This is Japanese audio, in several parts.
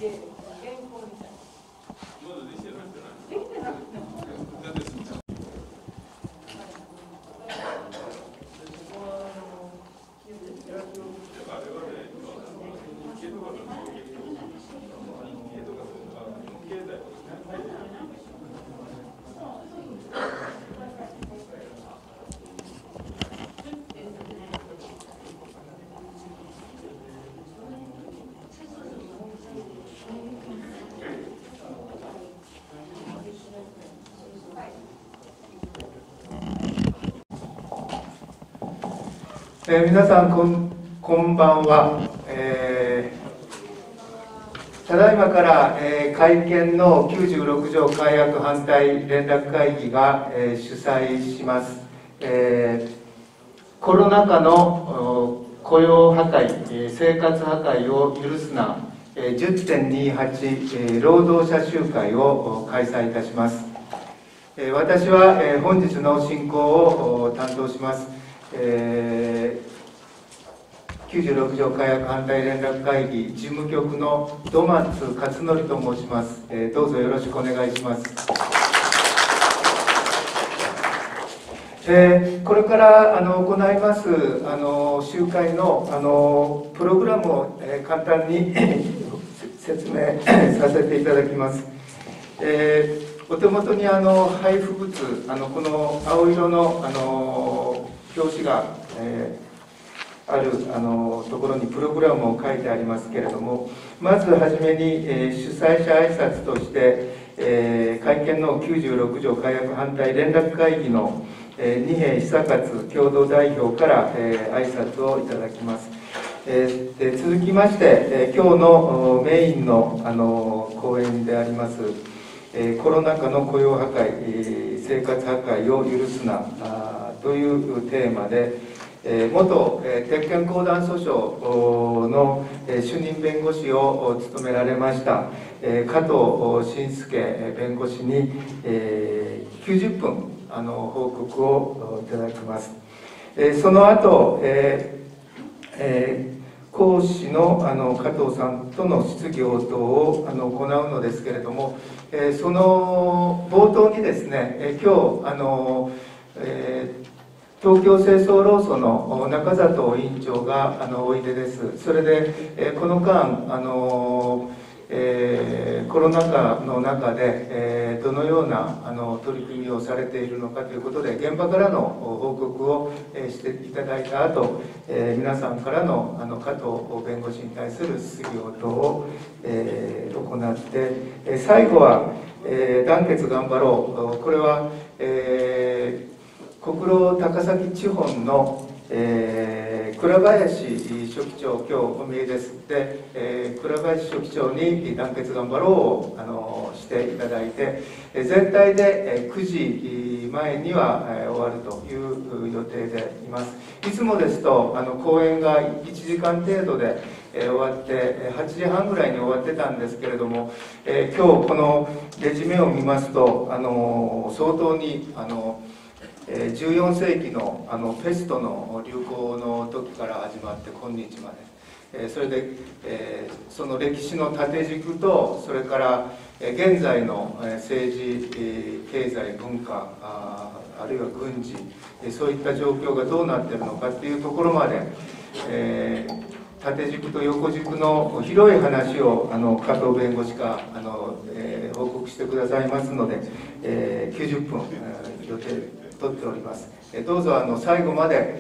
皆さんこんばんは。ただいまから、会見の96条改悪反対連絡会議が、主催します。コロナ禍の雇用破壊、生活破壊を許すな 10.28 労働者集会を開催いたします。私は本日の進行を担当します。96条改悪反対連絡会議事務局の土松勝則と申します。どうぞよろしくお願いします。これから行います集会のプログラムを簡単に説明させていただきます。お手元に配布物この青色の表紙が、あるところにプログラムを書いてありますけれども、まずはじめに、主催者挨拶として、会見の96条改悪反対連絡会議の、二瓶久勝共同代表から、挨拶をいただきます。で続きまして、今日のメインの講演であります、コロナ禍の雇用破壊、生活破壊を許すなというテーマで、元鉄拳公団訴訟の主任弁護士を務められました加藤慎介弁護士に90分報告をいただきます。その後講師の加藤さんとの質疑応答を行うのですけれども、その冒頭にですね、今日東京清掃労組の中里委員長がおいでです。それでこの間コロナ禍の中でどのような取り組みをされているのかということで、現場からの報告をしていただいた後、皆さんからの加藤弁護士に対する質疑応答を行って、最後は団結頑張ろう。これは国労高崎地方の、倉林書記長、今日お見えです。で、倉林書記長に団結頑張ろうをしていただいて、全体で9時前には終わるという予定でいます。いつもですと講演が1時間程度で終わって8時半ぐらいに終わってたんですけれども、今日このレジュメを見ますと相当に14世紀のペストの流行の時から始まって今日まで、それで、その歴史の縦軸と、それから現在の政治、経済、文化、あるいは軍事、そういった状況がどうなっているのかっていうところまで、縦軸と横軸の広い話を加藤弁護士が報告してくださいますので、90分予定取っております。どうぞ最後まで、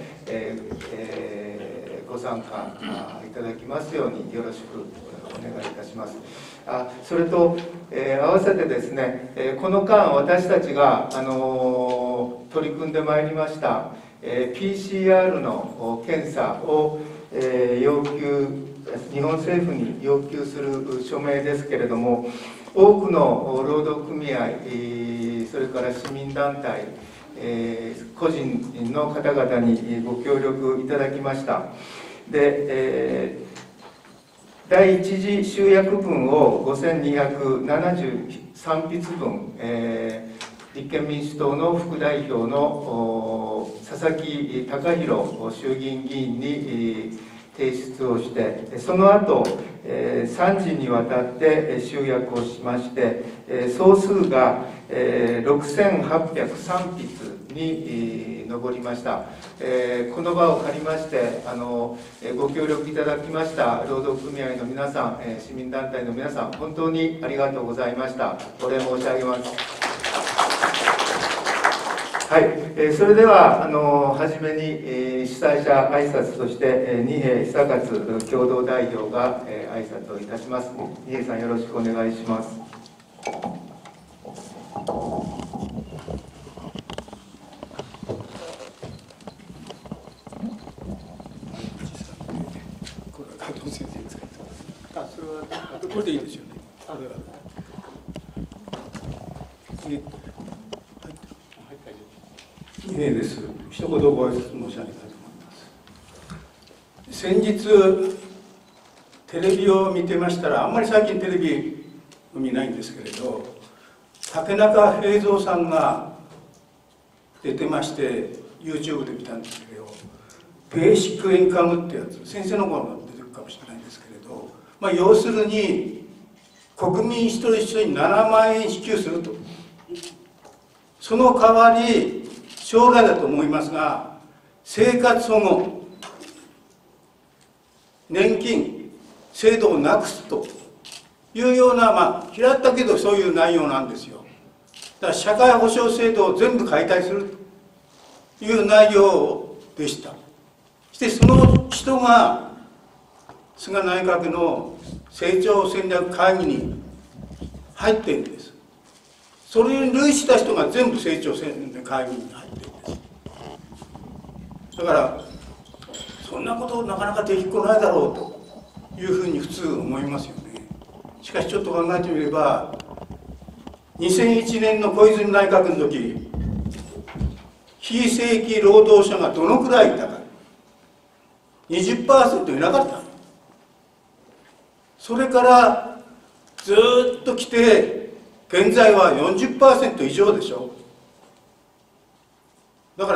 ご参加いただきますようによろしくお願いいたします。それと、合わせてですね、この間私たちが取り組んでまいりました、PCR の検査を、要求、日本政府に要求する署名ですけれども、多くの労働組合、それから市民団体、個人の方々にご協力いただきました。で、第一次集約分を5273筆分、立憲民主党の副代表の佐々木貴弘衆議院議員に提出をして、その後、 3次にわたって集約をしまして、総数が6803筆に上りました。この場を借りましてご協力いただきました労働組合の皆さん、市民団体の皆さん、本当にありがとうございました。お礼申し上げます。はい、それでは初めに主催者挨拶として二瓶久勝共同代表が挨拶をいたします。二瓶さん、よろしくお願いします。 これでいいですよね。二瓶です。一言ご挨拶申し上げたいと思います。先日テレビを見てましたら、あんまり最近テレビを見ないんですけれど、竹中平蔵さんが出てまして YouTube で見たんですけど、ベーシックインカムってやつ、先生の方が出てくるかもしれないんですけれど、要するに国民一人一人に7万円支給すると。その代わり将来だと思いますが、生活保護、年金制度をなくすというような、平ったけどそういう内容なんですよ。だから社会保障制度を全部解体するという内容でした。そしてその人が菅内閣の成長戦略会議に入っているんです。それに類した人が全部成長戦略会議に入っているんです。だからそんなことなかなかできっこないだろうというふうに普通思いますよね。しかしちょっと考えてみれば、2001年の小泉内閣の時、非正規労働者がどのくらいいたか、20% いなかった。それからずっと来て、現在は 40% 以上でしょ。だから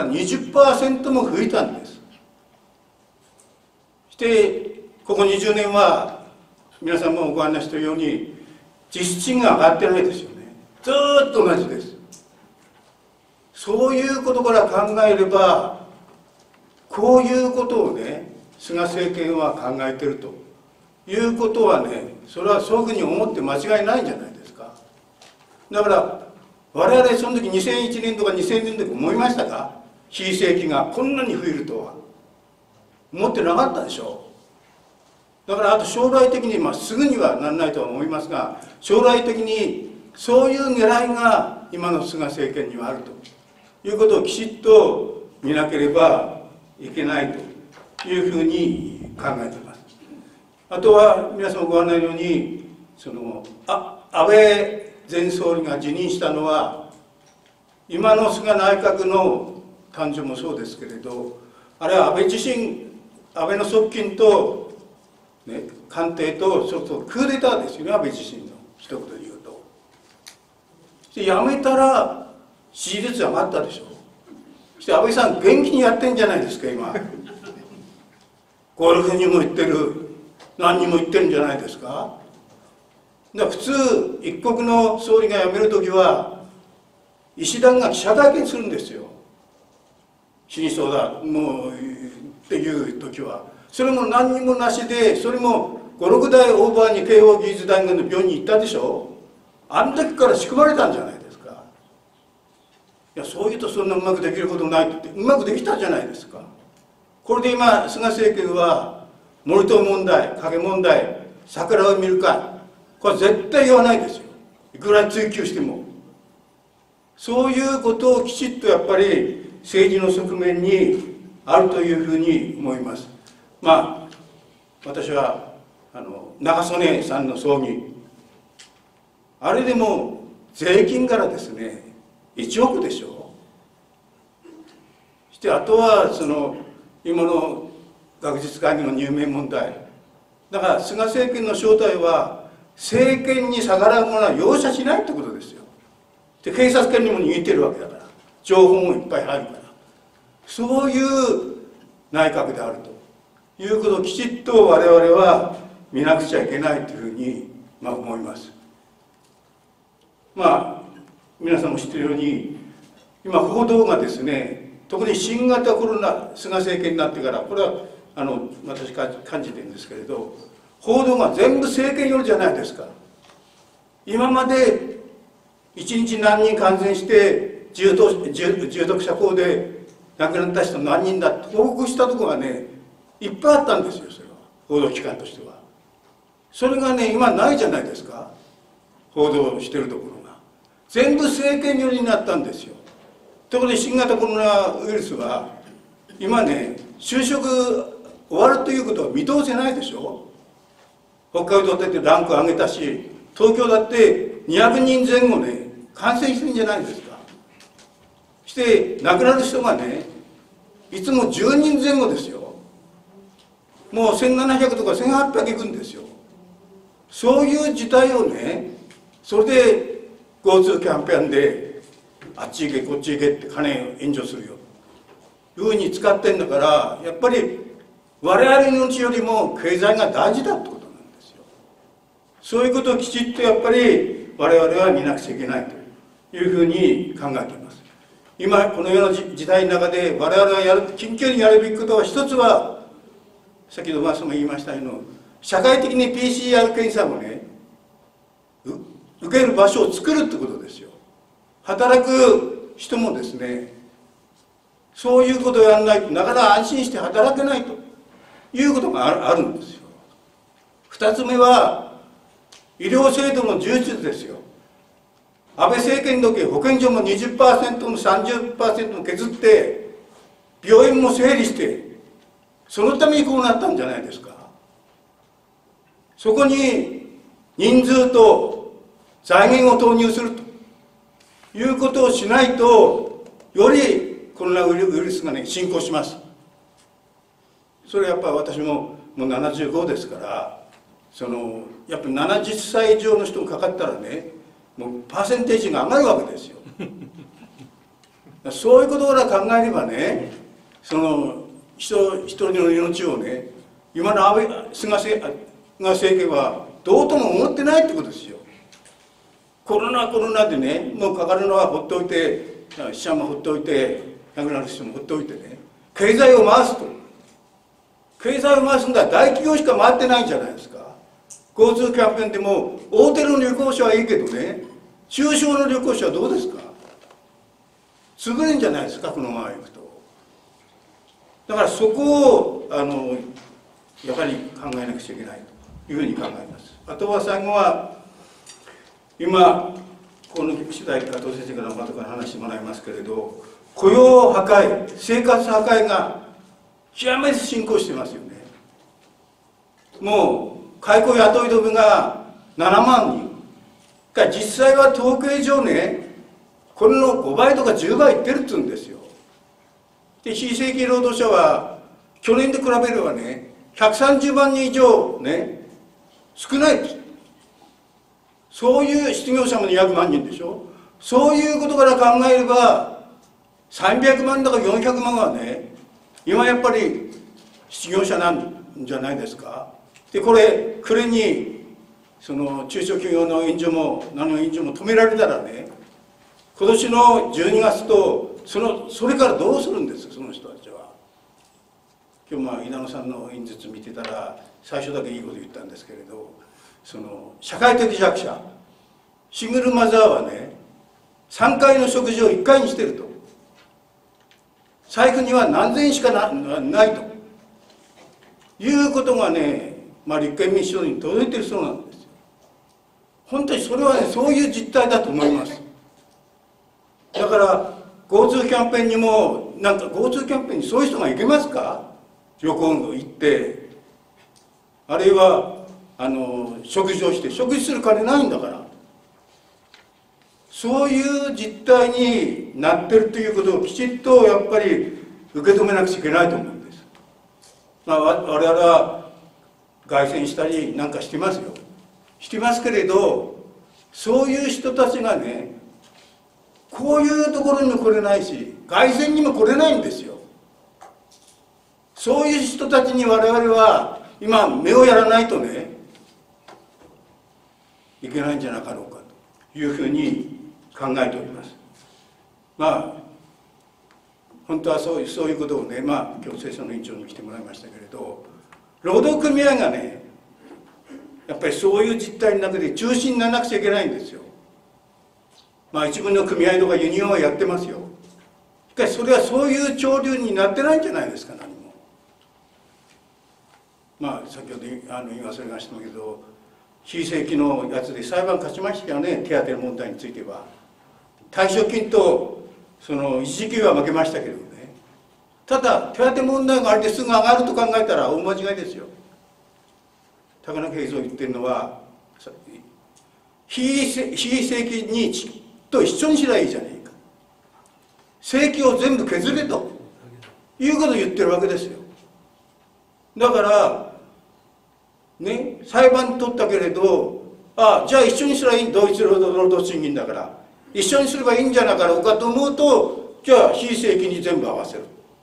20% も増えたんです。そしてここ20年は皆さんもご案内したように実質賃が上がってないですよね。ずっと同じです。そういうことから考えれば、こういうことをね、菅政権は考えているということはね、それはそういうふうに思って間違いないんじゃないですか。だから我々その時2001年とか2000年の時思いましたか？非正規がこんなに増えるとは思ってなかったでしょう。だからあと将来的に、すぐにはならないとは思いますが、将来的にそういう狙いが今の菅政権にはあるということをきちっと見なければいけないというふうに考えています。あとは皆様ご案内のように、安倍前総理が辞任したのは、今の菅内閣の誕生もそうですけれど、あれは安倍自身、安倍の側近と、官邸と、そうするとクーデターですよね、安倍自身の一言で言うと。で辞めたら支持率上がったでしょ。そして安倍さん元気にやってんじゃないですか今。ゴルフにも行ってる、何にも言ってるんじゃないですか。だから普通一国の総理が辞めるときは石段が記者会見するんですよ。死にそうだもうっていう時は。それも何にもなしで、それも56代オーバーに慶應義塾大学の病院に行ったでしょ。あの時から仕組まれたんじゃないですか。いや、そういうとそんなうまくできることないってうまくできたじゃないですか。これで今菅政権は森友問題、影問題、桜を見るか、これは絶対言わないですよ。いくら追及しても。そういうことをきちっとやっぱり政治の側面にあるというふうに思います。私は中曽根さんの葬儀、あれでも税金からですね、1億でしょ。そしてあとは今の学術会議の入免問題。だから菅政権の正体は政権に逆らうものは容赦しないってことですよ。で警察権にも握ってるわけだから、情報もいっぱい入るから、そういう内閣であるということをきちっと我々は見なくちゃいけないというふうに、思います。皆さんも知っているように、今報道がですね、特に新型コロナ菅政権になってから、これは私が感じてるんですけれど、報道が全部政権寄りじゃないですか。今まで1日何人感染して重篤者校で亡くなった人何人だって報告したところがね、いっぱいあったんですよ。それは報道機関としては。それがね、今ないじゃないですか。報道してるところが全部政権寄りになったんですよ。特に新型コロナウイルスは今ね、就職終わるということは見通せないでしょ。北海道だってランク上げたし、東京だって200人前後ね、感染してるんじゃないですか。して亡くなる人がね、いつも10人前後ですよ。もう1700とか1800いくんですよ。そういう事態をね、それでGoToキャンペーンであっち行けこっち行けって金を援助するよというふうに使ってんだから、やっぱり我々の命よりも経済が大事だってことなんですよ。そういうことをきちっとやっぱり我々は見なくちゃいけないというふうに考えています。今このような時代の中で我々が緊急にやるべきことは、一つは先ほども言いましたように、社会的に PCR 検査をね、受ける場所を作るってことですよ。働く人もですね、そういうことをやらないとなかなか安心して働けないということがあるんですよ。二つ目は医療制度の充実ですよ。安倍政権の時、保健所も 20% も 30% も削って病院も整理して、そのためにこうなったんじゃないですか。そこに人数と財源を投入するということをしないと、よりコロナウイルスがね、進行します。それはやっぱり私ももう75ですから、やっぱり70歳以上の人がかかったらね、もうパーセンテージが上がるわけですよ。そういうことから考えればね、一人の命をね、今の菅政権はどうとも思ってないってことですよ。コロナでね、もうかかるのはほっといて、死者もほっといて、亡くなる人もほっといてね、経済を回すと。経済を回すんだ、大企業しか回ってないんじゃないですか。GoToキャンペーンでも大手の旅行者はいいけどね、中小の旅行者はどうですか。潰れんじゃないですか、このままいくと。だからそこをやはり考えなくちゃいけないというふうに考えます。あとは最後は、今この次第加藤先生からまた話してもらいますけれど、雇用破壊、生活破壊が極めて進行してますよね。もう解雇雇い止めが7万人が、実際は統計上ね、これの5倍とか10倍いってるって言うんですよ。で、非正規労働者は去年と比べればね、130万人以上ね、少ないです。そういう失業者も200万人でしょ。そういうことから考えれば、300万だか400万はね、今やっぱり失業者なんじゃないですか。で、これ暮れに中小企業の援助も何の援助も止められたらね、今年の12月とそれからどうするんです、その人たちは。今日稲野さんの演説見てたら最初だけいいこと言ったんですけれど、社会的弱者シングルマザーはね、3回の食事を1回にしてると、財布には何千円しかないということがね、立憲民主党に届いてるそうなんですよ。本当にそれはね、そういう実態だと思います。だから GoTo キャンペーンにも、GoTo キャンペーンにそういう人が行けますか。旅行行って、あるいは食事をして、食事する金ないんだから。そういう実態になってるということをきちっとやっぱり受け止めなくちゃいけないと思うんです。我々は凱旋したりなんかしてますよ。してますけれど、そういう人たちがね、こういうところにも来れないし、凱旋にも来れないんですよ。そういう人たちに我々は今目をやらないとね、 いけないんじゃなかろうかというふうに考えております。まあ本当はそういうことをね、まあ今日清掃の委員長に来てもらいましたけれど、労働組合がねやっぱりそういう実態の中で中心にならなくちゃいけないんですよ。まあ一部の組合とかユニオンはやってますよ。しかしそれはそういう潮流になってないんじゃないですか、何も。まあ先ほど言い忘れましたけど、非正規のやつで裁判勝ちましたよね、手当の問題については。退職金とその一時給は負けましたけどね。ただ手当問題があれですぐ上がると考えたら大間違いですよ。高中平蔵言ってるのは、非正規にと一緒にしりゃいいじゃねえか、正規を全部削れということを言ってるわけですよ。だからね、裁判取ったけれど、じゃあ一緒にすればいい、同一労働賃金だから一緒にすればいいんじゃなかろうかと思うと、じゃあ非正規に全部合わせる、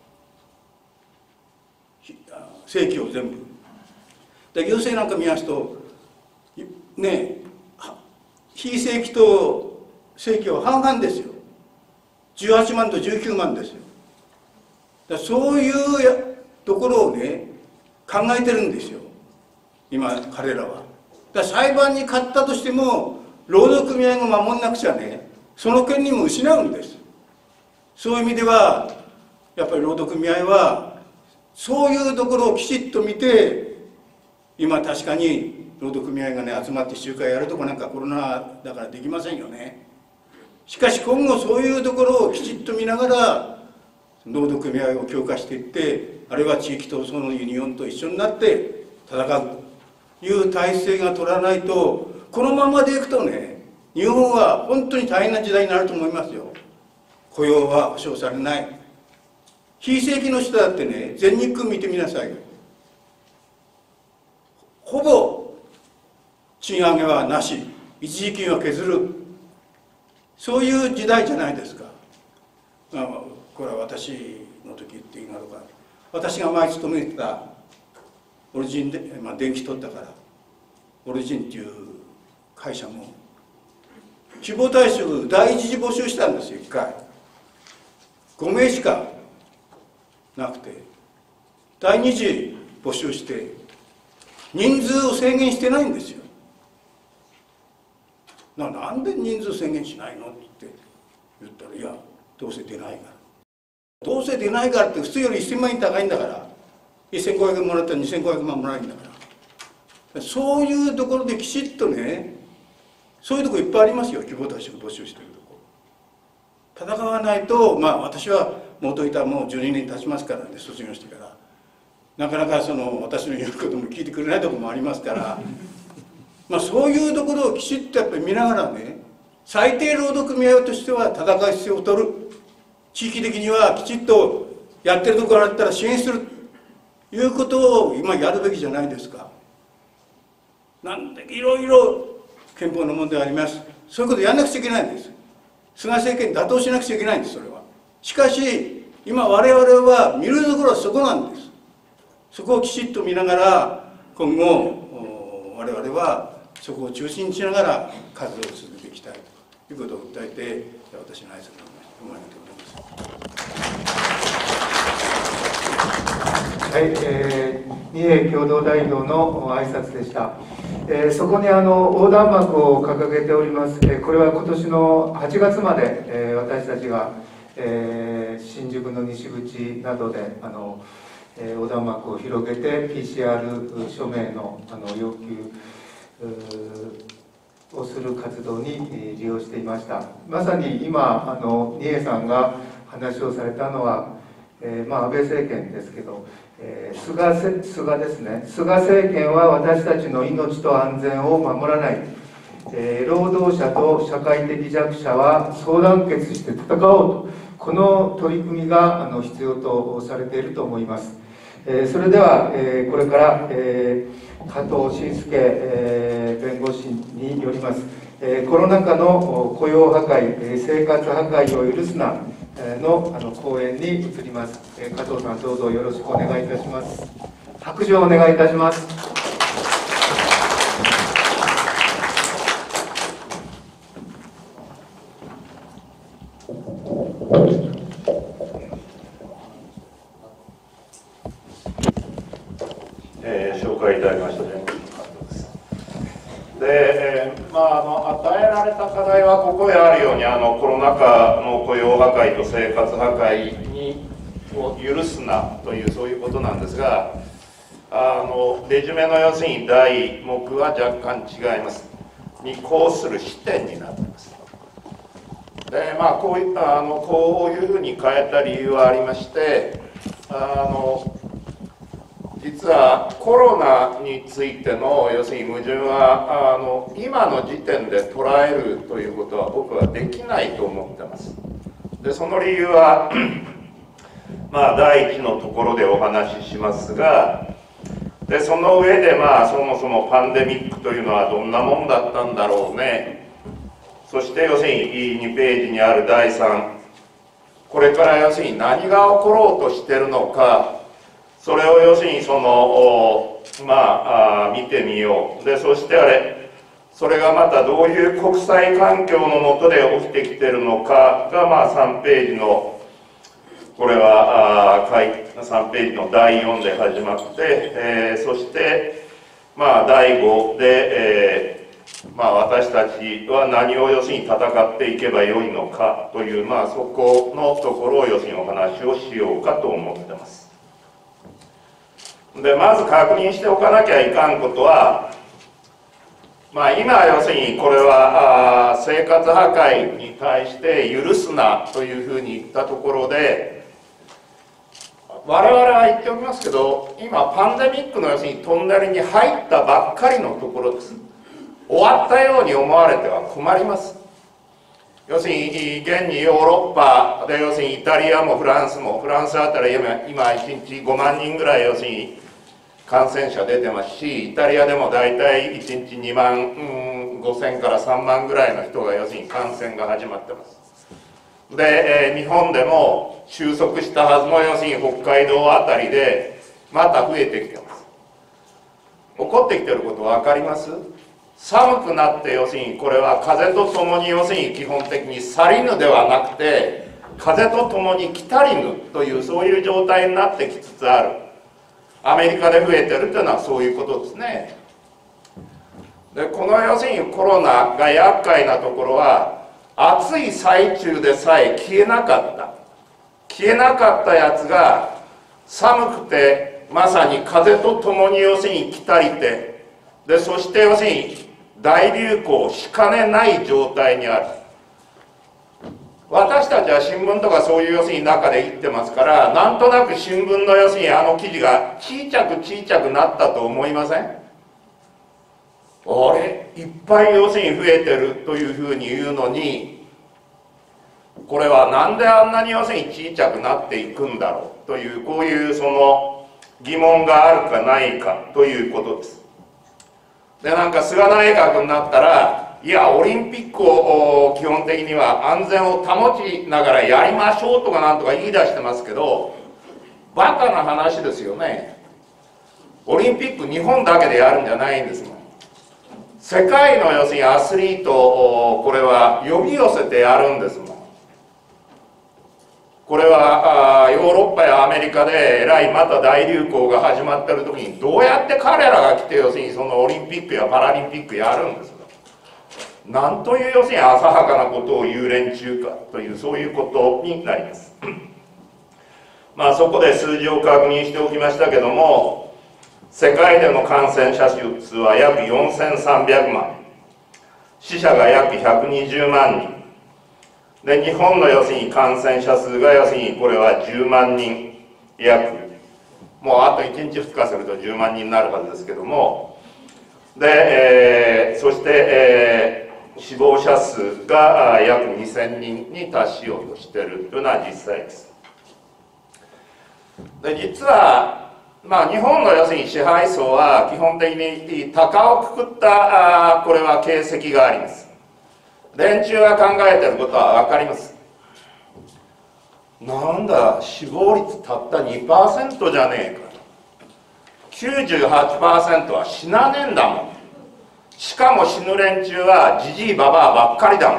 正規を全部で、行政なんか見ますとね、非正規と正規は半々ですよ。18万と19万ですよ。だそういうところをね考えてるんですよ今彼らは。だ裁判に勝ったとしても労働組合が守んなくちゃね、その権利も失うんです。そういう意味ではやっぱり労働組合はそういうところをきちっと見て、今確かに労働組合がね集まって集会やるとかなんかコロナだからできませんよね。しかし今後そういうところをきちっと見ながら労働組合を強化していって、あるいは地域闘争のユニオンと一緒になって戦うという体制が取らないと、このままでいくとね、日本は本当に大変な時代になると思いますよ。雇用は保障されない。非正規の人だってね、全日空見てみなさいよ。ほぼ賃上げはなし、一時金は削る、そういう時代じゃないですか。これは私の時言っていいのか、私が前勤めてたオリジンで、電気取ったからオリジンっていう会社も希望退職第一次募集したんですよ。1回5名しかなくて、第二次募集して人数を制限してないんですよ。なんで人数制限しないのって言ったら、いやどうせ出ないから、どうせ出ないからって普通より1000万円高いんだから、1500円もらったら2500万もらえるんだから、そういうところできちっとね、そういうところいっぱいありますよ、希望退職募集してるところ。戦わないと、私は元いたもう12年経ちますからね、卒業してから。なかなか私の言うことも聞いてくれないところもありますからそういうところをきちっとやっぱり見ながらね、最低労働組合としては戦う姿勢を取る、地域的にはきちっとやってるところがあったら支援するということを今やるべきじゃないですか。なんでいろいろ憲法の問題があります。そういうことやらなくちゃいけないんです。菅政権打倒しなくちゃいけないんです、それは。しかし今我々は見るところはそこなんです。そこをきちっと見ながら今後我々はそこを中心にしながら活動を続けていきたいということを訴えて、私の挨拶を終わりたいと思います。 はい、二重共同代表の挨拶でした。そこに横断幕を掲げております。これは今年の8月まで、私たちが、新宿の西口などで横断幕を広げて PCR 署名の要求をする活動に利用していました。まさに今二重さんが話をされたのは、安倍政権ですけど、菅ですね。菅政権は私たちの命と安全を守らない、労働者と社会的弱者は総団結して戦おうと、この取り組みが必要とされていると思います。それでは、これから、加藤慎介、弁護士によります、コロナ禍の雇用破壊、生活破壊を許すなの講演に移ります。加藤さん、どうぞよろしくお願いいたします。拍手をお願いいたします。 与えられた課題はここにあるようにコロナ禍の雇用破壊と生活破壊を許すなというそういうことなんですが、レジュメの要するに題目は若干違います。にこうする視点になっています。でこういうふうに変えた理由はありまして、実はコロナについての要するに矛盾は今の時点で捉えるということは僕はできないと思ってます。でその理由は第一のところでお話ししますが、でその上でそもそもパンデミックというのはどんなもんだったんだろうね。そして要するに2ページにある第3、これから要するに何が起ころうとしてるのか、それを要するに見てみよう。でそしてそれがまたどういう国際環境の下で起きてきてるのかが3ページのこれは3ページの第4で始まって、そして第5で、私たちは何を要するに戦っていけばよいのかという、そこのところを要するにお話をしようかと思ってます。でまず確認しておかなきゃいかんことは、今要するにこれは生活破壊に対して許すなというふうに言ったところで、我々は言っておきますけど、今パンデミックの要するにトンネルに入ったばっかりのところです。終わったように思われては困ります。要するに現にヨーロッパで要するにイタリアもフランスあたり今1日5万人ぐらい要するに感染者出てますし、イタリアでも大体1日2万5千から3万ぐらいの人が要するに感染が始まってます。で、日本でも収束したはずの要するに北海道あたりでまた増えてきてます。起こってきてること分かります？寒くなって要するにこれは風とともに要するに基本的に去りぬではなくて風とともに来たりぬというそういう状態になってきつつある。アメリカで増えてるというのはそういうことですね。でこの要するにコロナが厄介なところは、暑い最中でさえ消えなかったやつが寒くてまさに風とともに要するに来たりて、でそして要するに大流行しかねない状態にある。私たちは新聞とかそういう要するに中で言ってますから、なんとなく新聞の要するに記事が小さくなったと思いません？あれいっぱい要するに増えてるというふうに言うのに、これはなんであんなに要するに小さくなっていくんだろうという、こういうその疑問があるかないかということです。でなんか菅内閣になったら、いやオリンピックを基本的には安全を保ちながらやりましょうとかなんとか言い出してますけど、バカな話ですよね。オリンピック日本だけでやるんじゃないんですもん。世界の要するにアスリートをこれは呼び寄せてやるんですもん。これはヨーロッパやアメリカでえらいまた大流行が始まってる時にどうやって彼らが来て要するにそのオリンピックやパラリンピックやるんですか。なんという要するに浅はかなことを言う連中かという、そういうことになります。そこで数字を確認しておきましたけども、世界での感染者数は約4300万、死者が約120万人で、日本の要するに感染者数が要するにこれは10万人約、もうあと1日2日すると10万人になるはずですけども、で、そして、死亡者数が約2000人に達しようとしているというのは実際です。で実は、日本の要するに支配層は基本的に鷹をくくったこれは形跡があります。連中が考えていることは分かります。なんだ死亡率たった 2% じゃねえか、98% は死なねえんだもん。しかも死ぬ連中はじじいばばあばっかりだもん。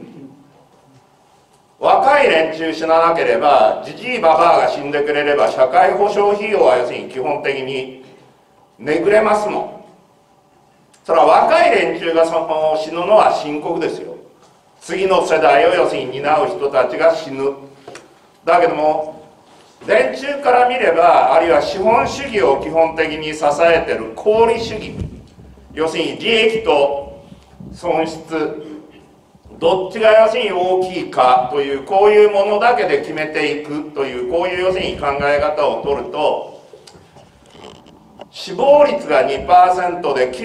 若い連中死ななければ、じじいばばあが死んでくれれば社会保障費用は要するに基本的にねぐれますもん。 それは若い連中が死ぬのは深刻ですよ。次の世代を要するに担う人たちが死ぬ。だけども連中から見れば、あるいは資本主義を基本的に支えている功利主義、要するに利益と損失どっちが要するに大きいかという、こういうものだけで決めていくという、こういう要するに考え方を取ると、死亡率が 2% で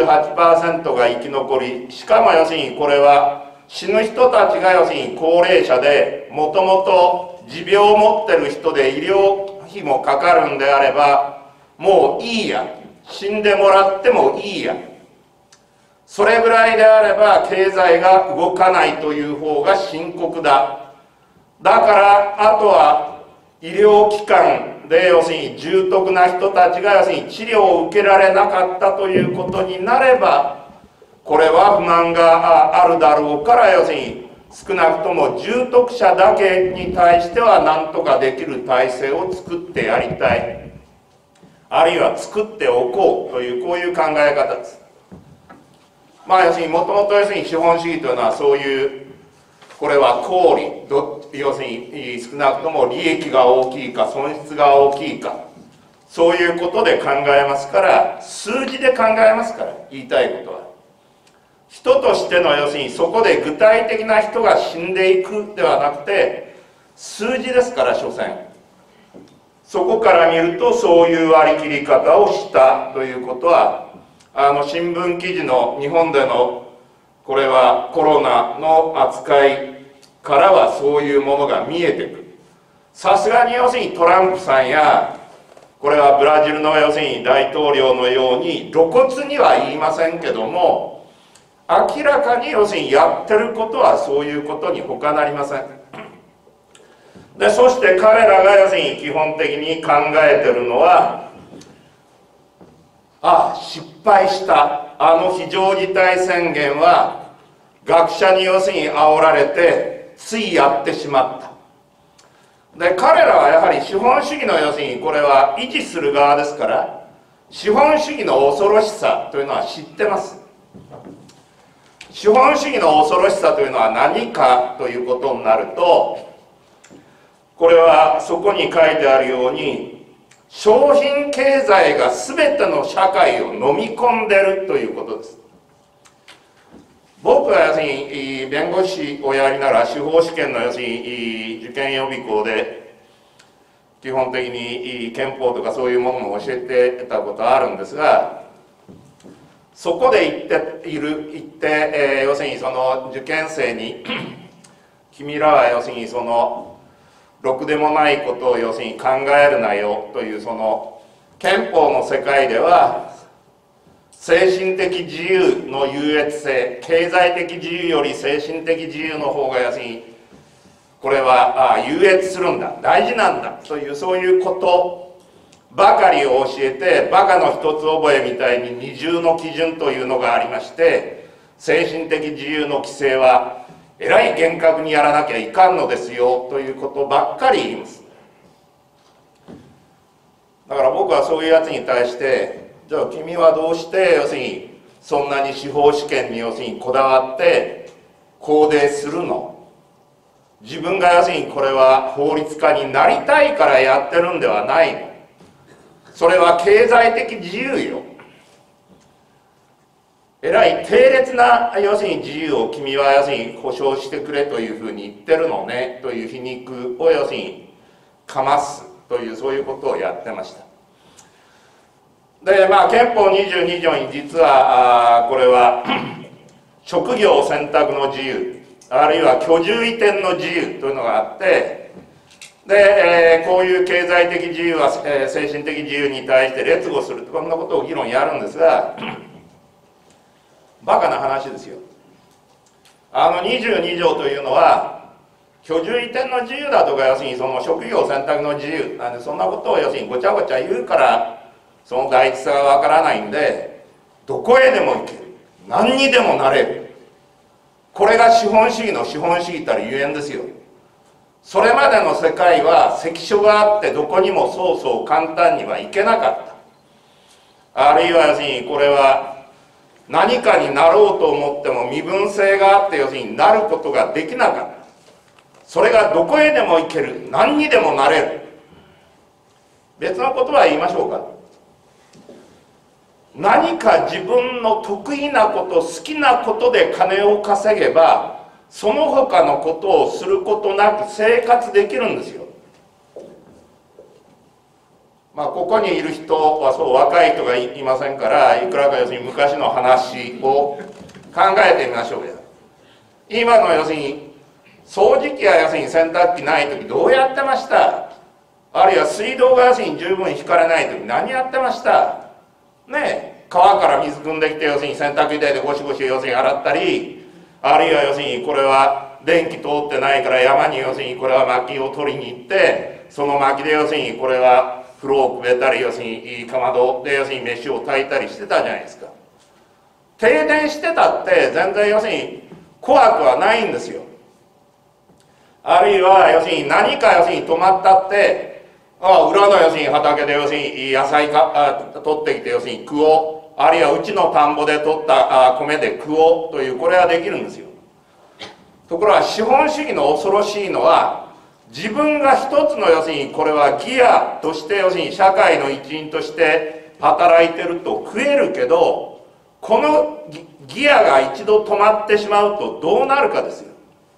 98% が生き残り、しかも要するにこれは死ぬ人たちが要するに高齢者で、もともと持病を持ってる人で医療費もかかるんであれば、もういいや、死んでもらってもいいや、それぐらいであれば経済が動かないという方が深刻だ。だからあとは医療機関で要するに重篤な人たちが要するに治療を受けられなかったということになれば、これは不満があるだろうから、要するに少なくとも重篤者だけに対しては何とかできる体制を作ってやりたい、あるいは作っておこうという、こういう考え方です。まあ要するにもともと要するに資本主義というのはそういう、これは功利、要するに少なくとも利益が大きいか損失が大きいか、そういうことで考えますから、数字で考えますから、言いたいことは人としての要するにそこで具体的な人が死んでいくではなくて、数字ですから、所詮そこから見るとそういう割り切り方をしたということは、新聞記事の日本でのこれはコロナの扱いからはそういうものが見えてくる。さすがに要するにトランプさんや、これはブラジルの要するに大統領のように露骨には言いませんけども、明らかに要するにやってることはそういうことに他なりません。でそして彼らが要するに基本的に考えてるのは、失敗した、非常事態宣言は学者に要するに煽られてついやってしまった。で彼らはやはり資本主義の要するにこれは維持する側ですから、資本主義の恐ろしさというのは知ってます。資本主義の恐ろしさというのは何かということになると、これはそこに書いてあるように、商品経済が全ての社会を飲み込んでるということです。僕は要するに弁護士をやりながら司法試験の要するに受験予備校で基本的に憲法とかそういうものも教えてたことあるんですが、そこで言って要するにその受験生に君らは要するにそのろくでもないことを要するに考えるなよという、その憲法の世界では精神的自由の優越性、経済的自由より精神的自由の方が要するにこれは優越するんだ、大事なんだという、そういうことばかりを教えて、バカの一つ覚えみたいに二重の基準というのがありまして、精神的自由の規制はえらい厳格にやらなきゃいかんのですよということばっかり言います。だから僕はそういうやつに対して、じゃあ君はどうして要するにそんなに司法試験に要するにこだわって公訂するの？自分が要するにこれは法律家になりたいからやってるんではないの。それは経済的自由よ。えらい低劣な要するに自由を君は要するに保障してくれというふうに言ってるのねという皮肉を要するにかますという、そういうことをやってました。で憲法22条に実はこれは職業選択の自由、あるいは居住移転の自由というのがあって、で、こういう経済的自由は、精神的自由に対して劣後する、こんなことを議論やるんですがバカな話ですよ。22条というのは居住移転の自由だとか、要するにその職業選択の自由なんで、そんなことを要するにごちゃごちゃ言うからその大事さがわからないんで、どこへでも行ける、何にでもなれる、これが資本主義の資本主義たるゆえんですよ。それまでの世界は関所があってどこにもそうそう簡単には行けなかった。あるいは要するにこれは何かになろうと思っても身分性があって、要するになることができなかった。それがどこへでも行ける、何にでもなれる。別のことは言いましょうか。何か自分の得意なこと、好きなことで金を稼げば、その他のことをすることなく生活できるんですよ。ここにいる人はそう若い人がいませんから、いくらか要するに昔の話を考えてみましょうよ。今の要するに掃除機や要するに洗濯機ない時どうやってました？あるいは水道が要するに十分引かれない時何やってました？ねえ、川から水汲んできて要するに洗濯機でゴシゴシ要するに洗ったり、あるいは要するにこれは電気通ってないから山に要するにこれは薪を取りに行って、その薪で要するにこれは風呂をくべたり、要するにかまどで要するに飯を炊いたりしてたじゃないですか。停電してたって全然要するに怖くはないんですよ。あるいは要するに何か要するに止まったって、裏の要するに畑で要するに野菜取ってきて要するに食おう、あるいはうちの田んぼで取った米で食おうという、これはできるんですよ。ところが資本主義の恐ろしいのは、自分が一つの要するにこれはギアとして要するに社会の一員として働いてると食えるけど、このギアが一度止まってしまうとどうなるかですよ。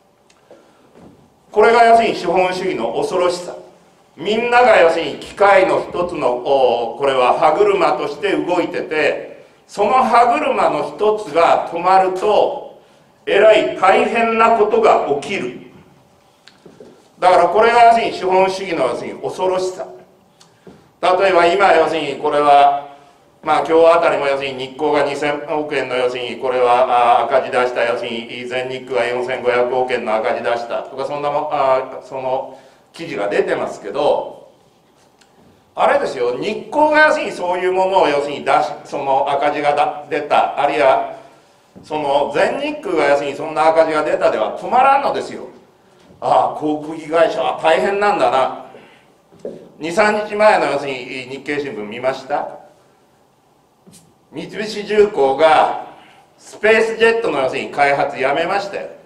これが要するに資本主義の恐ろしさ。みんなが要するに機械の一つのこれは歯車として動いてて、その歯車の一つが止まるとえらい大変なことが起きる。だからこれが要するに資本主義の要するに恐ろしさ。例えば今要するにこれは今日あたりも要するに日光が2000億円の要するにこれは赤字出した、要するに全日空が4500億円の赤字出したとか、そんなその記事が出てますけど、あれですよ、日光が要するにそういうものを要するにその赤字が出た、あるいはその全日空が要するにそんな赤字が出たでは止まらんのですよ。航空機会社は大変なんだな。23日前の要するに日経新聞見ました？三菱重工がスペースジェットの要するに開発やめましたよ。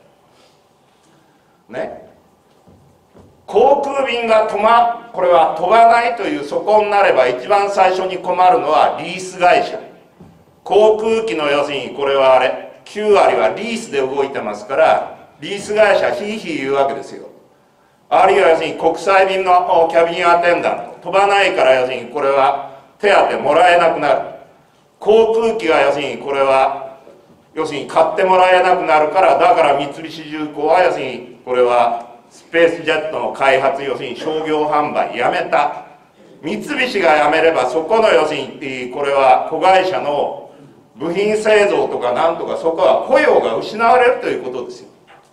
ね。航空便がこれは飛ばないというそこになれば一番最初に困るのはリース会社。航空機の要するにこれは9割はリースで動いてますから、リース会社ひいひい言うわけですよ。あるいは要するに国際便のキャビンアテンダント飛ばないから要するにこれは手当もらえなくなる。航空機が要するにこれは要するに買ってもらえなくなるから、だから三菱重工は要するにこれはスペースジェットの開発、要するに商業販売やめた。三菱がやめればそこの要するにこれは子会社の部品製造とかなんとか、そこは雇用が失われるということですよ。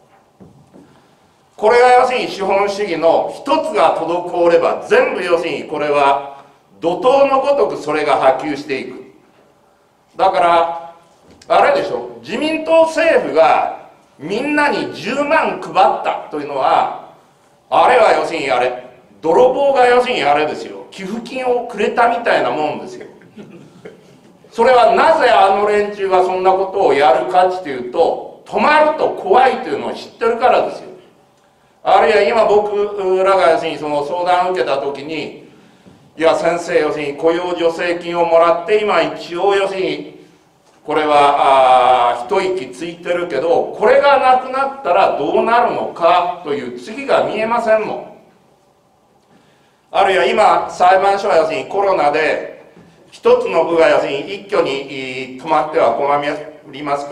これが要するに資本主義の一つが滞れば全部要するにこれは怒涛のごとくそれが波及していく。だからあれでしょ、自民党政府がみんなに10万配ったというのは、あれは要するに泥棒が要するにですよ、寄付金をくれたみたいなもんですよ。それはなぜあの連中がそんなことをやるかっていうと、止まると怖いというのを知ってるからですよ。あるいは今僕らが要するにその相談を受けた時に、いや先生要するに雇用助成金をもらって今一応要するにこれは一息ついてるけど、これがなくなったらどうなるのかという次が見えませんもん。あるいは今裁判所は要するにコロナで一つの部が要するに一挙に止まっては困りますから、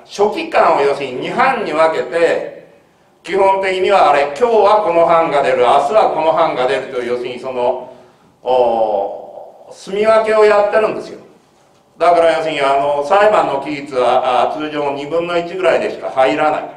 書記官を要するに2班に分けて、基本的には今日はこの班が出る、明日はこの班が出るという要するにその住み分けをやってるんですよ。だから要するに裁判の期日は通常2分の1ぐらいでしか入らない。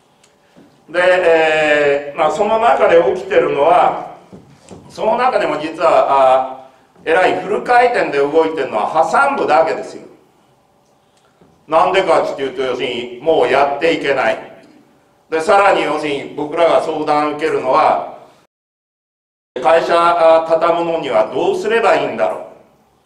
で、その中で起きてるのは、その中でも実はえらいフル回転で動いてるのは破産部だけですよ。なんでかっていうと要するにもうやっていけない。でさらに要するに僕らが相談を受けるのは、会社畳むのにはどうすればいいんだろう。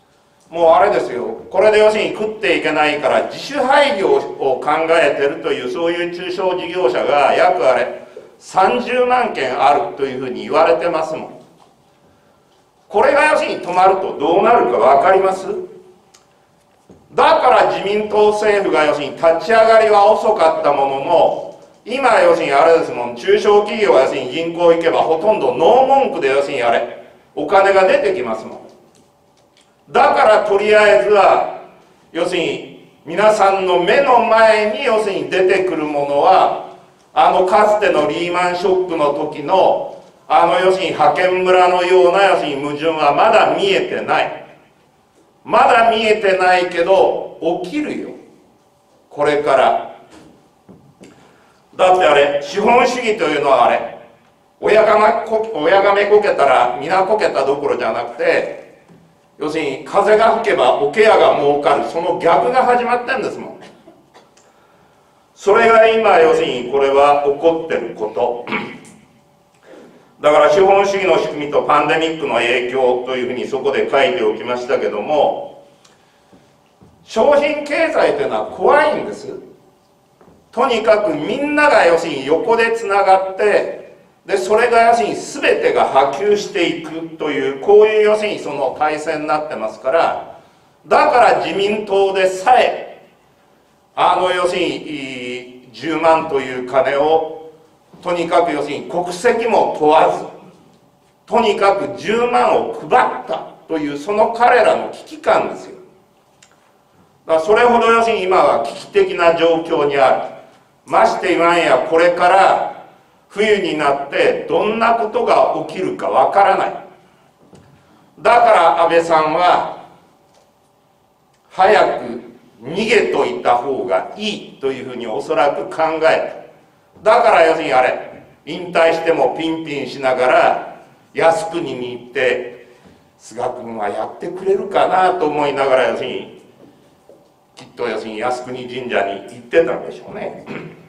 もうあれですよ、これで要するに食っていけないから自主廃業を考えてるという、そういう中小事業者が約あれ30万件あるというふうに言われてますもん。これが要するに止まるとどうなるか分かります？だから自民党政府が要するに立ち上がりは遅かったものの、今要するにあれですもん、中小企業は要するに銀行行けばほとんどノー文句で要するにあれお金が出てきますもん。だからとりあえずは要するに皆さんの目の前に要するに出てくるものは、かつてのリーマンショックの時の要するに派遣村のような要するに矛盾はまだ見えてない。まだ見えてないけど起きるよ、これから。だってあれ資本主義というのはあれ親がめこけたら皆こけたどころじゃなくて、要するに風が吹けば桶屋が儲かる、その逆が始まってんですもん。それが今要するにこれは起こってることだから資本主義の仕組みとパンデミックの影響というふうにそこで書いておきましたけども、商品経済というのは怖いんです。とにかくみんなが要するに横でつながって、でそれが要するに全てが波及していくという、こういう要するにその体制になってますから、だから自民党でさえ要するに10万という金をとにかく要するに国籍も問わずとにかく10万を配ったという、その彼らの危機感ですよ。だからそれほど要するに今は危機的な状況にある。まして言わんやこれから冬になってどんなことが起きるかわからない。だから安倍さんは早く逃げといた方がいいというふうにおそらく考えた。だから要するにあれ引退してもピンピンしながら靖国に行って菅君はやってくれるかなと思いながら要するにきっと要するに靖国神社に行ってたんでしょうね。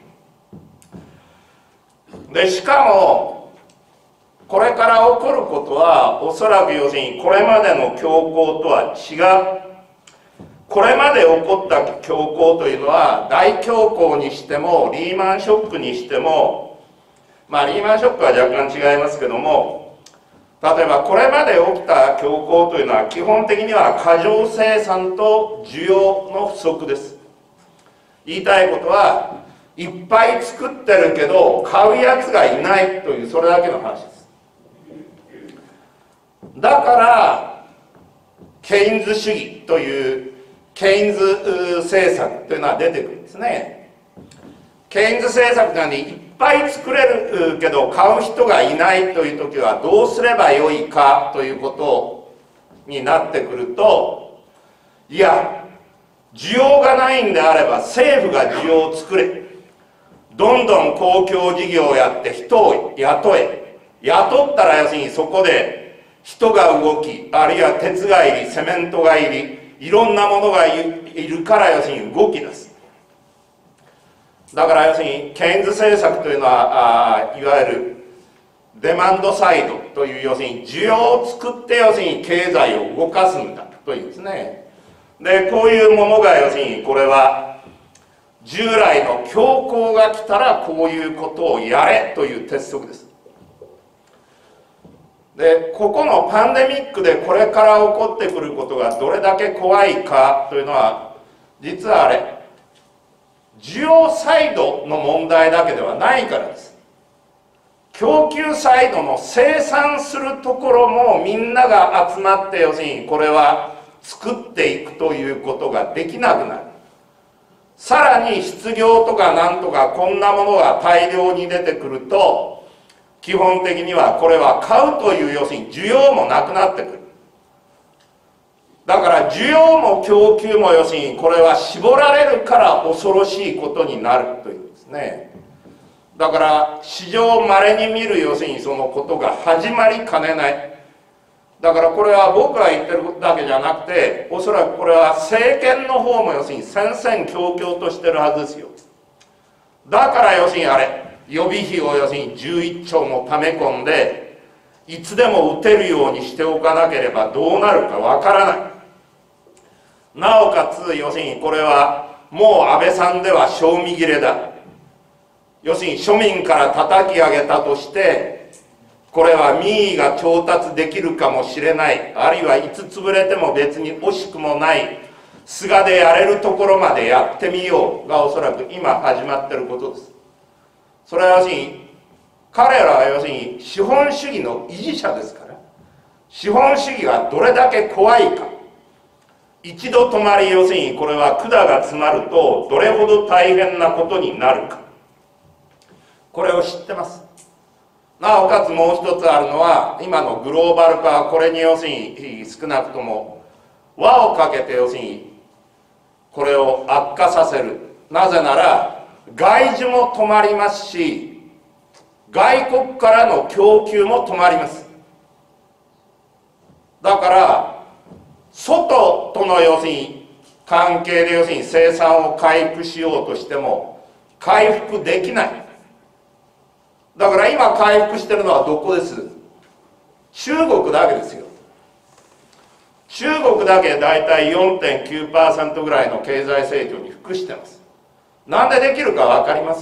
でしかもこれから起こることはおそらく要するにこれまでの恐慌とは違う。これまで起こった恐慌というのは大恐慌にしてもリーマンショックにしても、まあリーマンショックは若干違いますけども、例えばこれまで起きた恐慌というのは基本的には過剰生産と需要の不足です。言いたいことはいっぱい作ってるけど買うやつがいないという、それだけの話です。だからケインズ主義というケインズ政策というのは出てくるんですね。ケインズ政策なのにいっぱい作れるけど買う人がいないという時はどうすればよいかということになってくると、いや需要がないんであれば政府が需要を作れ、どんどん公共事業をやって人を雇ったら要するにそこで人が動き、あるいは鉄がいりセメントがいりいろんなものがいるから要するに動き出す。だから要するにケインズ政策というのはいわゆるデマンドサイドという、要するに需要を作って要するに経済を動かすんだというですね。でこういうものが要するにこれは従来の恐慌が来たらこういうことをやれという鉄則です。でここのパンデミックでこれから起こってくることがどれだけ怖いかというのは、実はあれ需要サイドの問題だけではないからです。供給サイドの生産するところもみんなが集まって要するにこれは作っていくということができなくなる。さらに失業とかなんとかこんなものが大量に出てくると、基本的にはこれは買うという要するに需要もなくなってくる。だから需要も供給も要するにこれは絞られるから恐ろしいことになるというですね。だから史上稀に見る要するにそのことが始まりかねない。だからこれは僕が言ってることだけじゃなくて、おそらくこれは政権の方も要するに戦々恐々としてるはずですよ。だから要するにあれ予備費を要するに11兆も溜め込んでいつでも打てるようにしておかなければどうなるかわからない。 なおかつ要するにこれはもう安倍さんでは賞味切れだ、要するに庶民から叩き上げたとしてこれは民意が調達できるかもしれない、あるいはいつ潰れても別に惜しくもない菅でやれるところまでやってみようがおそらく今始まってることです。それは要するに彼らは要するに資本主義の維持者ですから、資本主義がどれだけ怖いか、一度止まり要するにこれは管が詰まるとどれほど大変なことになるか、これを知ってます。なおかつもう一つあるのは今のグローバル化、これに要するに少なくとも輪をかけて要するにこれを悪化させる。なぜなら外需も止まりますし外国からの供給も止まります。だから外との要するに関係で要するに生産を回復しようとしても回復できない。だから今回復してるのはどこです？中国だけですよ。中国だけだいたい 4.9% ぐらいの経済成長に服してます。なんでできるか分かります？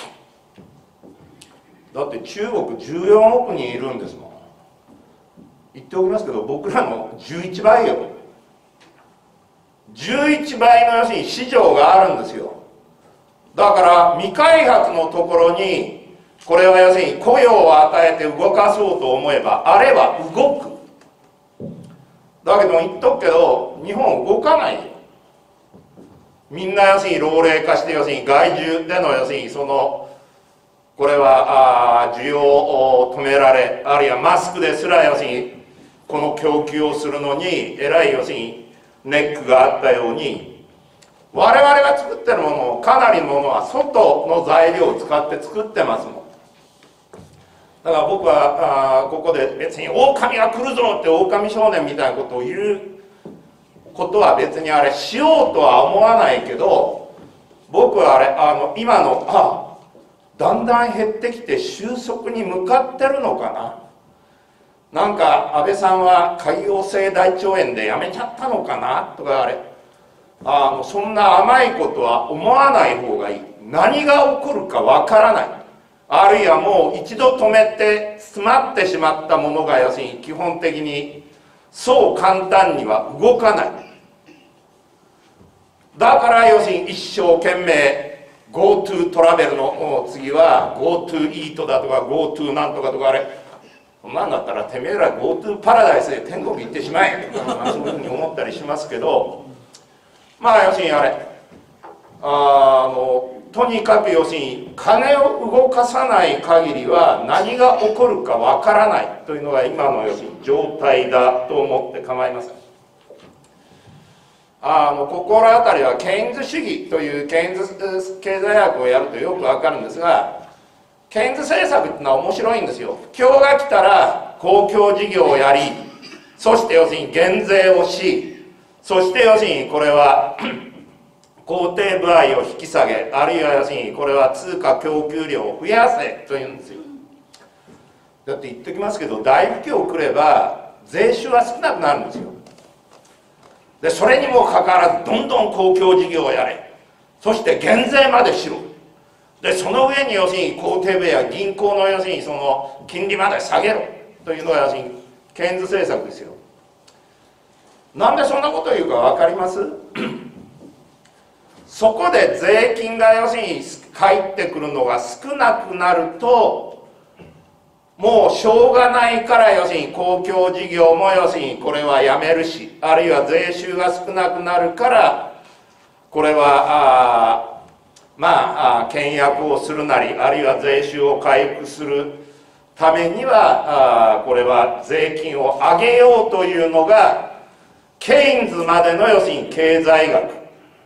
だって中国14億人いるんですもん。言っておきますけど僕らの11倍よ。11倍の要するに市場があるんですよ。だから未開発のところにこれは要するに雇用を与えて動かそうと思えばあれば動く。だけど言っとくけど日本動かないよ。みんな要するに老齢化して要するに外需での要するにそのこれは需要を止められ、あるいはマスクですら要するにこの供給をするのにえらい要するにネックがあったように我々が作ってるものかなりのものは外の材料を使って作ってますもん。だから僕はここで別に狼が来るぞって狼少年みたいなことを言うことは別にあれしようとは思わないけど、僕はあれ今のだんだん減ってきて収束に向かってるのかな、なんか安倍さんは潰瘍性大腸炎でやめちゃったのかなとか、あれそんな甘いことは思わない方がいい。何が起こるかわからない、あるいはもう一度止めて詰まってしまったものが要するに基本的にそう簡単には動かない。だから要するに一生懸命 GoTo トラベルの次は GoTo イートだとか GoTo なんとかとか、あれそんなんだったらてめえら GoTo パラダイスで天国行ってしまえとか、そういうふうに思ったりしますけど、まあ要するにあれとにかく要するに金を動かさない限りは何が起こるかわからないというのが今の要するに状態だと思って構いません。心当たりはケインズ主義というケインズ経済学をやるとよくわかるんですが、ケインズ政策っていうのは面白いんですよ。不況が来たら公共事業をやり、そして要するに減税をし、そして要するにこれは公定歩合を引き下げ、あるいは要するにこれは通貨供給量を増やせというんですよ。だって言っておきますけど大不況来れば税収は少なくなるんですよ。でそれにもかかわらずどんどん公共事業をやれ、そして減税までしろ、でその上に要するに公定部や銀行の要するにその金利まで下げろというのが要するにケインズ政策ですよ。なんでそんなことを言うか分かります？そこで税金が要するに入ってくるのが少なくなるともうしょうがないから要するに公共事業も要するにこれはやめるし、あるいは税収が少なくなるからこれは倹約をするなり、あるいは税収を回復するためにはこれは税金を上げようというのがケインズまでの要するに経済学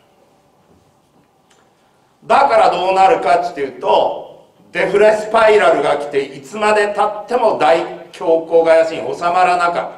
だからどうなるかっていうと、デフレスパイラルが来ていつまでたっても大恐慌が要するに収まらなかった。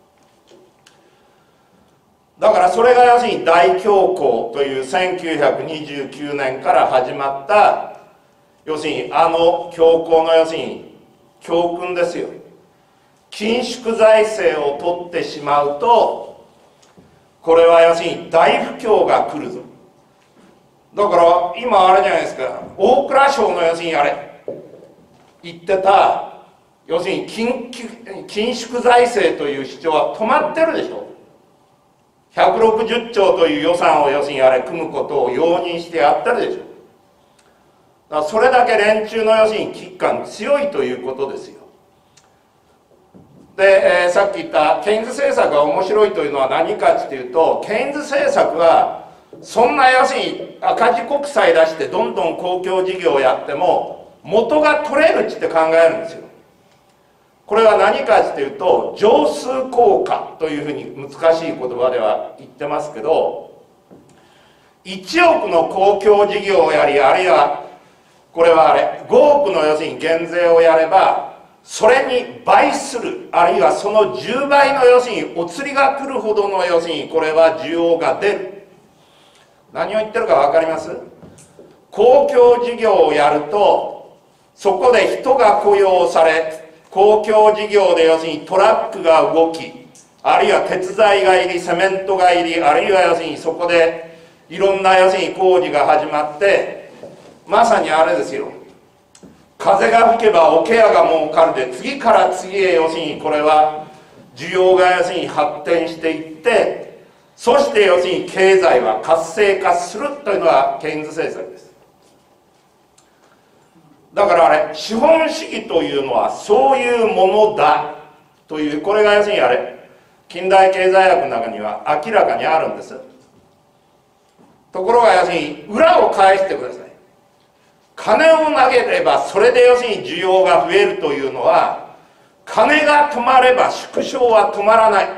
だからそれが要するに大恐慌という1929年から始まった要するに恐慌の要するに教訓ですよ。緊縮財政を取ってしまうとこれは要するに大不況が来るぞ。だから今あれじゃないですか、大蔵省の要するにあれ言ってた要するに緊縮財政という主張は止まってるでしょ。160兆という予算を要するにあれ組むことを容認してやってるでしょ。だからそれだけ連中の要するに危機感強いということですよ。で、さっき言ったケインズ政策が面白いというのは何かっていうと、ケインズ政策はそんな要するに赤字国債出してどんどん公共事業をやっても元が取れるって考えるんですよ。これは何かっていうと乗数効果というふうに難しい言葉では言ってますけど、1億の公共事業をやり、あるいはこれはあれ5億の要するに減税をやればそれに倍する、あるいはその10倍の要するにお釣りが来るほどの要するにこれは需要が出る。何を言ってるか分かります？公共事業をやるとそこで人が雇用され、公共事業で要するにトラックが動き、あるいは鉄材がいり、セメントがいり、あるいは要するにそこでいろんな要するに工事が始まって、まさにあれですよ、風が吹けば桶屋が儲かるで、次から次へ要するにこれは需要が要するに発展していって、そして要するに経済は活性化するというのはケインズ政策です。だからあれ資本主義というのはそういうものだという、これが要するにあれ近代経済学の中には明らかにあるんです。ところが要するに裏を返してください。金を投げればそれで要するに需要が増えるというのは、金が止まれば縮小は止まらない。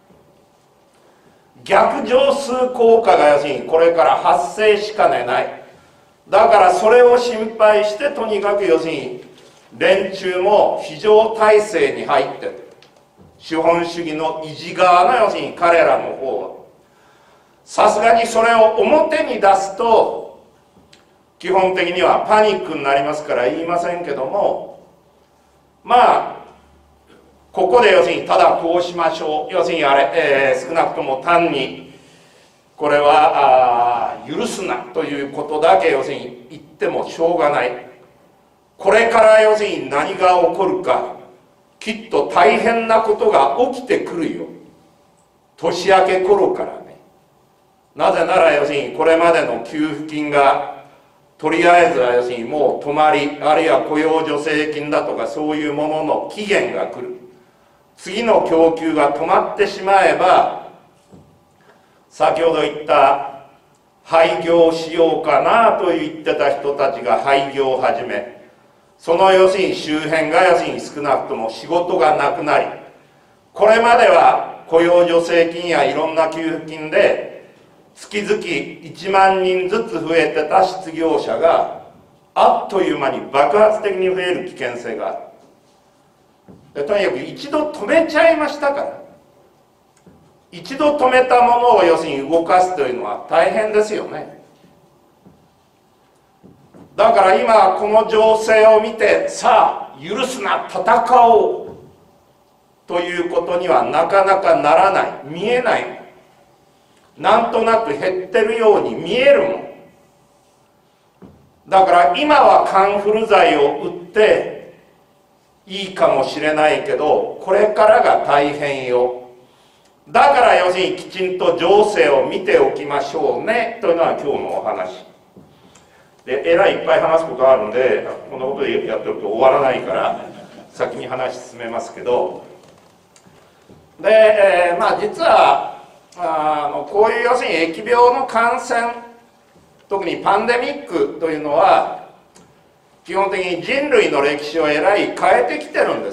逆乗数効果が要するにこれから発生しかねない。だからそれを心配してとにかく要するに連中も非常態勢に入ってる。資本主義の維持側の要するに彼らの方はさすがにそれを表に出すと基本的にはパニックになりますから言いませんけども、まあここで要するにただこうしましょう、要するにあれ、少なくとも単にこれは許すなということだけ要するに言ってもしょうがない。これから要するに何が起こるか、きっと大変なことが起きてくるよ、年明け頃からね。なぜなら要するにこれまでの給付金がとりあえずは要するにもう止まり、あるいは雇用助成金だとかそういうものの期限が来る。次の供給が止まってしまえば、先ほど言った廃業しようかなと言ってた人たちが廃業を始め、その要するに周辺が要するに少なくとも仕事がなくなり、これまでは雇用助成金やいろんな給付金で月々1万人ずつ増えてた失業者があっという間に爆発的に増える危険性がある。でとにかく一度止めちゃいましたから、一度止めたものを要するに動かすというのは大変ですよね。だから今この情勢を見て、さあ許すな戦おうということにはなかなかならない、見えない。なんとなく減ってるように見えるもん。だから今はカンフル剤を打っていいかもしれないけど、これからが大変よ。だから要するにきちんと情勢を見ておきましょうねというのは今日のお話で、えらいいっぱい話すことあるんで、このことでやってると終わらないから先に話進めますけど、で、まあ実はこういう要するに疫病の感染、特にパンデミックというのは基本的に人類の歴史をえらい変えてきてるんです。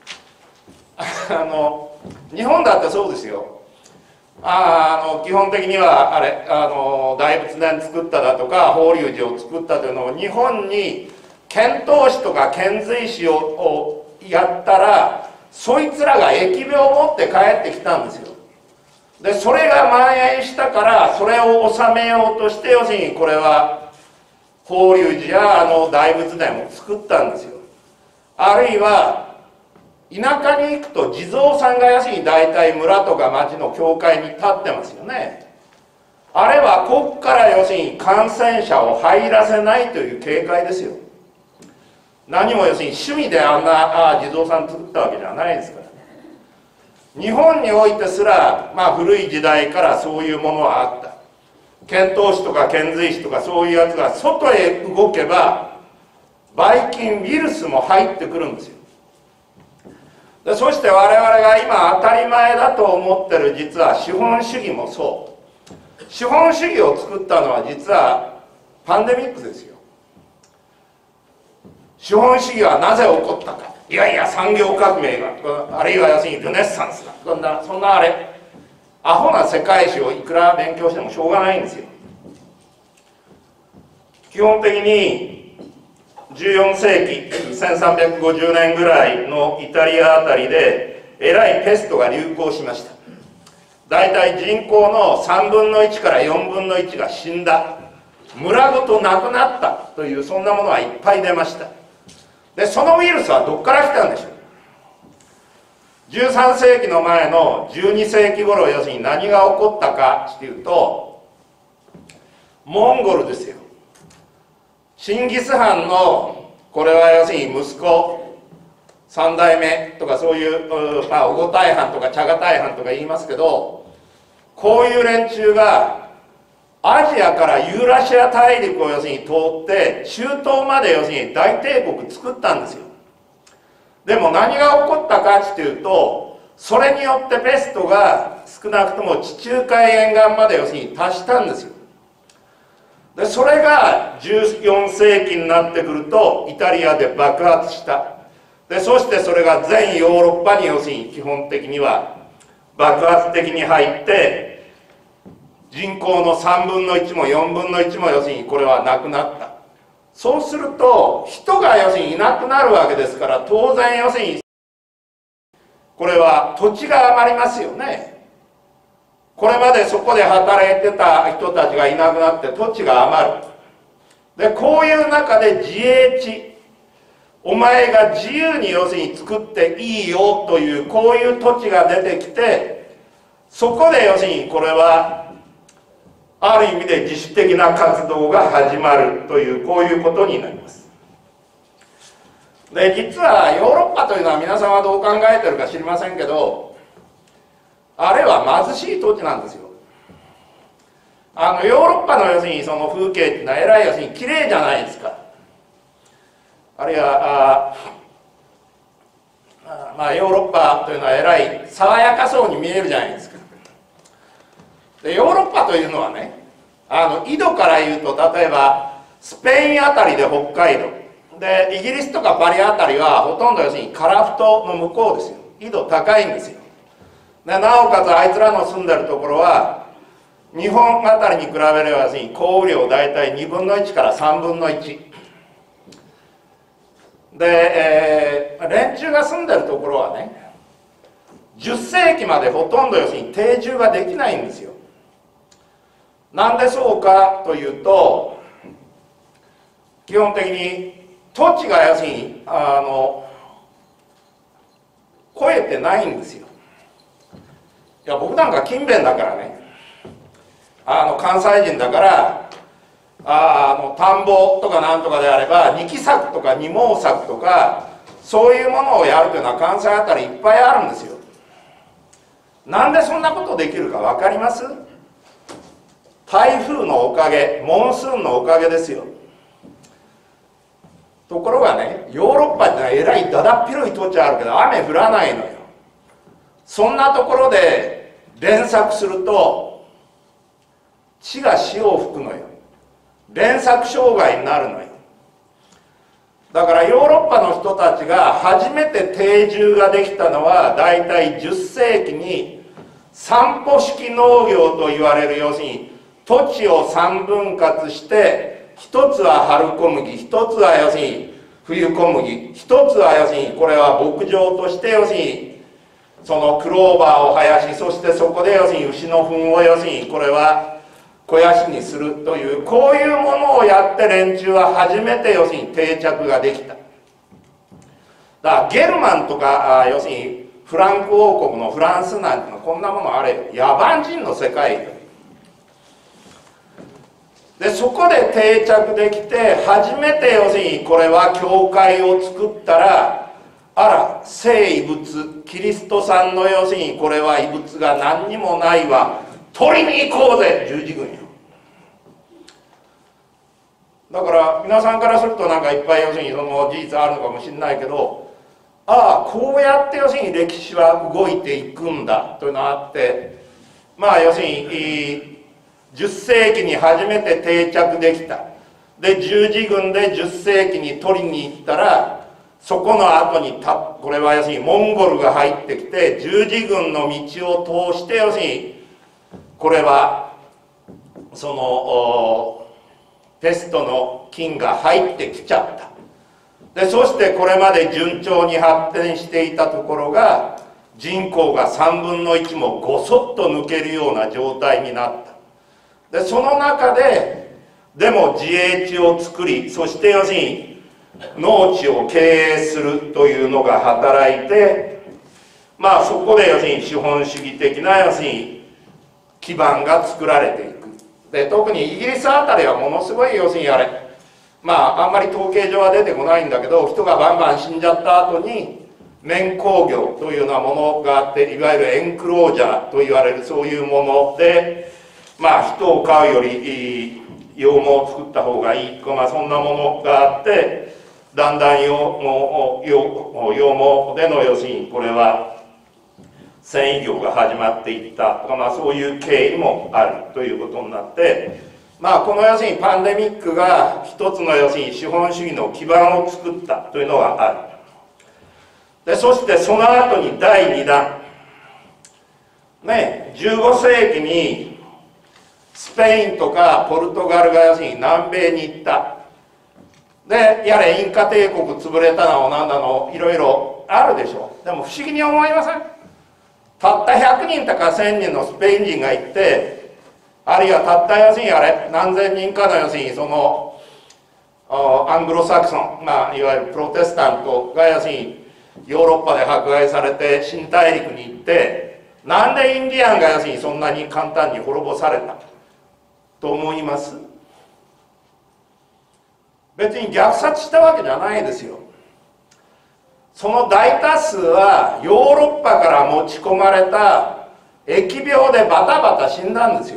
日本だってそうですよ。基本的にはあれ大仏殿作っただとか法隆寺を作ったというのを日本に遣唐使とか遣隋使をやったら、そいつらが疫病を持って帰ってきたんですよ。でそれが蔓延したから、それを収めようとして、要するにこれは法隆寺や大仏殿を作ったんですよ。あるいは田舎に行くと地蔵さんが要するに大体村とか町の教会に立ってますよね。あれはここから要するに感染者を入らせないという警戒ですよ。何も要するに趣味であんな地蔵さん作ったわけじゃないですからね。日本においてすら、古い時代からそういうものはあった。遣唐使とか遣隋使とかそういうやつが外へ動けばばい菌ウイルスも入ってくるんですよ。でそして我々が今当たり前だと思ってる実は資本主義もそう。資本主義を作ったのは実はパンデミックですよ。資本主義はなぜ起こったか。いやいや産業革命が、あるいは要するにルネッサンスが、そんなあれアホな世界史をいくら勉強してもしょうがないんですよ。基本的に14世紀1350年ぐらいのイタリアあたりでえらいペストが流行しました。だいたい人口の3分の1から4分の1が死んだ、村ごとなくなったというそんなものがいっぱい出ました。でそのウイルスはどこから来たんでしょう。13世紀の前の12世紀頃、要するに何が起こったかっていうと、モンゴルですよ。チンギス・ハンのこれは要するに息子3代目とかそういうオゴ大藩とかチャガ大藩とか言いますけど、こういう連中がアジアからユーラシア大陸を要するに通って中東まで要するに大帝国作ったんですよ。でも何が起こったかっていうと、それによってペストが少なくとも地中海沿岸まで要するに達したんですよ。でそれが14世紀になってくるとイタリアで爆発した。でそしてそれが全ヨーロッパに要するに基本的には爆発的に入って、人口の3分の1も4分の1も要するにこれはなくなった。そうすると人が要するにいなくなるわけですから、当然要するにこれは土地が余りますよね。これまでそこで働いてた人たちがいなくなって土地が余る。でこういう中で自営地、お前が自由に要するに作っていいよというこういう土地が出てきて、そこで要するにこれはある意味で自主的な活動が始まるというこういうことになります。で実はヨーロッパというのは皆さんはどう考えてるか知りませんけど、あれは貧しい土地なんですよ。ヨーロッパの要するにその風景っていうのはえらい要するに綺麗じゃないですか。あるいはヨーロッパというのはえらい爽やかそうに見えるじゃないですか。でヨーロッパというのはね、緯度から言うと例えばスペインあたりで北海道で、イギリスとかパリあたりはほとんど要するにカラフトの向こうですよ。緯度高いんですよ。でなおかつあいつらの住んでるところは日本あたりに比べれば要するに降雨量大体2分の1から3分の1で、連中が住んでるところはね、10世紀までほとんど要するに定住ができないんですよ。なんでそうかというと、基本的に土地が要するに超えてないんですよ。いや僕なんか勤勉だからね、関西人だから田んぼとかなんとかであれば二期作とか二毛作とかそういうものをやるというのは関西あたりいっぱいあるんですよ。なんでそんなことできるか分かります？台風のおかげ、モンスーンのおかげですよ。ところがね、ヨーロッパってのはえらいだだっ広い土地あるけど雨降らないのよ。そんなところで連作すると地が潮を吹くのよ。連作障害になるのよ。だからヨーロッパの人たちが初めて定住ができたのはだいたい10世紀に散歩式農業と言われる、要するに土地を3分割して一つは春小麦、一つは要するに冬小麦、一つは要するにこれは牧場として要するにそのクローバーを生やし、そしてそこで要するに牛の糞を要するにこれは肥やしにするというこういうものをやって連中は初めて要するに定着ができた。 だからゲルマンとか要するにフランク王国のフランスなんてのこんなものあれ野蛮人の世界で、そこで定着できて初めて要するにこれは教会を作ったら、あら聖遺物キリストさんの要するにこれは遺物が何にもないわ、取りに行こうぜ十字軍よ。だから皆さんからするとなんかいっぱい要するにその事実あるのかもしれないけど、ああこうやって要するに歴史は動いていくんだというのがあって、まあ要するに10世紀に初めて定着できた。で十字軍で10世紀に取りに行ったら、そこの後にこれは要するにモンゴルが入ってきて十字軍の道を通して要するにこれはそのペストの菌が入ってきちゃった。でそしてこれまで順調に発展していたところが人口が3分の1もごそっと抜けるような状態になった。でその中ででも自営地を作り、そして要するに農地を経営するというのが働いて、まあそこで要するに資本主義的な要するに基盤が作られていく。で特にイギリスあたりはものすごい要するにあれ、まああんまり統計上は出てこないんだけど、人がバンバン死んじゃった後に綿工業というようなものがあって、いわゆるエンクロージャーと言われるそういうもので、まあ人を飼うより羊毛を作った方がいいとか、まあそんなものがあって、だんだん羊毛での要するにこれは繊維業が始まっていったとか、まあそういう経緯もあるということになって、まあこの要するにパンデミックが一つの要するに資本主義の基盤を作ったというのがある。でそしてその後に第2弾ね、15世紀にスペインとかポルトガルが要するに南米に行った。でやれインカ帝国潰れたのなんだのいろいろあるでしょ。でも不思議に思いません？たった100人とか1000人のスペイン人がいて、あるいはたった要するにあれ何千人かの要するにそのアングロサクソン、まあ、いわゆるプロテスタントが要するにヨーロッパで迫害されて新大陸に行って、なんでインディアンが要するにそんなに簡単に滅ぼされたと思います？別に虐殺したわけじゃないですよ。その大多数はヨーロッパから持ち込まれた疫病でバタバタ死んだんですよ。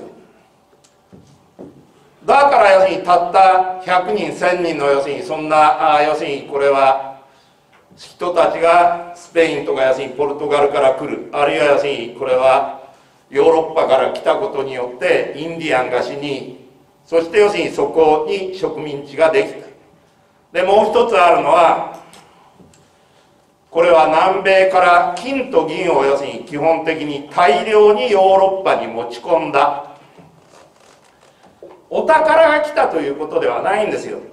だから要するにたった100人1000人の要するにそんな要するにこれは人たちがスペインとか要するにポルトガルから来る、あるいは要するにこれはヨーロッパから来たことによってインディアンが死に、そして要するにそこに植民地ができた。でもう一つあるのは、これは南米から金と銀を要するに基本的に大量にヨーロッパに持ち込んだ。お宝が来たということではないんですよ。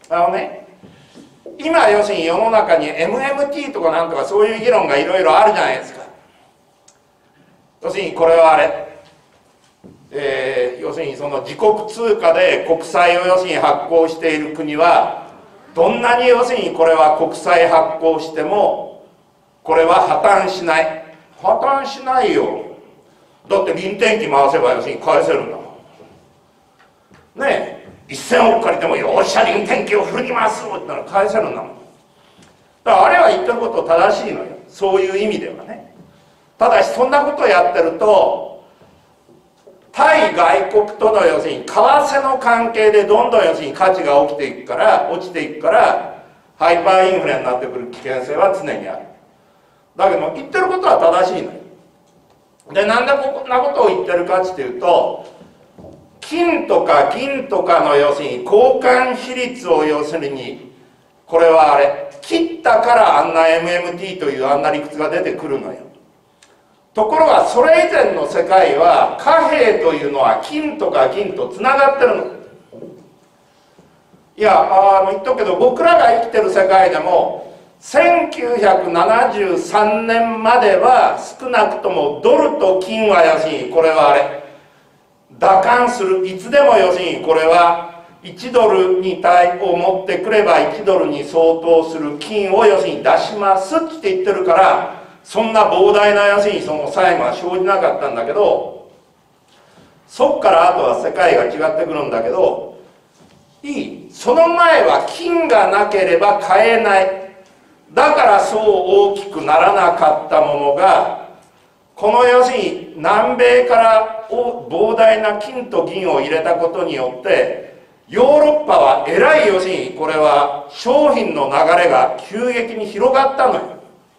今要するに世の中に MMT とかなんとかそういう議論がいろいろあるじゃないですか。要するにこれはあれ、要するにその自国通貨で国債を要するに発行している国はどんなに要するにこれは国債発行してもこれは破綻しない。破綻しないよ。だって輪転機回せば要するに返せるんだもんね。え1000億借りてもよっしゃ輪転機を振りますって言ったら返せるんだもん。だからあれは言ってること正しいのよ、そういう意味ではね。ただしそんなことをやってると対外国との要するに為替の関係でどんどん要するに価値が落ちていくからハイパーインフレになってくる危険性は常にある。だけど言ってることは正しいのよ。でなんでこんなことを言ってるかっていうと、金とか銀とかの要するに交換比率を要するにこれはあれ切ったからあんな MMT というあんな理屈が出てくるのよ。ところがそれ以前の世界は貨幣というのは金とか銀とつながってるの。いや言っとくけど僕らが生きてる世界でも1973年までは少なくともドルと金は要するにこれはあれ打艦する、いつでも要するにこれは 1ドルを持ってくれば1ドルに相当する金を要するに出しますって言ってるから、そんな膨大な要するにその債務は生じなかったんだけど、そっからあとは世界が違ってくるんだけど、その前は金がなければ買えない。だからそう大きくならなかったものが、この要するに南米から膨大な金と銀を入れたことによって、ヨーロッパはえらい要するにこれは商品の流れが急激に広がったのよ。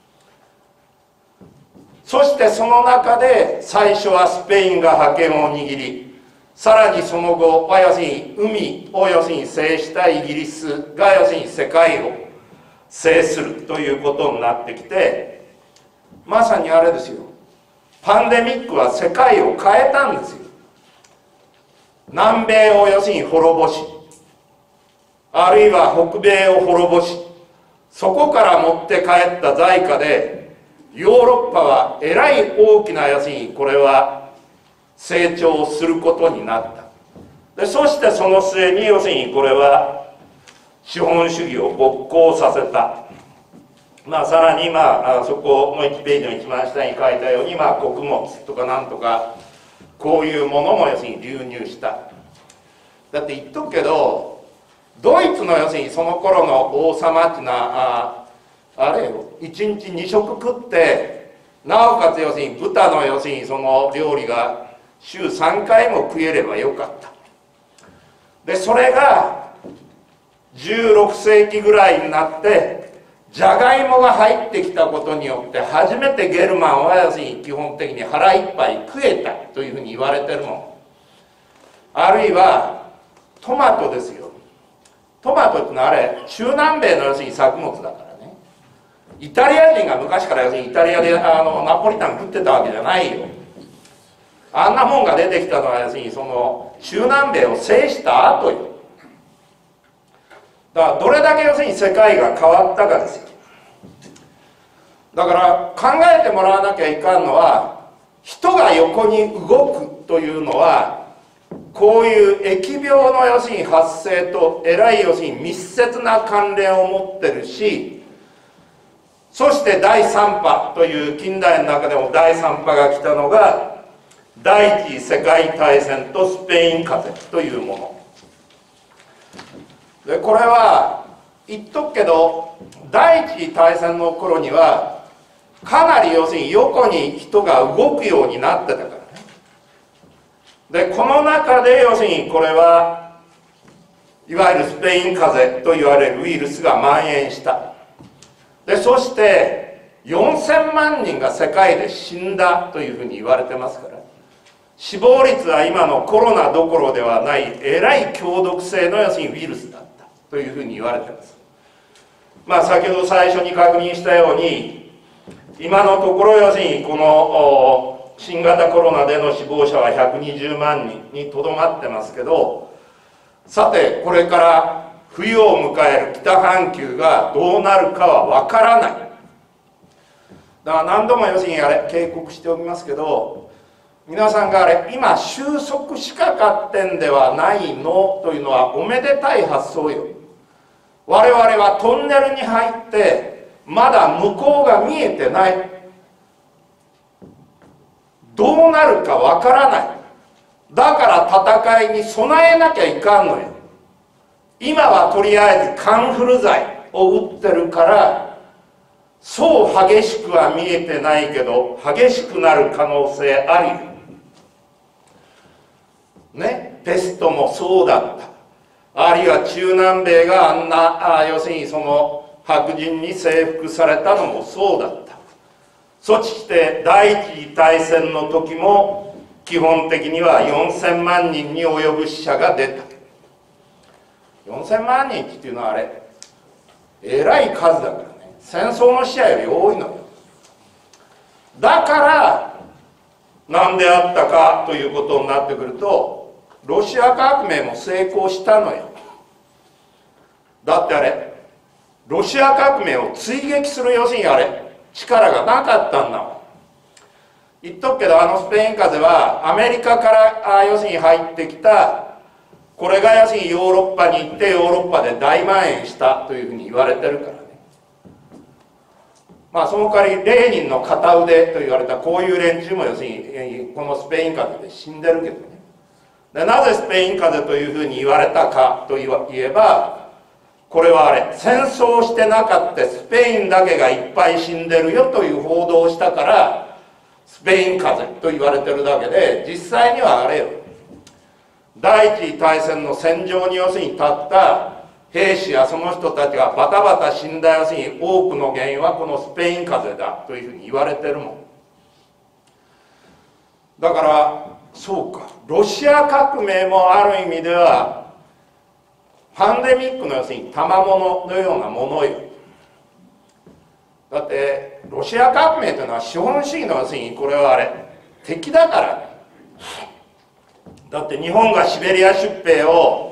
そしてその中で最初はスペインが覇権を握り、さらにその後は要するに海を要するに制したイギリスが要するに世界を制するということになってきて、まさにあれですよ、パンデミックは世界を変えたんですよ。南米を要するに滅ぼし、あるいは北米を滅ぼし、そこから持って帰った財貨でヨーロッパはえらい大きな要するにこれは成長することになった。でそしてその末に要するにこれは資本主義を勃興させた。さらにそこの1ページの一番下に書いたように穀物とかなんとかこういうものも要するに流入した。だって言っとくけど、ドイツの要するにその頃の王様っていうのはあれよ、1日2食食って、なおかつ要するに豚の要するにその料理が週3回も食えればよかった。でそれが16世紀ぐらいになってじゃがいもが入ってきたことによって初めてゲルマンは要するに基本的に腹いっぱい食えたというふうに言われてるもん。あるいはトマトですよ。トマトってのはあれ中南米の要するに作物だからね。イタリア人が昔から要するにイタリアでナポリタン食ってたわけじゃないよ。あんなもんが出てきたのは要するにその中南米を制した後よ。だからどれだけ要するに世界が変わったかですよ。だから考えてもらわなきゃいかんのは、人が横に動くというのはこういう疫病の要するに発生とえらい要するに密接な関連を持ってるし、そして第3波という近代の中でも第3波が来たのが第一次世界大戦とスペイン風邪というもので、これは言っとくけど第一次大戦の頃にはかなり要するに横に人が動くようになってたからね。でこの中で要するにこれはいわゆるスペイン風邪と言われるウイルスが蔓延した。でそして4000万人が世界で死んだというふうに言われてますから、死亡率は今のコロナどころではないえらい強毒性の要するにウイルスだったというふうに言われてます。先ほど最初に確認したように今のところ要するにこの新型コロナでの死亡者は120万人にとどまってますけど、さてこれから冬を迎える北半球がどうなるかはわからない。だから何度も要するに警告しておきますけど、皆さんが今収束しかかってんではないのというのはおめでたい発想よ。我々はトンネルに入ってまだ向こうが見えてない。どうなるかわからない。だから戦いに備えなきゃいかんのよ。今はとりあえずカンフル剤を打ってるからそう激しくは見えてないけど激しくなる可能性あるよね。ペストもそうだった。あるいは中南米があんな要するにその白人に征服されたのもそうだった。そして第一次大戦の時も基本的には4000万人に及ぶ死者が出た。4000万人っていうのはえらい数だからね。戦争の死者より多いのよ。だから何であったかということになってくると、ロシア革命も成功したのよ。だってロシア革命を追撃する要するに力がなかったんだもん。言っとくけどスペイン風邪はアメリカから要するに入ってきたこれが要するにヨーロッパに行ってヨーロッパで大蔓延したというふうに言われてるからね。まあその代わりレーニンの片腕と言われたこういう連中も要するにこのスペイン風邪で死んでるけどね。でなぜスペイン風邪というふうに言われたかといえば、これはあれ戦争してなかったスペインだけがいっぱい死んでるよという報道をしたからスペイン風邪と言われてるだけで、実際にはあれよ、第一次大戦の戦場に要するに立った兵士やその人たちがバタバタ死んだ要するに多くの原因はこのスペイン風邪だというふうに言われてるもん。だからそうか、ロシア革命もある意味ではパンデミックの要するに賜物のようなものよ。だってロシア革命というのは資本主義の要するにこれはあれ敵だからね。だって日本がシベリア出兵を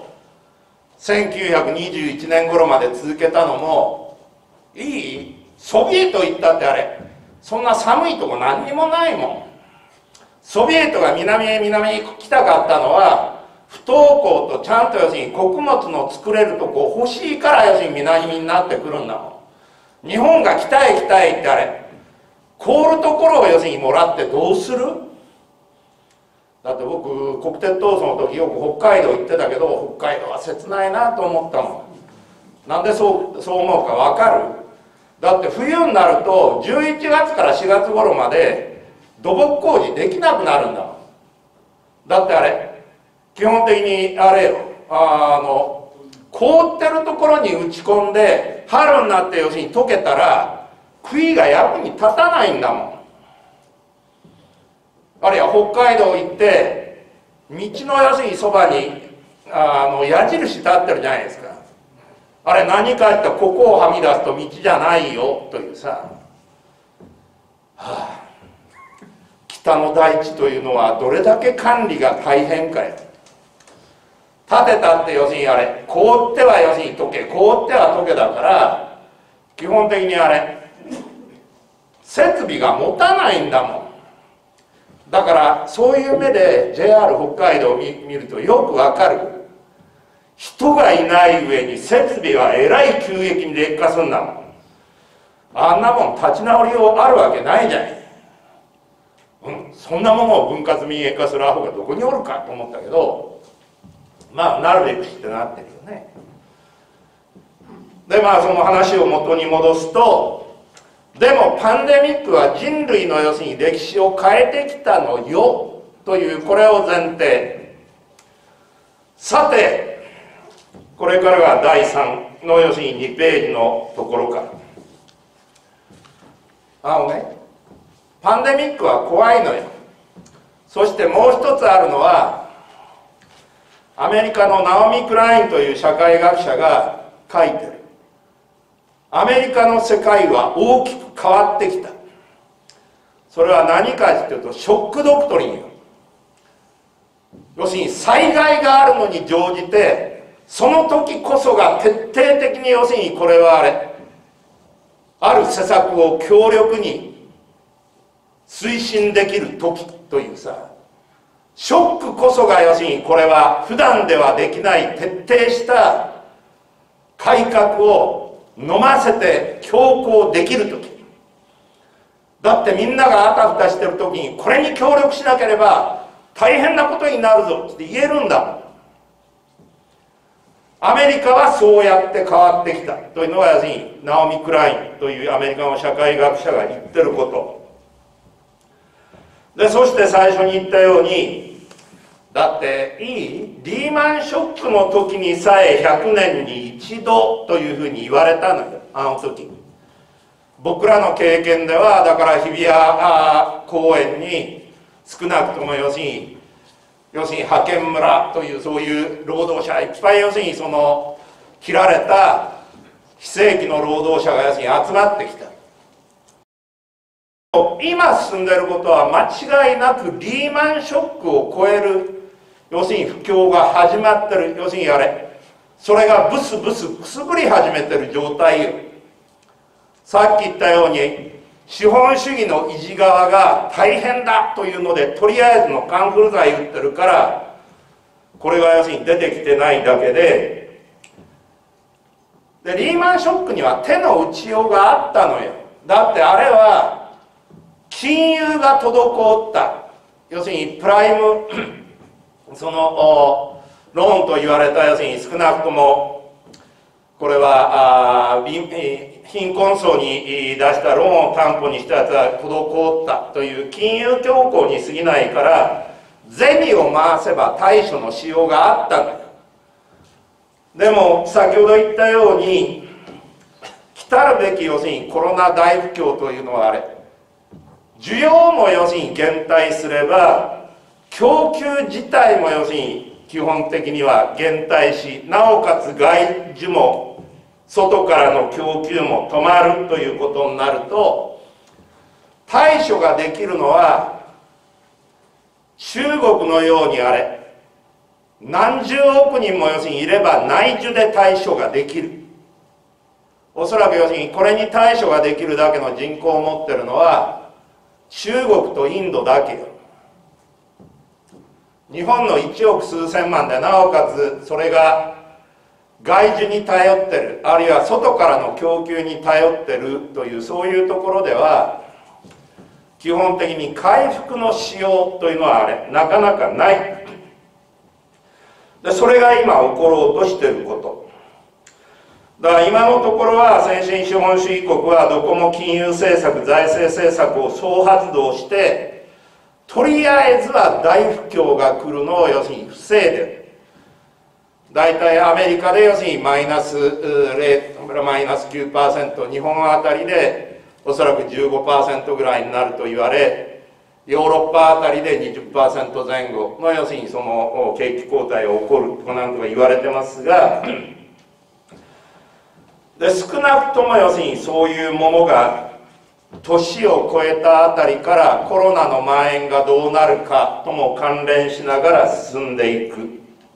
1921年頃まで続けたのもいい、ソビエト行ったってあれそんな寒いとこ何にもないもん。ソビエトが南に来たかったのは不登校とちゃんと要するに穀物の作れるとこ欲しいから要するに南になってくるんだもん。日本が北へ北へ行ってあれ凍るところを要するにもらってどうする。だって僕国鉄闘争の時よく北海道行ってたけど、北海道は切ないなと思ったもん。なんでそう思うか分かる。だって冬になると11月から4月頃まで土木工事できなくなるんだもん。だってあれ基本的にあれよ、凍ってるところに打ち込んで春になって要するに溶けたら杭が役に立たないんだもん。あるいは北海道行って道の要するにそばに矢印立ってるじゃないですか。あれ何かってここをはみ出すと道じゃないよというさ、はあ、北の大地というのはどれだけ管理が大変かよ。建てたって要するにあれ凍っては要するに溶け、凍っては溶けだから基本的にあれ設備が持たないんだもん。だからそういう目で JR 北海道を見るとよくわかる。人がいない上に設備はえらい急激に劣化するんだもん。あんなもん立ち直りようあるわけないじゃない。そんなものを分割民営化するアホがどこにおるかと思ったけど、まあなるべくしてなってるよね。でまあその話を元に戻すと、でもパンデミックは人類の要するに歴史を変えてきたのよというこれを前提。さてこれからが第3の要するに2ページのところから。パンデミックは怖いのよ。そしてもう一つあるのはアメリカのナオミ・クラインという社会学者が書いてる。アメリカの世界は大きく変わってきた。それは何かというとショックドクトリンよ。要するに災害があるのに乗じてその時こそが徹底的に要するにこれはある施策を強力に推進できる時というさ、ショックこそが要するにこれは普段ではできない徹底した改革を飲ませて強行できる時だって、みんながあたふたしてる時にこれに協力しなければ大変なことになるぞって言えるんだもん。アメリカはそうやって変わってきたというのが要するにナオミ・クラインというアメリカの社会学者が言ってることで、そして最初に言ったように、だってリーマンショックの時にさえ100年に一度というふうに言われたのよ。あの時僕らの経験ではだから日比谷公園に少なくとも要するに派遣村というそういう労働者いっぱい要するにその切られた非正規の労働者が要するに集まってきた。今進んでいることは間違いなくリーマンショックを超える要するに不況が始まってる。要するにそれがブスブスくすぶり始めてる状態よ。さっき言ったように資本主義の意地側が大変だというのでとりあえずのカンフル剤打ってるからこれが要するに出てきてないだけで、リーマンショックには手の打ちようがあったのよ。だってあれは金融が滞った、要するにプライムそのローンと言われた、要するに少なくともこれは貧困層に出したローンを担保にしたやつは滞ったという金融恐慌に過ぎないから、銭を回せば対処のしようがあったのよ。でも先ほど言ったように、来たるべき要するにコロナ大不況というのはあれ、需要も要するに減退すれば供給自体も要するに基本的には減退し、なおかつ外需も外からの供給も止まるということになると、対処ができるのは中国のようにあれ何十億人も要するにいれば内需で対処ができる。おそらく要するにこれに対処ができるだけの人口を持ってるのは中国とインドだけよ。日本の1億数千万で、なおかつそれが外需に頼ってる、あるいは外からの供給に頼ってるという、そういうところでは基本的に回復のしようというのはあれなかなかない。でそれが今起ころうとしていること。だから今のところは先進資本主義国はどこも金融政策、財政政策を総発動して、とりあえずは大不況が来るのを要するに防いでる。大体アメリカで要するにマイナス9%、日本あたりでおそらく 15% ぐらいになると言われ、ヨーロッパあたりで 20% 前後の要するにその景気後退が起こるとかなんとか言われてますが、で少なくとも要するにそういうものが年を超えたあたりからコロナの蔓延がどうなるかとも関連しながら進んでいく。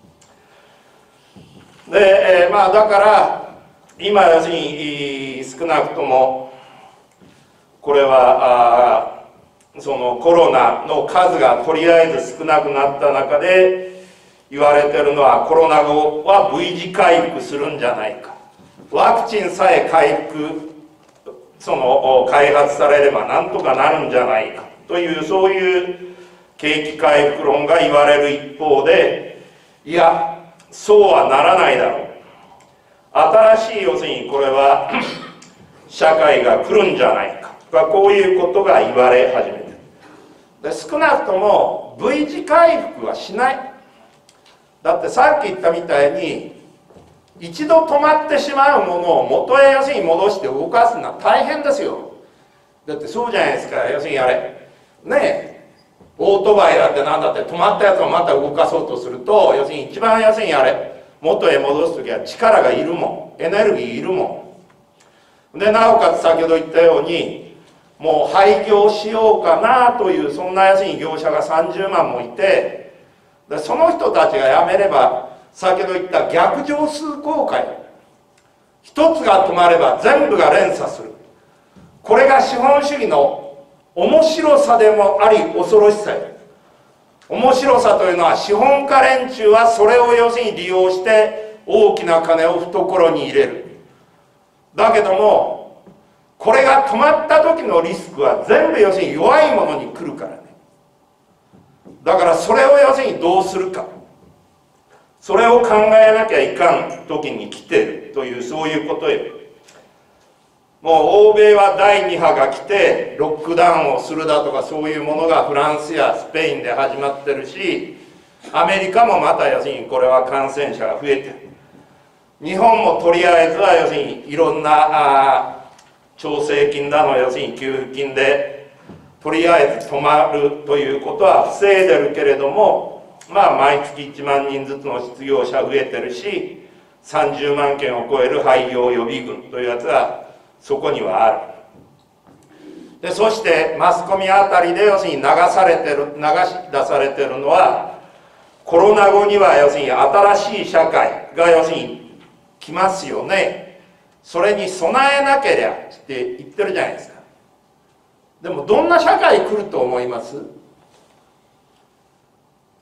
で、だから今要するに少なくともこれはそのコロナの数がとりあえず少なくなった中で言われてるのは、コロナ後は V 字回復するんじゃないか、ワクチンさえ回復開発されればなんとかなるんじゃないかという、そういう景気回復論が言われる一方で、いやそうはならないだろう、新しい要するにこれは社会が来るんじゃないかとか、こういうことが言われ始めてる。で少なくとも V 字回復はしない。だってさっき言ったみたいに、一度止まってしまうものを元へ要するに戻して動かすのは大変ですよ。だってそうじゃないですか。要するにあれねえ、オートバイだってなんだって止まったやつをまた動かそうとすると、要するに一番要するにあれ元へ戻す時は力がいるもん、エネルギーいるもんで、なおかつ先ほど言ったようにもう廃業しようかなという、そんな要するに業者が30万もいて、でその人たちが辞めれば先ほど言った逆上数効果よ。一つが止まれば全部が連鎖する。これが資本主義の面白さでもあり恐ろしさよ。面白さというのは、資本家連中はそれを要するに利用して大きな金を懐に入れる。だけどもこれが止まった時のリスクは全部要するに弱いものに来るからね。だからそれを要するにどうするか、それを考えなきゃいかん時に来てるという、そういうことよ。もう欧米は第2波が来てロックダウンをするだとか、そういうものがフランスやスペインで始まってるし、アメリカもまた要するにこれは感染者が増えてる。日本もとりあえずは要するにいろんな調整金だの要するに給付金でとりあえず止まるということは防いでるけれども、毎月1万人ずつの失業者増えてるし、30万件を超える廃業予備軍というやつがそこにはある。でそしてマスコミあたりで要するに流し出されてるのは、コロナ後には要するに新しい社会が要するに来ますよね、それに備えなけりゃって言ってるじゃないですか。でもどんな社会来ると思います？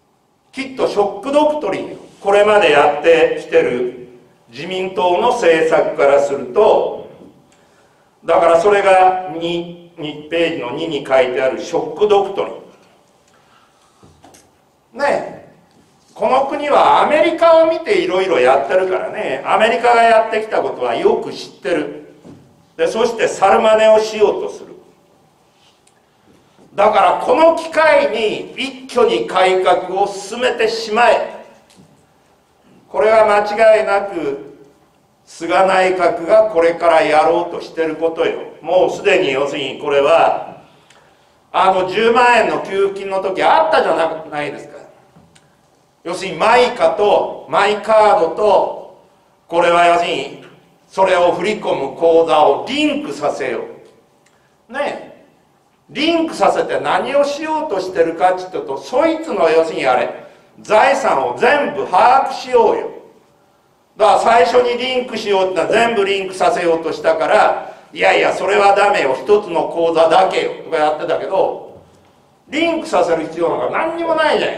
きっとショックドクトリン、これまでやってきてる自民党の政策からすると、だからそれが2ページの2に書いてあるショックドクトリンね。この国はアメリカを見ていろいろやってるからね、アメリカがやってきたことはよく知ってる。でそして猿真似をしようとする。だからこの機会に一挙に改革を進めてしまえ。これは間違いなく菅内閣がこれからやろうとしてることよ。もうすでに要するにこれは10万円の給付金の時あったじゃないですか。要するにマイカとマイカードと、これは要するにそれを振り込む口座をリンクさせようね。リンクさせて何をしようとしてるかっていうと、そいつの要するに財産を全部把握しようよ。だから最初にリンクしようってのは全部リンクさせようとしたから、いやいやそれはダメよ、一つの口座だけよとかやってたけど、リンクさせる必要なんか何にもないじゃない。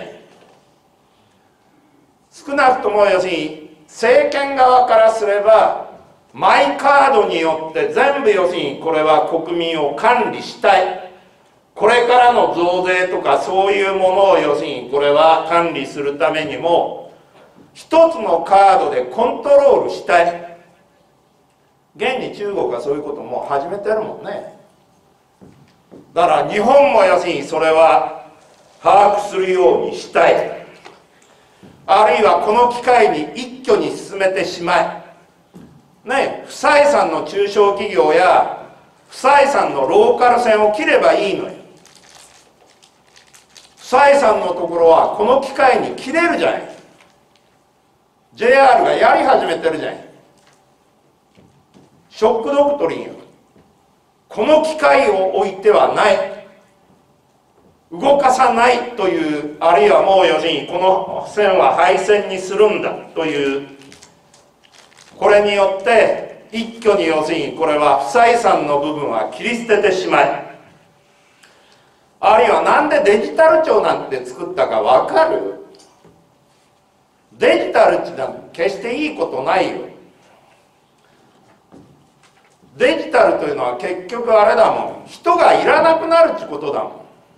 少なくとも要するに政権側からすればマイカードによって全部要するにこれは国民を管理したい。これからの増税とかそういうものを要するにこれは管理するためにも一つのカードでコントロールしたい。現に中国はそういうこともう始めてるもんね。だから日本も要するにそれは把握するようにしたい。あるいはこの機会に一挙に進めてしまえね。不採算の中小企業や不採算のローカル線を切ればいいのよ。不採算のところはこの機会に切れるじゃない。 JR がやり始めてるじゃない。ショックドクトリンよ。この機会を置いてはない、動かさないという、あるいはもう要するにこの線は廃線にするんだという、これによって一挙に要するにこれは不採算の部分は切り捨ててしまい、あるいはなんでデジタル庁なんて作ったか分かる？デジタルってのは決していいことないよ。デジタルというのは結局あれだもん、人がいらなくなるってことだもん。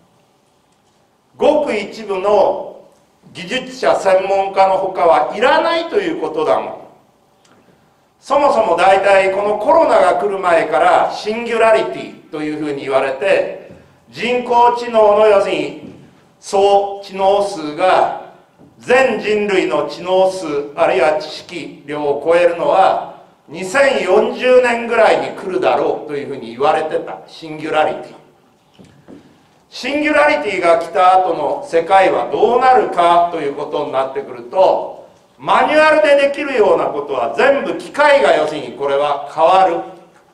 ごく一部の技術者専門家のほかはいらないということだもん。そもそも大体このコロナが来る前からシンギュラリティというふうに言われて、人工知能の要するに総知能数が全人類の知能数あるいは知識量を超えるのは2040年ぐらいに来るだろうというふうに言われてた。シンギュラリティ、シンギュラリティが来た後の世界はどうなるかということになってくると、マニュアルでできるようなことは全部機械が要するにこれは変わる。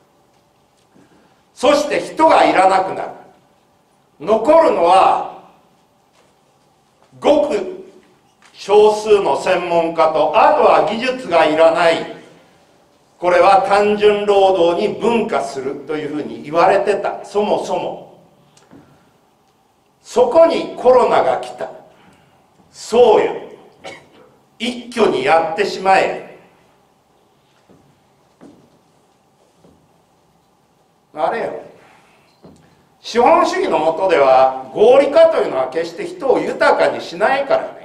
そして人がいらなくなる。残るのはごく少数の専門家と、あとは技術がいらない、これは単純労働に分化するというふうに言われてた。そもそもそこにコロナが来た。そうよ、一挙にやってしまえ。あれよ、資本主義の下では合理化というのは決して人を豊かにしないからね。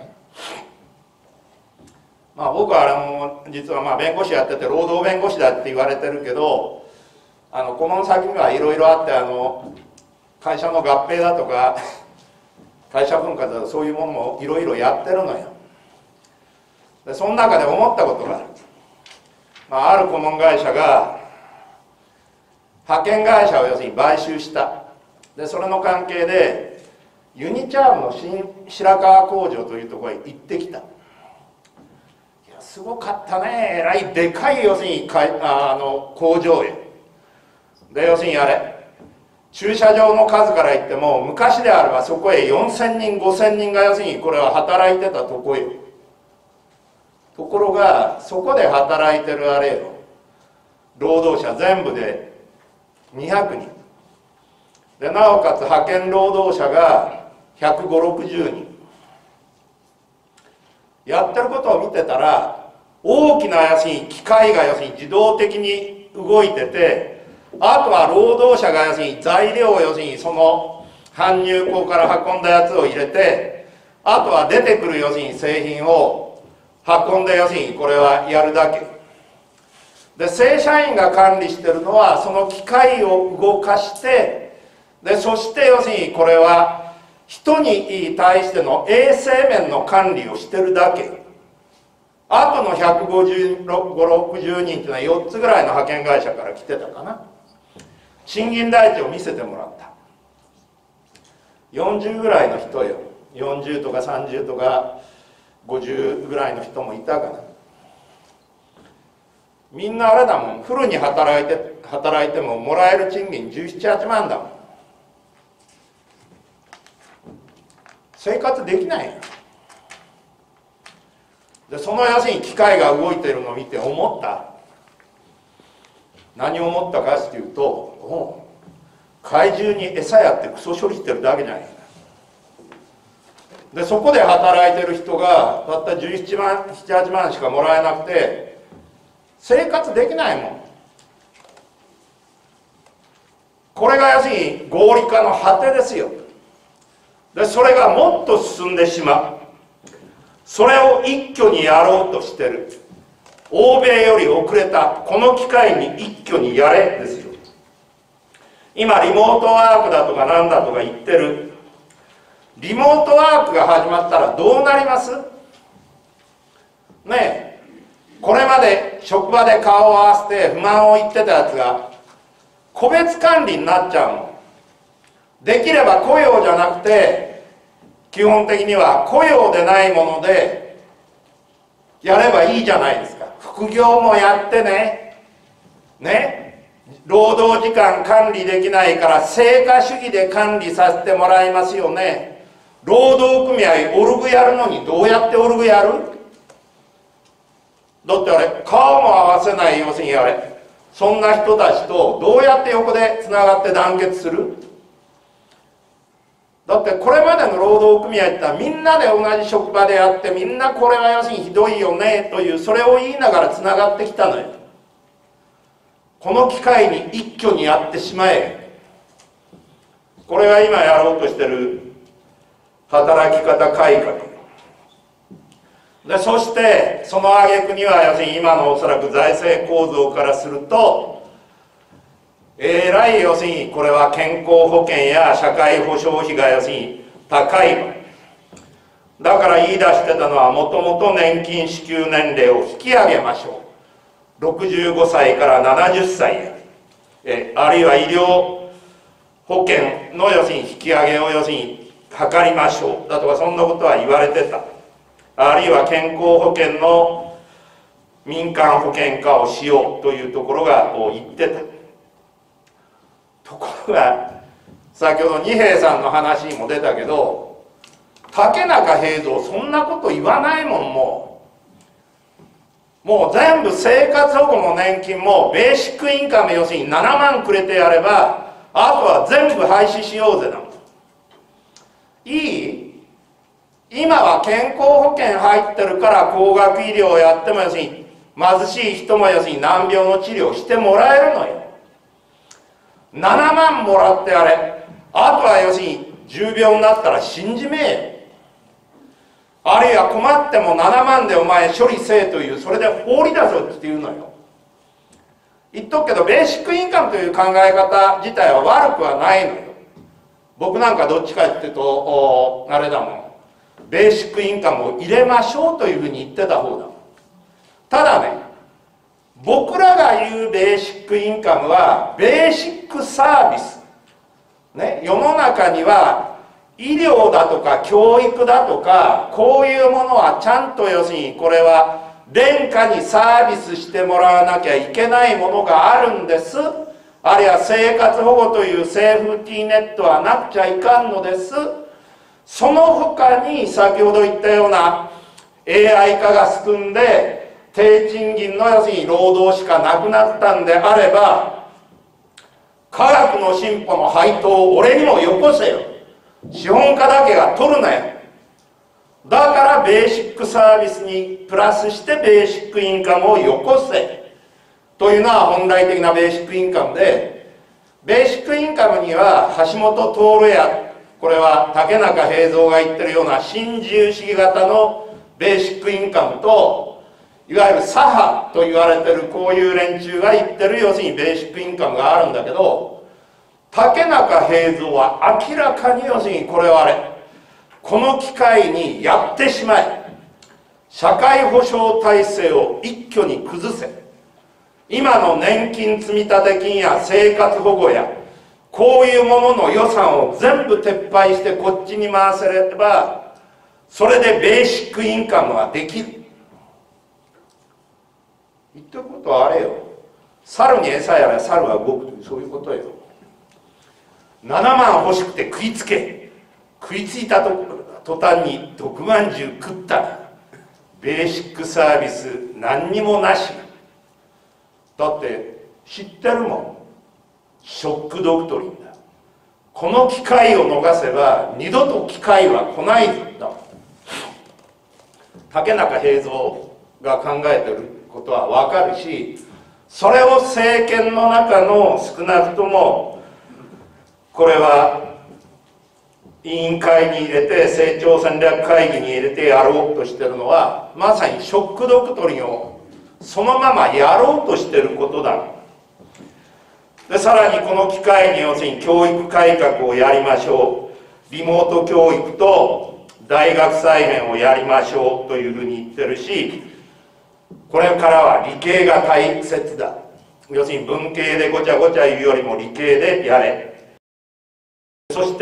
僕は実は弁護士やってて労働弁護士だって言われてるけど、この先にはいろいろあって会社の合併だとか会社分割だとかそういうものもいろいろやってるのよ。でその中で思ったことがある。ある顧問会社が派遣会社を要するに買収した。でそれの関係でユニチャームの新白川工場というところへ行ってきた。いやすごかったね、えらいでかい要するに工場へ。で要するに駐車場の数から言っても昔であればそこへ4000人5000人が要するにこれは働いてたとこよ。ところがそこで働いてる労働者全部で200人で、なおかつ派遣労働者が150、60人やってることを見てたら、大きな要するに機械が要するに自動的に動いてて、あとは労働者が要するに材料を要するにその搬入口から運んだやつを入れて、あとは出てくる要するに製品を運んで要するにこれはやるだけで、正社員が管理してるのはその機械を動かして、でそして要するにこれは人に対しての衛生面の管理をしてるだけ。あとの150、60人っていうのは4つぐらいの派遣会社から来てたかな。賃金台帳を見せてもらった。40ぐらいの人よ。40とか30とか50ぐらいの人もいたかな。みんなあれだもん、フルに働いてももらえる賃金17、8万だもん。生活できないよ。でその要するに機械が動いてるのを見て思った。何を思ったかっていうと、怪獣に餌やってクソ処理してるだけじゃないか。でそこで働いてる人がたった17万、7、8万しかもらえなくて生活できないもん。これが要するに合理化の果てですよ。でそれがもっと進んでしまう。それを一挙にやろうとしてる。欧米より遅れたこの機会に一挙にやれですよ。今リモートワークだとかなんだとか言ってる。リモートワークが始まったらどうなりますねえ。これまで職場で顔を合わせて不満を言ってたやつが個別管理になっちゃうの。できれば雇用じゃなくて基本的には雇用でないものでやればいいじゃないですか。副業もやってね、労働時間管理できないから成果主義で管理させてもらいますよね。労働組合オルグやるのにどうやってオルグやる？だってあれ顔も合わせない、要するにあれそんな人たちとどうやって横でつながって団結する？だってこれまでの労働組合ってのはみんなで同じ職場でやって、みんなこれは要するにひどいよねというそれを言いながらつながってきたのよ。この機会に一挙にやってしまえ。これが今やろうとしてる働き方改革で、そしてその挙句には要するに今のおそらく財政構造からするとえらい要するにこれは健康保険や社会保障費が要するに高いわ。だから言い出してたのはもともと年金支給年齢を引き上げましょう。65歳から70歳あるいは医療保険の要するに引き上げを要するに図りましょうだとかそんなことは言われてた。あるいは健康保険の民間保険化をしようというところが言ってた。ところが先ほど二瓶さんの話にも出たけど、竹中平蔵そんなこと言わないもん。もう全部生活保護も年金もベーシックインカム要するに7万くれてやればあとは全部廃止しようぜなの。いい？今は健康保険入ってるから高額医療をやっても要するに貧しい人も要するに難病の治療をしてもらえるのよ。7万もらってあれ、あとは要するに重病になったら死んじめえ。あるいは困っても7万でお前処理せえという、それで放り出そうって言うのよ。言っとくけどベーシックインカムという考え方自体は悪くはないのよ。僕なんかどっちかっていうとあれだもん、ベーシックインカムを入れましょうというふうに言ってた方だもん。ただね、僕らが言うベーシックインカムはベーシックサービス、ね、世の中には医療だとか教育だとかこういうものはちゃんと要するにこれは廉価にサービスしてもらわなきゃいけないものがあるんです。あるいは生活保護というセーフティーネットはなくちゃいかんのです。その他に先ほど言ったような AI 化が進んで低賃金の要するに労働しかなくなったんであれば、科学の進歩の配当を俺にもよこせよ。資本家だけが取るなよ。 だからベーシックサービスにプラスしてベーシックインカムをよこせというのは本来的なベーシックインカムで、ベーシックインカムには橋本徹や、これは竹中平蔵が言ってるような新自由主義型のベーシックインカムと、いわゆる左派と言われてるこういう連中が言ってる要するにベーシックインカムがあるんだけど、竹中平蔵は明らかに要するにこれはあれ、この機会にやってしまえ、社会保障体制を一挙に崩せ、今の年金積立金や生活保護やこういうものの予算を全部撤廃してこっちに回せれば、それでベーシックインカムはできる。言ってることはあれよ、猿に餌やら猿は動くという、そういうことよ。7万欲しくて食いつけ、食いついた途端に毒まんじゅう食ったらベーシックサービス何にもなし。だって知ってるもん、ショックドクトリンだ。この機会を逃せば二度と機会は来ないんだ。竹中平蔵が考えてることは分かるし、それを政権の中の少なくともこれは委員会に入れて、成長戦略会議に入れてやろうとしてるのは、まさにショックドクトリンをそのままやろうとしてることだ。でさらにこの機会に要するに教育改革をやりましょう、リモート教育と大学再編をやりましょうというふうに言ってるし、これからは理系が大切だ。要するに文系でごちゃごちゃ言うよりも理系でやれ。そして、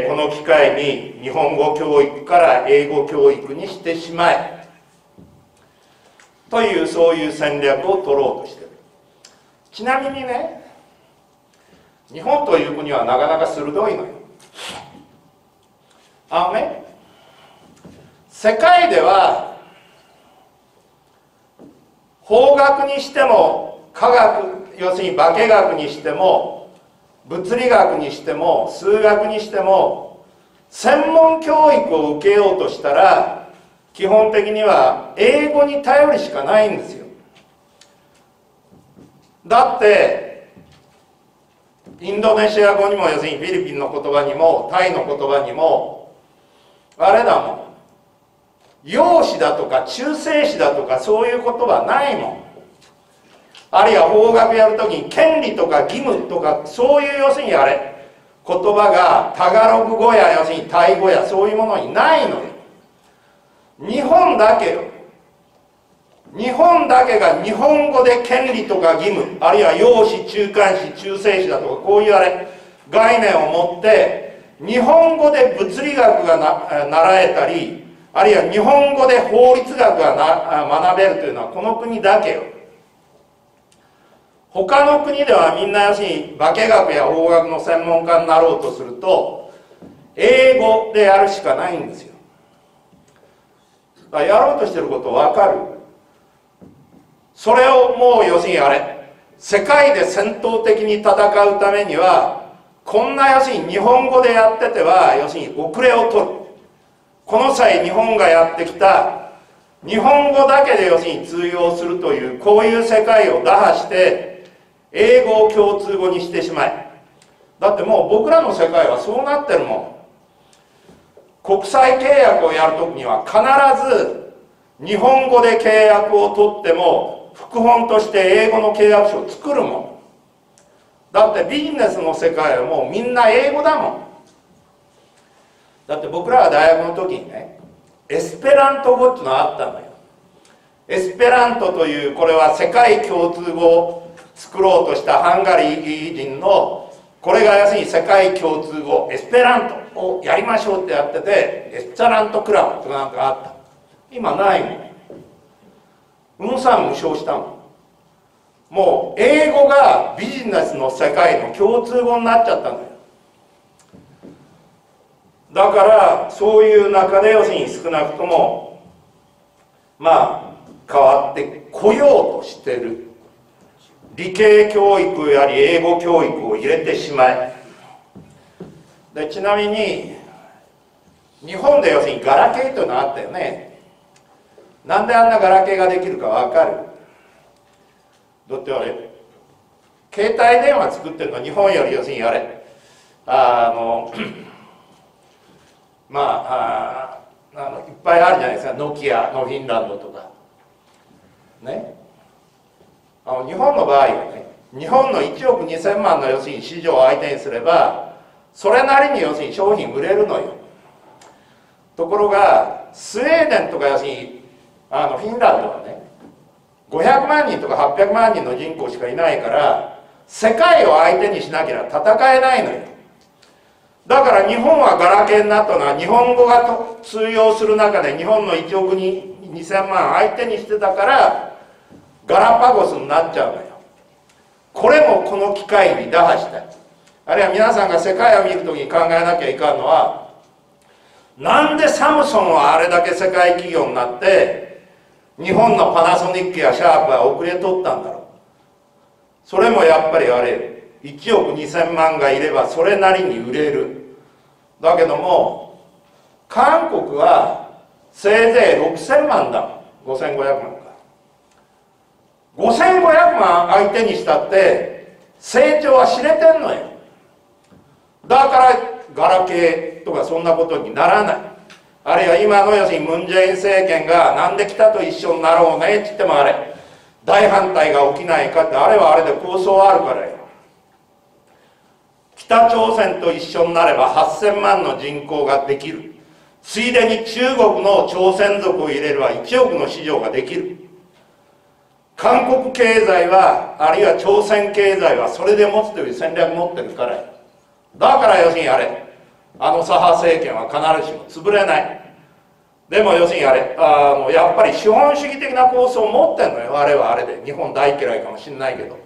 この機会に日本語教育から英語教育にしてしまえという、そういう戦略を取ろうとしている。ちなみにね、日本という国はなかなか鋭いのよ。世界では法学にしても科学、要するに化学にしても物理学にしても数学にしても、専門教育を受けようとしたら基本的には英語に頼るしかないんですよ。だってインドネシア語にも、要するにフィリピンの言葉にもタイの言葉にもあれだもん、養子だとか中性子だとかそういう言葉ないもん。あるいは法学やるときに権利とか義務とかそういう要するにあれ言葉がタガログ語や要するにタイ語やそういうものにないのよ。日本だけよ。日本だけが日本語で権利とか義務、あるいは養子中間子中性子だとかこういうあれ概念を持って日本語で物理学が習えたり、あるいは日本語で法律学が学べるというのはこの国だけよ。他の国ではみんな要するに化学や法学の専門家になろうとすると英語でやるしかないんですよ。だからやろうとしてること分かる。それをもう要するにあれ世界で戦闘的に戦うためにはこんな要するに日本語でやってては要するに遅れを取る。この際日本がやってきた日本語だけで要するに通用するというこういう世界を打破して英語を共通語にしてしまえ。だってもう僕らの世界はそうなってるもん。国際契約をやるときには必ず日本語で契約を取っても副本として英語の契約書を作るもん。だってビジネスの世界はもうみんな英語だもん。だって僕らは大学の時にね、エスペラント語っていうのがあったのよ。エスペラントというこれは世界共通語を作ろうとしたハンガリー人の、これが要するに世界共通語エスペラントをやりましょうってやってて、エスペラントクラブとかなんかあった。今ないもん。無償したもん。もう英語がビジネスの世界の共通語になっちゃったんだよ。だからそういう中で要するに少なくともまあ変わってこようとしてる理系教育やり英語教育を入れてしまえ。でちなみに日本で要するにガラケーというのがあったよね。なんであんなガラケーができるかわかる？だってあれ携帯電話作ってるのは日本より要するにあれいっぱいあるじゃないですか。ノキアのフィンランドとかね。日本の場合はね、日本の1億2000万の要するに市場を相手にすればそれなりに要するに商品売れるのよ。ところがスウェーデンとか要するにフィンランドはね500万人とか800万人の人口しかいないから世界を相手にしなければ戦えないのよ。だから日本はガラケーになったのは日本語が通用する中で日本の1億2000万相手にしてたからガラパゴスになっちゃうのよ。これもこの機会に打破したい。あるいは皆さんが世界を見るときに考えなきゃいかんのは、なんでサムソンはあれだけ世界企業になって日本のパナソニックやシャープは遅れとったんだろう。それもやっぱりあれ1億2000万がいればそれなりに売れる。だけども韓国はせいぜい6000万だもん。5500万か。5500万相手にしたって成長は知れてんのよ。だからガラケーとかそんなことにならない。あるいは今の要するにムン・ジェイン政権がなんで北と一緒になろうねって言ってもあれ大反対が起きないかって、あれはあれで構想あるからよ。北朝鮮と一緒になれば8000万の人口ができる。ついでに中国の朝鮮族を入れれば1億の市場ができる。韓国経済はあるいは朝鮮経済はそれで持つという戦略持ってるからよ。だから要するにあれ左派政権は必ずしも潰れない。でも要するにあれやっぱり資本主義的な構想を持ってんのよ。あれはあれで日本大嫌いかもしれないけど、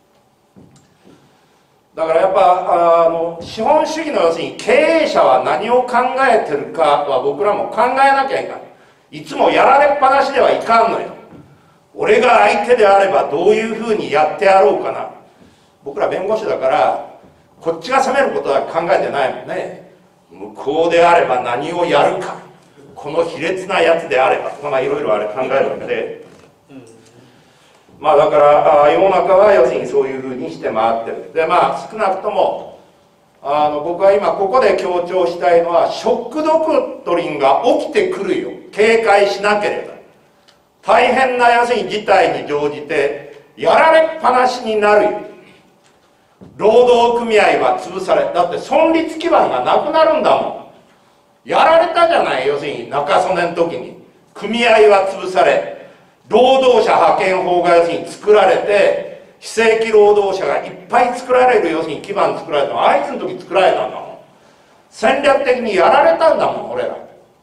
だからやっぱ資本主義の要するに経営者は何を考えてるかは僕らも考えなきゃいけない。いつもやられっぱなしではいかんのよ。俺が相手であればどういうふうにやってやろうかな。僕ら弁護士だからこっちが責めることは考えてないもんね。向こうであれば何をやるか、この卑劣なやつであればいろいろあれ考えるわけで、だから世の中は要するにそういうふうにして回ってる。で少なくとも僕は今ここで強調したいのは、ショックドクトリンが起きてくるよ。警戒しなければ大変な要するに事態に乗じてやられっぱなしになるよ。労働組合は潰され、だって存立基盤がなくなるんだもん。やられたじゃない。要するに中曽根の時に組合は潰され、労働者派遣法が要するに作られて、非正規労働者がいっぱい作られる要するに基盤作られたのはあいつの時作られたんだもん。戦略的にやられたんだもん俺ら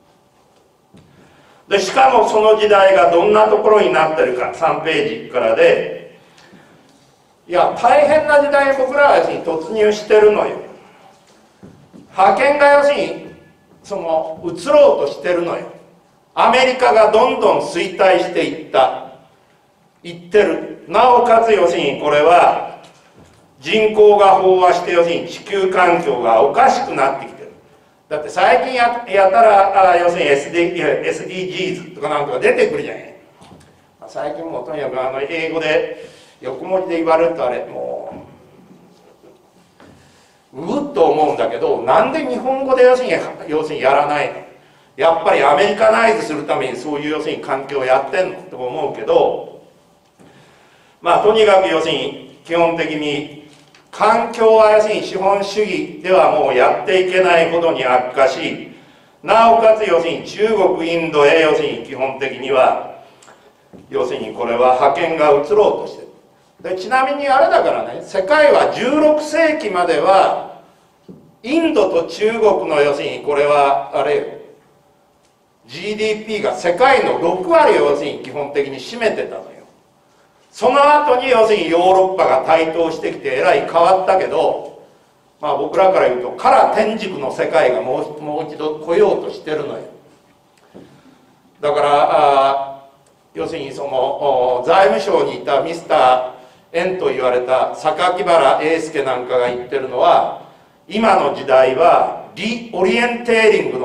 で。しかもその時代がどんなところになってるか3ページからで、いや大変な時代に僕らは要するに突入してるのよ。覇権が要するに移ろうとしてるのよ。アメリカがどんどん衰退していってる。なおかつ要するにこれは人口が飽和して要するに地球環境がおかしくなってきてる。だって最近やたら要するに SDGs とかなんかが出てくるじゃない。最近もとにかく英語で横文字で言われるとあれもうっと思うんだけど、なんで日本語で要するにやらないの。やっぱりアメリカナイズするためにそういう要するに環境をやってんのと思うけど、とにかく要するに基本的に環境は要するに資本主義ではもうやっていけないほどに悪化し、なおかつ要するに中国インドへ要するに基本的には要するにこれは覇権が移ろうとしてる。でちなみにあれだからね、世界は16世紀まではインドと中国の要するにこれはあれよ、GDP が世界の6割を要するに基本的に占めてたのよ。その後に要するにヨーロッパが台頭してきてえらい変わったけど、僕らから言うと唐天竺の世界がもう一度来ようとしてるのよ。だから要するに財務省にいたミスター円と言われた榊原英介なんかが言ってるのは、今の時代はリオリエンテーリングの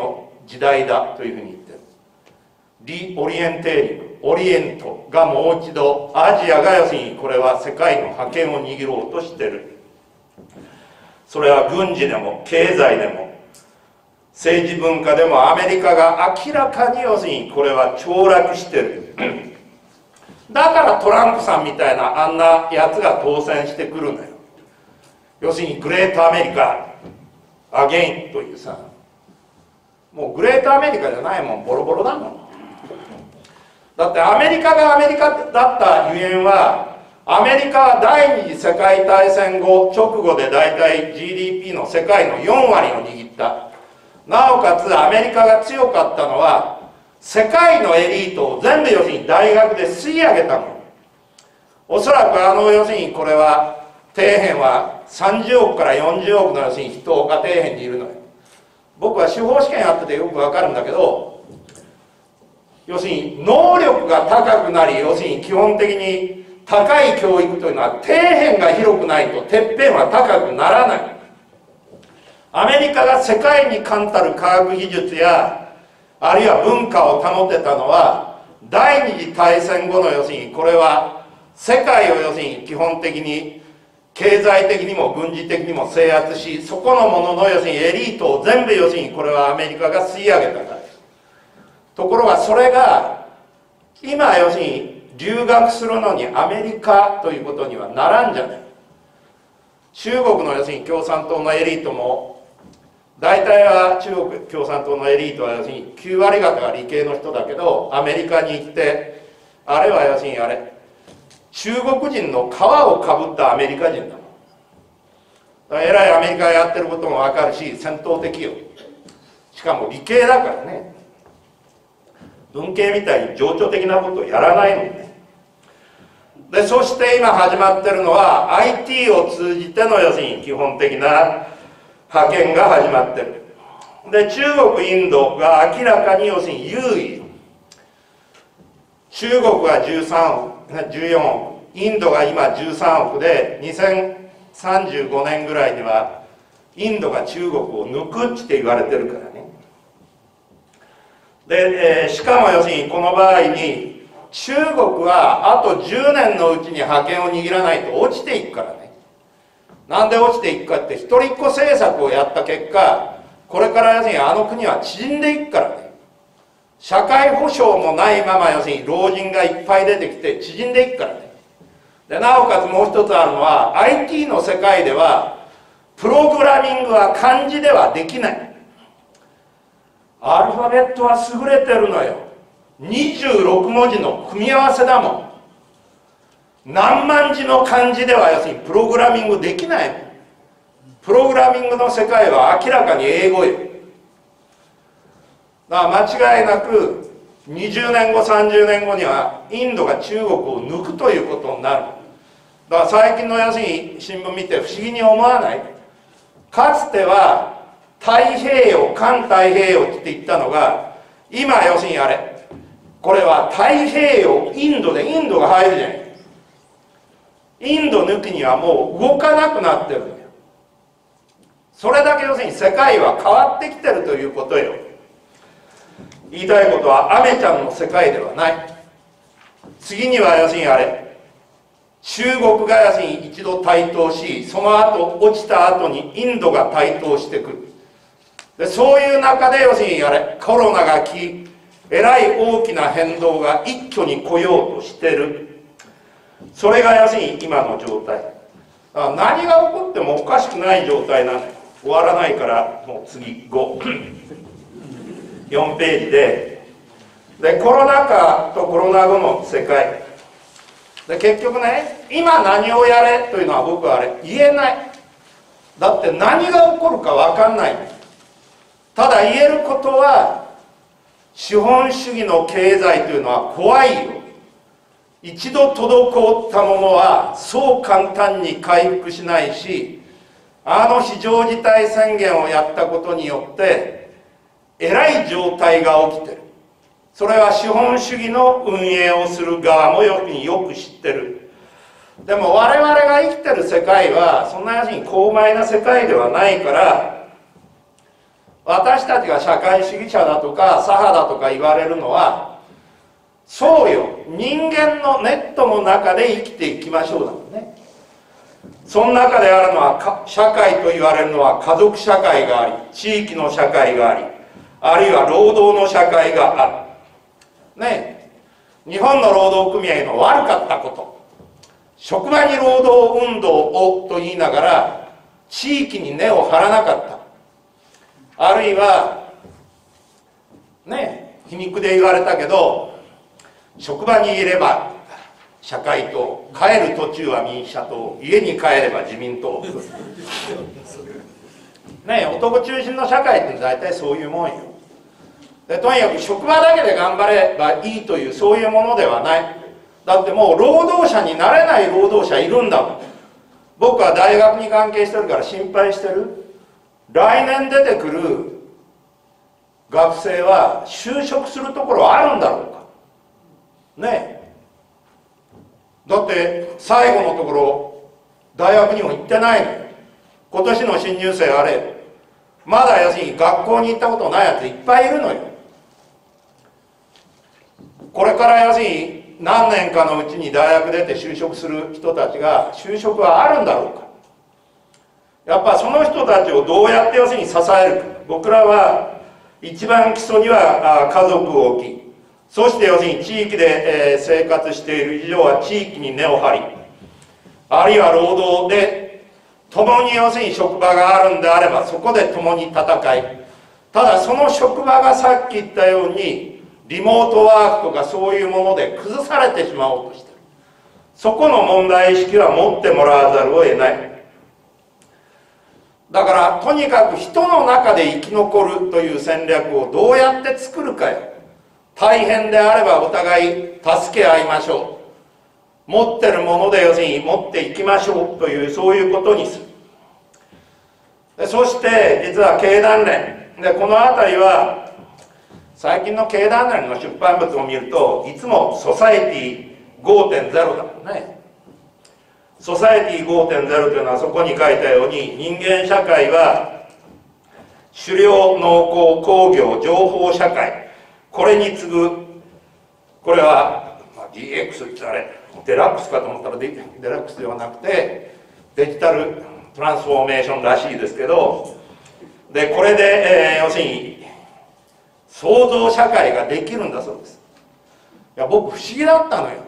時代だというふうに言ってる。リオリエンテーリング、オリエントがもう一度、アジアが要するにこれは世界の覇権を握ろうとしてる。それは軍事でも経済でも政治文化でもアメリカが明らかに要するにこれは凋落してる。だからトランプさんみたいなあんなやつが当選してくるのよ。要するにグレートアメリカアゲインというさ、もうグレートアメリカじゃないもん、ボロボロだもん。だってアメリカがアメリカだったゆえんは、アメリカは第二次世界大戦後直後で大体 GDP の世界の4割を握った。なおかつアメリカが強かったのは世界のエリートを全部要するに大学で吸い上げたの。おそらく要するにこれは底辺は30億から40億の要するに人が底辺にいるのよ。僕は司法試験やっててよくわかるんだけど、要するに能力が高くなり、要するに基本的に高い教育というのは底辺が広くないとてっぺんは高くならない。アメリカが世界に冠たる科学技術やあるいは文化を保てたのは第二次大戦後の要するにこれは世界を要するに基本的に経済的にも軍事的にも制圧し、そこのものの要するにエリートを全部要するにこれはアメリカが吸い上げたからです。ところがそれが今要するに留学するのにアメリカということにはならんじゃない。中国の要するに共産党のエリートも大体は中国共産党のエリートは要するに9割方が理系の人だけど、アメリカに行ってあれは要するに中国人の皮をかぶったアメリカ人だもん。だから偉いアメリカがやってることも分かるし戦闘的よ。しかも理系だからね、文系みたいに情緒的なことをやらないもんね。でそして今始まってるのは IT を通じての要するに基本的な覇権が始まってる。で中国インドが明らかに要するに優位。中国は14億、インドが今13億で2035年ぐらいにはインドが中国を抜くって言われてるからね。で、しかも要するにこの場合に中国はあと10年のうちに覇権を握らないと落ちていくからね。なんで落ちていくかって一人っ子政策をやった結果、これから要するにあの国は縮んでいくからね。社会保障もないまま要するに老人がいっぱい出てきて縮んでいくからね。でなおかつもう一つあるのは IT の世界ではプログラミングは漢字ではできない。アルファベットは優れてるのよ。26文字の組み合わせだもん。何万字の漢字では要するにプログラミングできないもん。プログラミングの世界は明らかに英語よ。だから間違いなく20年後30年後にはインドが中国を抜くということになる。だから最近の要するに新聞見て不思議に思わない？かつては太平洋、環太平洋って言ったのが今要するにこれは太平洋、インドでインドが入るじゃない。インド抜きにはもう動かなくなってるのよ。それだけ要するに世界は変わってきてるということよ。言いたいことはアメちゃんの世界ではない。次には要するに中国が要するに一度台頭し、その後落ちた後にインドが台頭してくる。でそういう中で要するにコロナが来、えらい大きな変動が一挙に来ようとしてる。それが要するに今の状態。何が起こってもおかしくない状態なのよ。終わらないからもう次4ページでコロナ禍とコロナ後の世界で結局ね、今何をやれというのは僕は言えない。だって何が起こるか分かんない。ただ言えることは資本主義の経済というのは怖いよ。一度滞ったものはそう簡単に回復しないし、非常事態宣言をやったことによってえらい状態が起きてる。それは資本主義の運営をする側もよく知ってる。でも我々が生きてる世界はそんな要するに高邁な世界ではないから、 私たちが社会主義者だとか左派だとか言われるのは、そうよ、人間のネットの中で生きていきましょうだもんね。その中であるのは社会と言われるのは家族社会があり、地域の社会があり、あるいは労働の社会があるね。日本の労働組合の悪かったこと、職場に労働運動をと言いながら地域に根を張らなかった。あるいはね、皮肉で言われたけど、職場にいれば社会党、帰る途中は民主社党、家に帰れば自民党ね、男中心の社会って大体そういうもんよ。でとにかく職場だけで頑張ればいいというそういうものではない。だってもう労働者になれない労働者いるんだもん。僕は大学に関係してるから心配してる。来年出てくる学生は就職するところあるんだろうかねえ。だって最後のところ大学にも行ってないのよ。今年の新入生あれまだ要するに学校に行ったことないやついっぱいいるのよ。これから要するに何年かのうちに大学出て就職する人たちが就職はあるんだろうか。やっぱその人たちをどうやって要するに支えるか。僕らは一番基礎には家族を置き、そして要するに地域で生活している以上は地域に根を張り、あるいは労働で共に要するに職場があるんであればそこで共に戦い、ただその職場がさっき言ったようにリモートワークとかそういうもので崩されてしまおうとしている。そこの問題意識は持ってもらわざるを得ない。だからとにかく人の中で生き残るという戦略をどうやって作るかよ。大変であればお互い助け合いましょう。持ってるもので要するに持っていきましょうというそういうことにする。でそして実は経団連でこの辺りは最近の経団連の出版物を見るといつもソサエティ 5.0 だもんね。ソサエティ 5.0 というのはそこに書いたように人間社会は狩猟農耕工業情報社会、これに次ぐ、これは、DX ってあれデラックスかと思ったらデラックスではなくてデジタルトランスフォーメーションらしいですけど、でこれで、要するに創造社会ができるんだそうです。いや僕不思議だったのよ。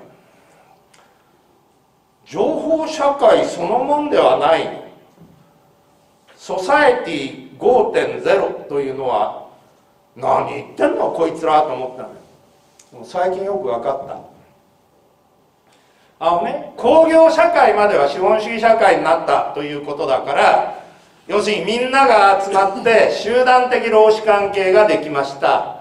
情報社会そのもんではないの。ソサエティ 5.0 というのは何言ってんのこいつらと思ったのよ。もう最近よく分かった。工業社会までは資本主義社会になったということだから、要するにみんなが集まって集団的労使関係ができました。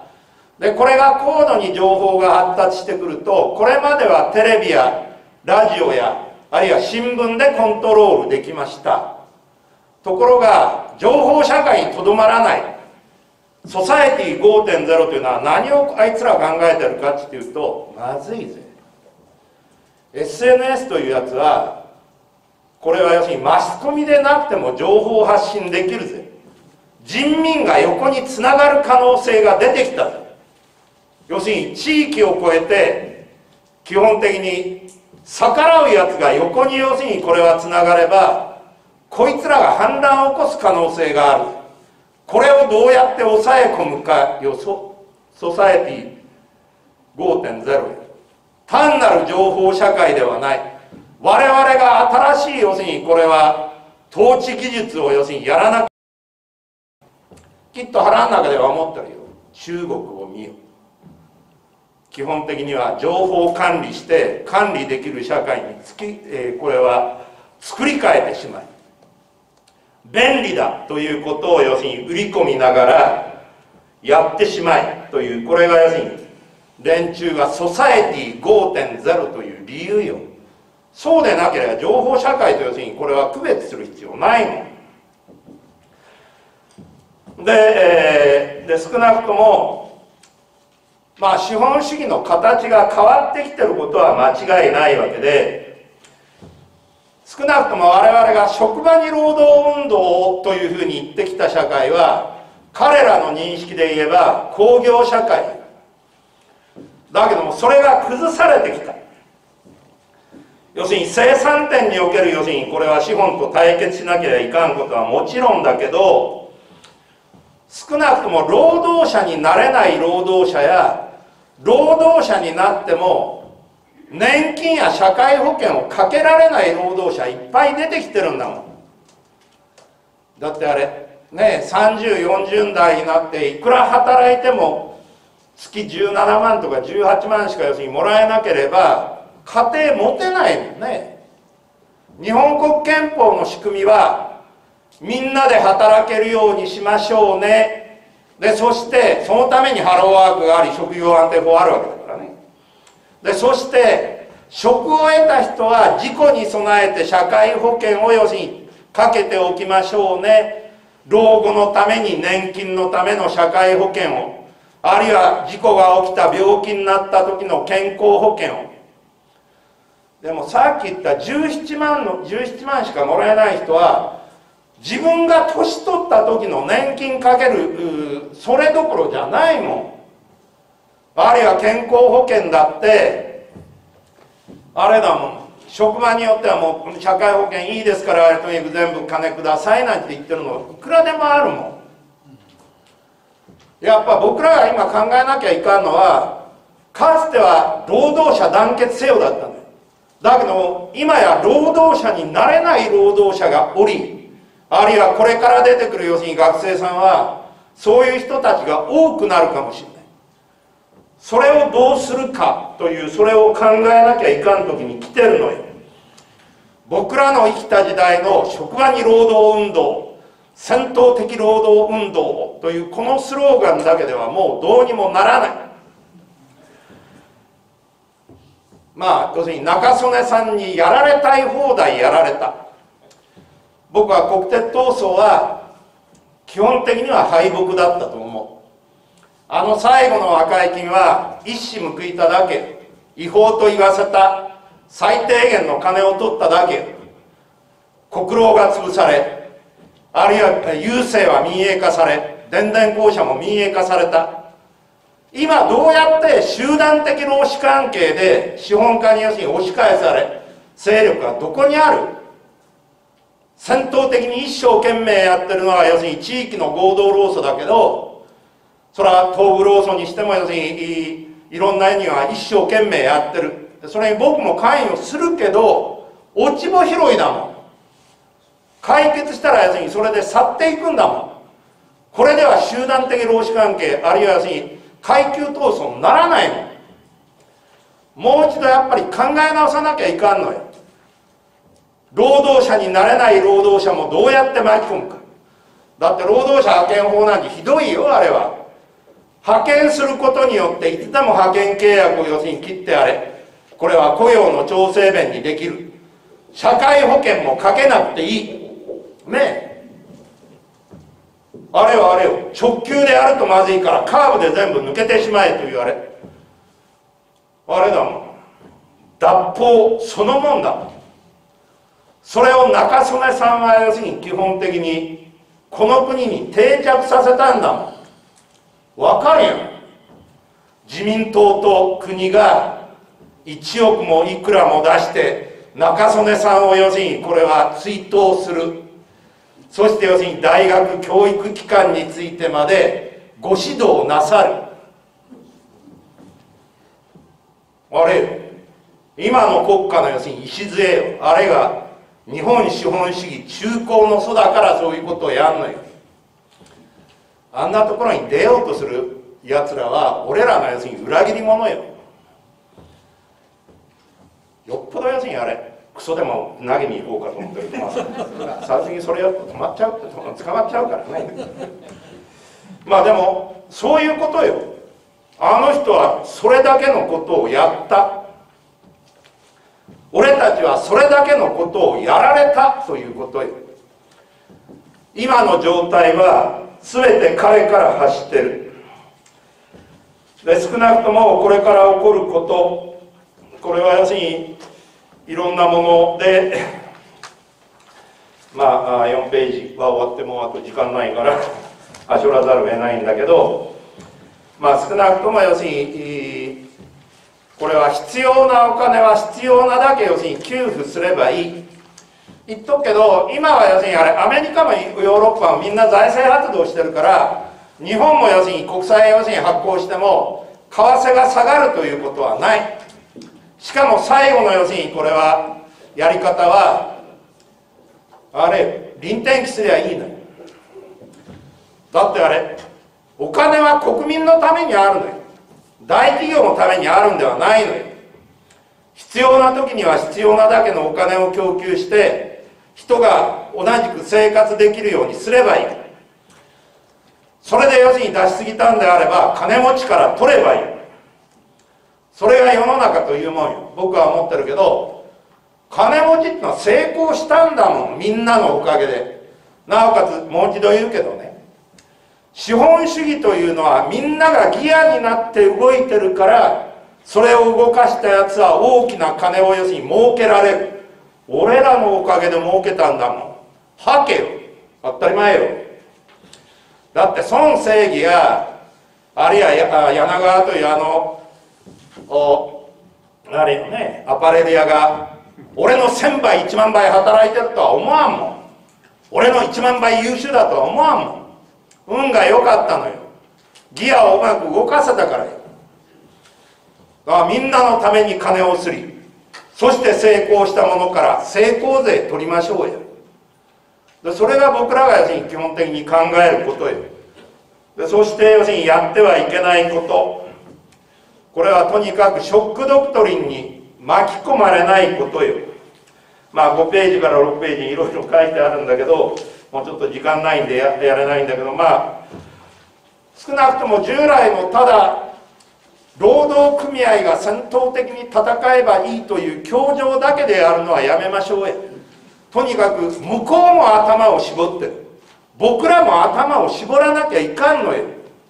でこれが高度に情報が発達してくると、これまではテレビやラジオやあるいは新聞でコントロールできました。ところが情報社会にとどまらない。ソサエティ 5.0 というのは何をあいつら考えてるかっていうと、まずいぜ。SNS というやつは、これは要するにマスコミでなくても情報を発信できるぜ。人民が横につながる可能性が出てきたぜ。要するに地域を超えて基本的に逆らうやつが横に要するにこれはつながれば、こいつらが反乱を起こす可能性がある。これをどうやって抑え込むかよ。ソサエティ 5.0 単なる情報社会ではない。我々が新しい要するにこれは統治技術を要するにやらなきっと腹の中では思ってるよ。中国を見よ。基本的には情報を管理して管理できる社会にこれは作り変えてしまい、便利だということを要するに売り込みながらやってしまいという、これが要するに連中がソサエティ 5.0 という理由よ。そうでなければ情報社会と要するにこれは区別する必要ないもんで、少なくとも資本主義の形が変わってきてることは間違いないわけで、少なくとも我々が職場に労働運動というふうに言ってきた社会は彼らの認識で言えば工業社会だけども、それが崩されてきた。要するに生産点における、要するにこれは資本と対決しなければいかんことはもちろんだけど、少なくとも労働者になれない労働者や、労働者になっても年金や社会保険をかけられない労働者いっぱい出てきてるんだもん。だってあれね、30、40代になっていくら働いても月17万とか18万しか要するにもらえなければ家庭持てないもんね。日本国憲法の仕組みはみんなで働けるようにしましょうね。でそしてそのためにハローワークがあり職業安定法あるわけだからね。でそして職を得た人は事故に備えて社会保険を要するにかけておきましょうね。老後のために年金のための社会保険を、あるいは事故が起きた病気になった時の健康保険を。でもさっき言った17万しかもらえない人は自分が年取った時の年金かけるそれどころじゃないもん。あるいは健康保険だってあれだもん。職場によってはもう社会保険いいですからとにかく全部金くださいなんて言ってるのいくらでもあるもん。やっぱ僕らが今考えなきゃいかんのは、かつては労働者団結せよだったんだよ。だけど今や労働者になれない労働者がおり、あるいはこれから出てくる要するに学生さんはそういう人たちが多くなるかもしれない。それをどうするかという、それを考えなきゃいかん時に来てるのよ。僕らの生きた時代の職場に労働運動、戦闘的労働運動というこのスローガンだけではもうどうにもならない。まあ要するに中曽根さんにやられたい放題やられた。僕は国鉄闘争は基本的には敗北だったと思う。あの最後の和解金は一矢報いただけ、違法と言わせた、最低限の金を取っただけ、国労が潰され、あるいは郵政は民営化され、電電公社も民営化された。今どうやって集団的労使関係で資本家に要するに押し返され、勢力がどこにある。戦闘的に一生懸命やってるのは要するに地域の合同労組だけど、それは東部労組にしても要するにいろんなには一生懸命やってる。それに僕も関与するけど落ち穂拾いだもん。解決したら要するにそれで去っていくんだもん。これでは集団的労使関係、あるいは要するに階級闘争にならないもん。もう一度やっぱり考え直さなきゃいかんのよ。労働者になれない労働者もどうやって巻き込むか。だって労働者派遣法なんてひどいよ、あれは。派遣することによっていつでも派遣契約を要するに切ってあれ、これは雇用の調整弁にできる。社会保険もかけなくていいねえ。あれはあれよ、直球でやるとまずいからカーブで全部抜けてしまえというあれだもん。脱法そのもんだもん。それを中曽根さんは要するに基本的にこの国に定着させたんだもん。わかるよ。自民党と国が1億もいくらも出して中曽根さんを要するにこれは追悼する。そして要するに大学教育機関についてまでご指導なさる。あれよ、今の国家の要するに礎よ、あれが日本資本主義中興の祖だからそういうことをやんのよ。あんなところに出ようとするやつらは俺らの要するに裏切り者よ。よっぽど要するにあれクソでも投げに行こうかと思ってると、さすがにそれやると捕まっちゃう、捕まっちゃうからね。まあでもそういうことよ。あの人はそれだけのことをやった。俺たちはそれだけのことをやられたということよ。今の状態は全て彼から走ってる。で少なくともこれから起こること、これは要するにいろんなものでまあ4ページは終わってもうあと時間ないからはしょらざるを得ないんだけど、まあ少なくとも要するにこれは必要なお金は必要なだけ要するに給付すればいい。言っとくけど、今は要するにあれアメリカもヨーロッパもみんな財政発動してるから、日本も要するに国債要するに発行しても為替が下がるということはない。しかも最後の要するにこれはやり方はあれ臨転機すりゃいいのよ。だってあれお金は国民のためにあるのよ。大企業のためにあるんではないのよ。必要な時には必要なだけのお金を供給して人が同じく生活できるようにすればいい。それで要するに出しすぎたんであれば金持ちから取ればいい。それが世の中というもんよ。僕は思ってるけど、金持ちってのは成功したんだもん、みんなのおかげで。なおかつもう一度言うけどね、資本主義というのはみんながギアになって動いてるから、それを動かしたやつは大きな金を要するに儲けられる。俺らのおかげで儲けたんだもん。はけよ、当たり前よ。だって孫正義やあるいは柳川というあれよね、アパレル屋が俺の1000倍1万倍働いてるとは思わんもん。俺の1万倍優秀だとは思わんもん。運が良かったのよ。ギアをうまく動かせたからよ。だからみんなのために金をすり、そして成功したものから成功税取りましょうよ。でそれが僕らが要するに基本的に考えることよ。でそして要するにやってはいけないこと、これはとにかくショックドクトリンに巻き込まれないことよ。まあ5ページから6ページにいろいろ書いてあるんだけど、もうちょっと時間ないんでやれないんだけど、まあ少なくとも従来のただ労働組合が戦闘的に戦えばいいという教条だけでやるのはやめましょうよ。とにかく向こうも頭を絞ってる、僕らも頭を絞らなきゃいかんのよ。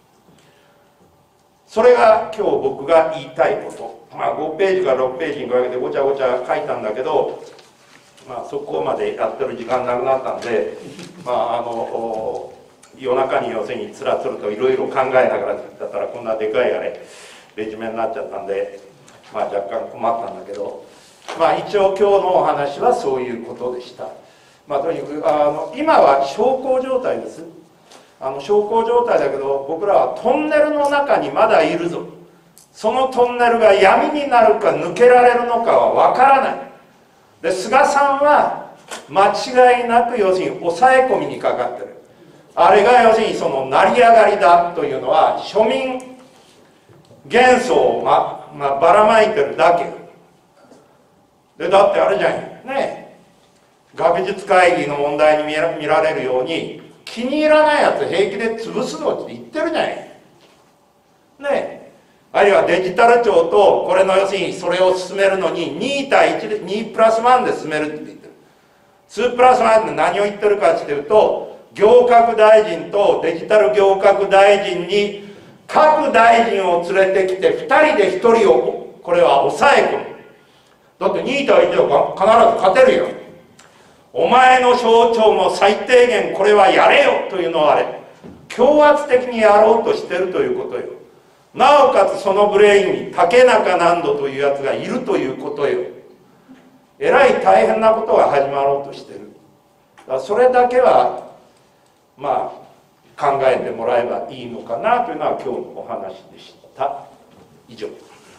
それが今日僕が言いたいこと。まあ5ページから6ページにかけてごちゃごちゃ書いたんだけど、まあそこまでやってる時間なくなったんで、まあ夜中に要するにつらつらといろいろ考えながらだったらこんなでかいあれレジュメになっちゃったんで、まあ若干困ったんだけど、まあ一応今日のお話はそういうことでした。まあとにかく今は小康状態です。小康状態だけど、僕らはトンネルの中にまだいるぞ。そのトンネルが闇になるか抜けられるのかはわからない。で菅さんは間違いなく要するに抑え込みにかかってる。あれが要するにその成り上がりだというのは庶民幻想をばらまいてるだけで、だってあれじゃんね、学術会議の問題に見られるように気に入らないやつ平気で潰すのって言ってるじゃないね。あるいはデジタル庁とこれの要するにそれを進めるのに2対1で2プラス1で進めるって言ってる。2プラス1って何を言ってるかっていうと、行革大臣とデジタル行革大臣に各大臣を連れてきて2人で1人をこれは抑え込む。だって2対1では必ず勝てるよ。お前の省庁も最低限これはやれよというのはあれ強圧的にやろうとしてるということよ。なおかつそのブレインに竹中難度というやつがいるということよ。えらい大変なことが始まろうとしてる。だからそれだけはまあ考えてもらえばいいのかなというのは今日のお話でした。以上。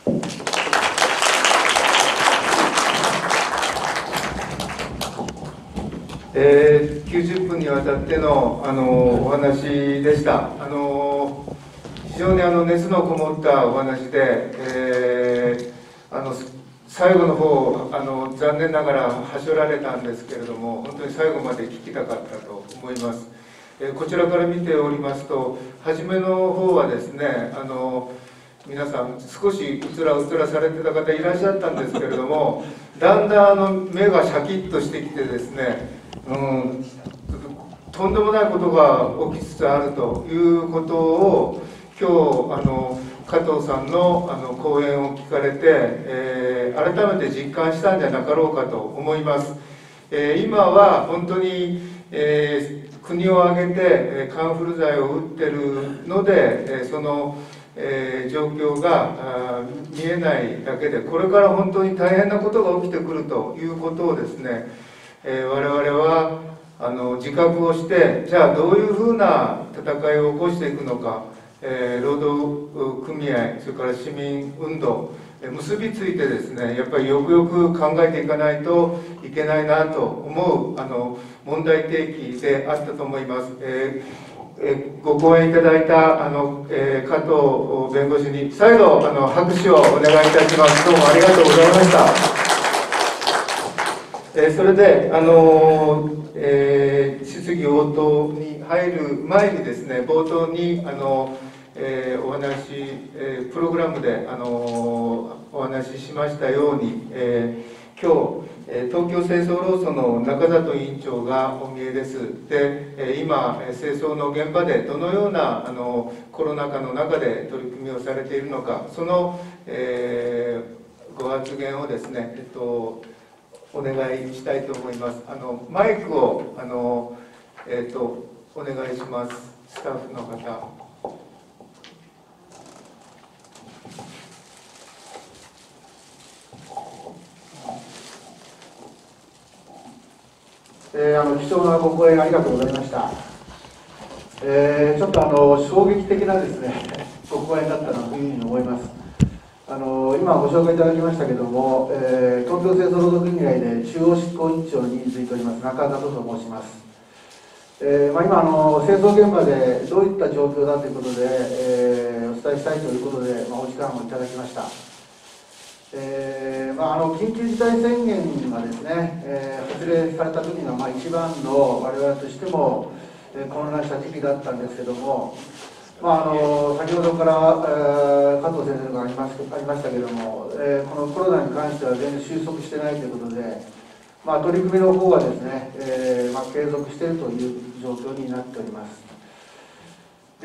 90分にわたっての、お話でした。非常に熱のこもったお話で、最後の方残念ながらはしょられたんですけれども、本当に最後まで聞きたかったと思います。こちらから見ておりますと、初めの方はですね、皆さん少しうつらされてた方いらっしゃったんですけれども、だんだん目がシャキッとしてきてですね、とんでもないことが起きつつあるということを今日加藤さんの講演を聞かれて、改めて実感したんじゃなかろうかと思います。今は本当に、 国を挙げてカンフル剤を打ってるので、その状況が見えないだけで、これから本当に大変なことが起きてくるということをですね、我々は自覚をして、じゃあどういうふうな戦いを起こしていくのか、労働組合、それから市民運動、結びついてですね、やっぱりよくよく考えていかないといけないなと思う問題提起であったと思います。ご講演いただいた加藤弁護士に再度拍手をお願いいたします。どうもありがとうございました。それで質疑応答に入る前にですね、冒頭にお話、プログラムでお話ししましたように、今日東京清掃労組の中里委員長がお見えです。で、今清掃の現場でどのようなコロナ禍の中で取り組みをされているのか、その、ご発言をですね、お願いしたいと思います。マイクをお願いします。スタッフの方。 貴重なご講演ありがとうございました。ちょっと衝撃的なですねご講演だったなというふうに思います。今ご紹介いただきましたけれども、東京清掃労働組合で中央執行委員長に就いております中里と申します。今清掃現場でどういった状況だということで、お伝えしたいということで、お時間をいただきました。緊急事態宣言がですね、発令された時が一番の我々としても混乱した時期だったんですけども、先ほどから加藤先生がありましたけれども、このコロナに関しては全然収束してないということで、取り組みの方はですね、継続しているという状況になっております。で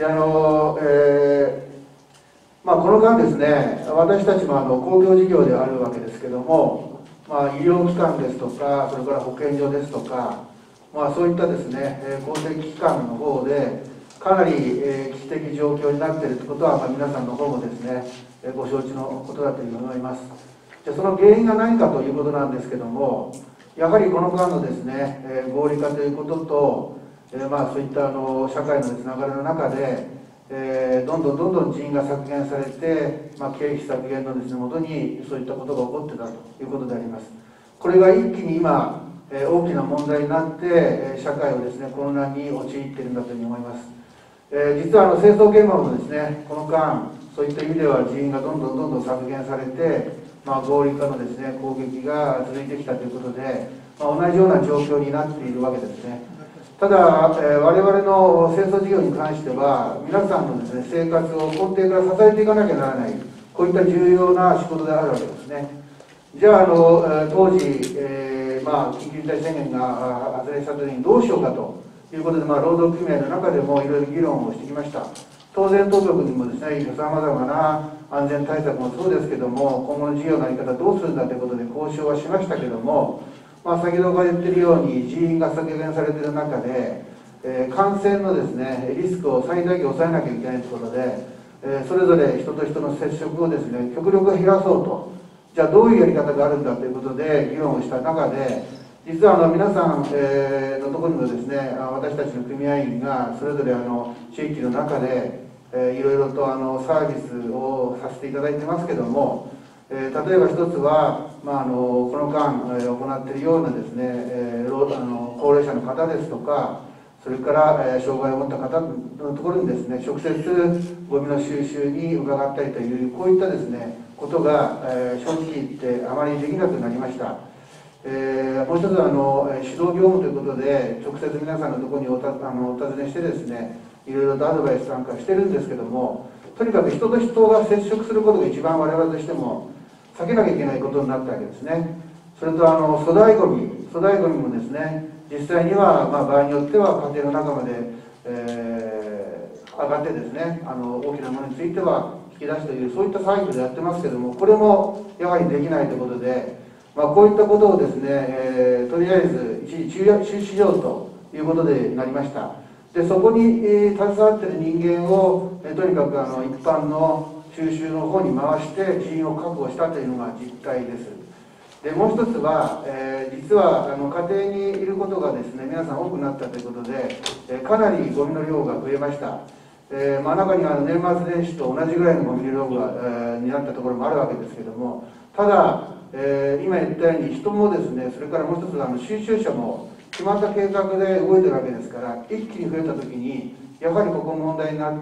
この間ですね、私たちも公共事業であるわけですけども、医療機関ですとか、それから保健所ですとか、そういったですね、公的機関の方で、かなり危機的状況になっているということは、皆さんの方もですね、ご承知のことだというふうに思います。じゃあその原因が何かということなんですけども、やはりこの間のですね、合理化ということと、そういった社会のつながりの中で、どんどん人員が削減されて、経費削減のですね、もとにそういったことが起こっていたということであります。これが一気に今、大きな問題になって、社会をですね、混乱に陥っているんだというふうに思います。実は清掃現場もですね、この間、そういった意味では人員がどんどん削減されて、合理化のですね、攻撃が続いてきたということで、同じような状況になっているわけですね。ただ、我々の清掃事業に関しては、皆さんのですね、生活を根底から支えていかなきゃならない、こういった重要な仕事であるわけですね。じゃあ、当時、緊急事態宣言が発令したときにどうしようかということで、労働組合の中でもいろいろ議論をしてきました。当然、当局にもですね、さまざまな安全対策もそうですけども、今後の事業の在り方どうするんだということで交渉はしましたけども、先ほどから言っているように人員が削減されている中で、感染のですね、リスクを最大限抑えなきゃいけないということで、それぞれ人と人の接触をですね、極力減らそうと、じゃあどういうやり方があるんだということで議論をした中で、実は皆さんのところにもですね、私たちの組合員がそれぞれ地域の中でいろいろとサービスをさせていただいてますけども、例えば一つは、この間行っているようなですね、高齢者の方ですとか、それから障害を持った方のところにですね、直接ゴミの収集に伺ったりという、こういったですね、ことが正直言ってあまりできなくなりました。もう一つは指導業務ということで、直接皆さんのところにお尋ねしてですね、いろいろとアドバイス参加してるんですけども、とにかく人と人が接触することが一番我々としても避けなきゃいけないことになったわけですね。それと粗大ごみもですね、実際には場合によっては家庭の中まで、上がってですね、大きなものについては引き出すという、そういったサービスでやってますけども、これもやはりできないということで、こういったことをですね、とりあえず一時中止しようということでなりました。でそこに、携わっている人間を、とにかく一般の収集の方に回して人員を確保したというのが実態です。でもう一つは、実は家庭にいることがですね皆さん多くなったということで、かなりゴミの量が増えました。中には年末年始と同じぐらいのゴミの量が、になったところもあるわけですけども、ただ、今言ったように人もですね、それからもう一つ収集車も決まった計画で動いてるわけですから、一気に増えた時にやはりここ問題になって、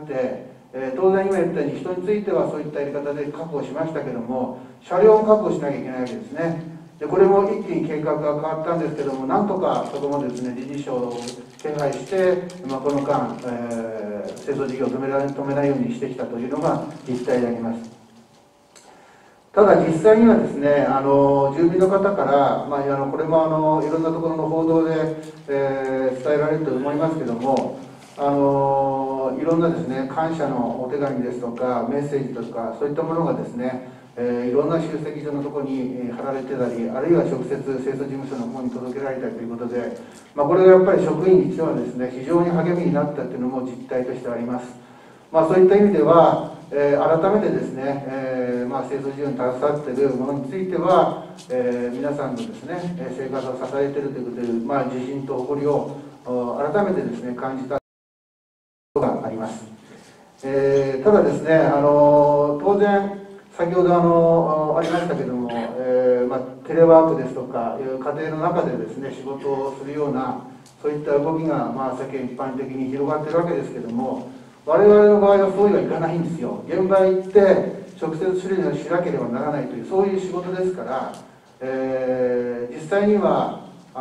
当然今言ったように人についてはそういったやり方で確保しましたけども、車両も確保しなきゃいけないわけですね。でこれも一気に計画が変わったんですけども、なんとかそこもですね理事長を手配して、この間、清掃事業を止めないようにしてきたというのが実態であります。ただ実際にはですね、住民の方から、これもいろんなところの報道で、伝えられると思いますけども、いろんなですね感謝のお手紙ですとかメッセージとかそういったものがですね、いろんな集積所のところに貼られてたり、あるいは直接清掃事務所の方に届けられたりということで、これがやっぱり職員にしてはですね非常に励みになったというのも実態としてあります。そういった意味では、改めてですね、清掃事業に携わっているものについては、皆さんのですね生活を支えているということで、自信と誇りを改めてですね感じたことがあります。ただですね、当然先ほどありましたけども、テレワークですとかいう家庭の中でですね仕事をするようなそういった動きが世間一般的に広がっているわけですけども、我々の場合はそうはいかないんですよ。現場へ行って直接処理をしなければならないというそういう仕事ですから、実際には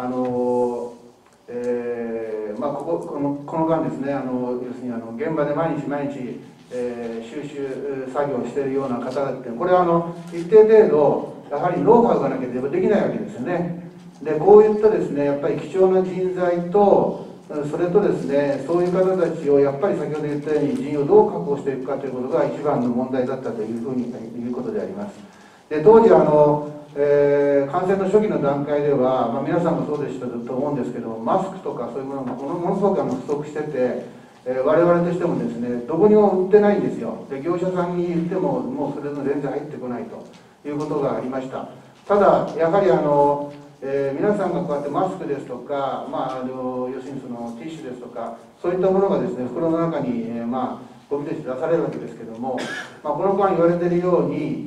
この間ですね要するに現場で毎日収集作業をしているような方ってこれは一定程度やはりノウハウがなければできないわけですよね。でこういったですねやっぱり貴重な人材とそれとですねそういう方たちをやっぱり先ほど言ったように人員をどう確保していくかということが一番の問題だったというふうにいうことであります。で当時感染の初期の段階では、皆さんもそうでしたと思うんですけどマスクとかそういうものがものすごく不足してて、我々としてもですねどこにも売ってないんですよ。で業者さんに言ってももうそれの全然入ってこないということがありました。ただやはり皆さんがこうやってマスクですとか、要するにそのティッシュですとかそういったものがですね袋の中に、ゴミとして出されるわけですけども、この間言われているように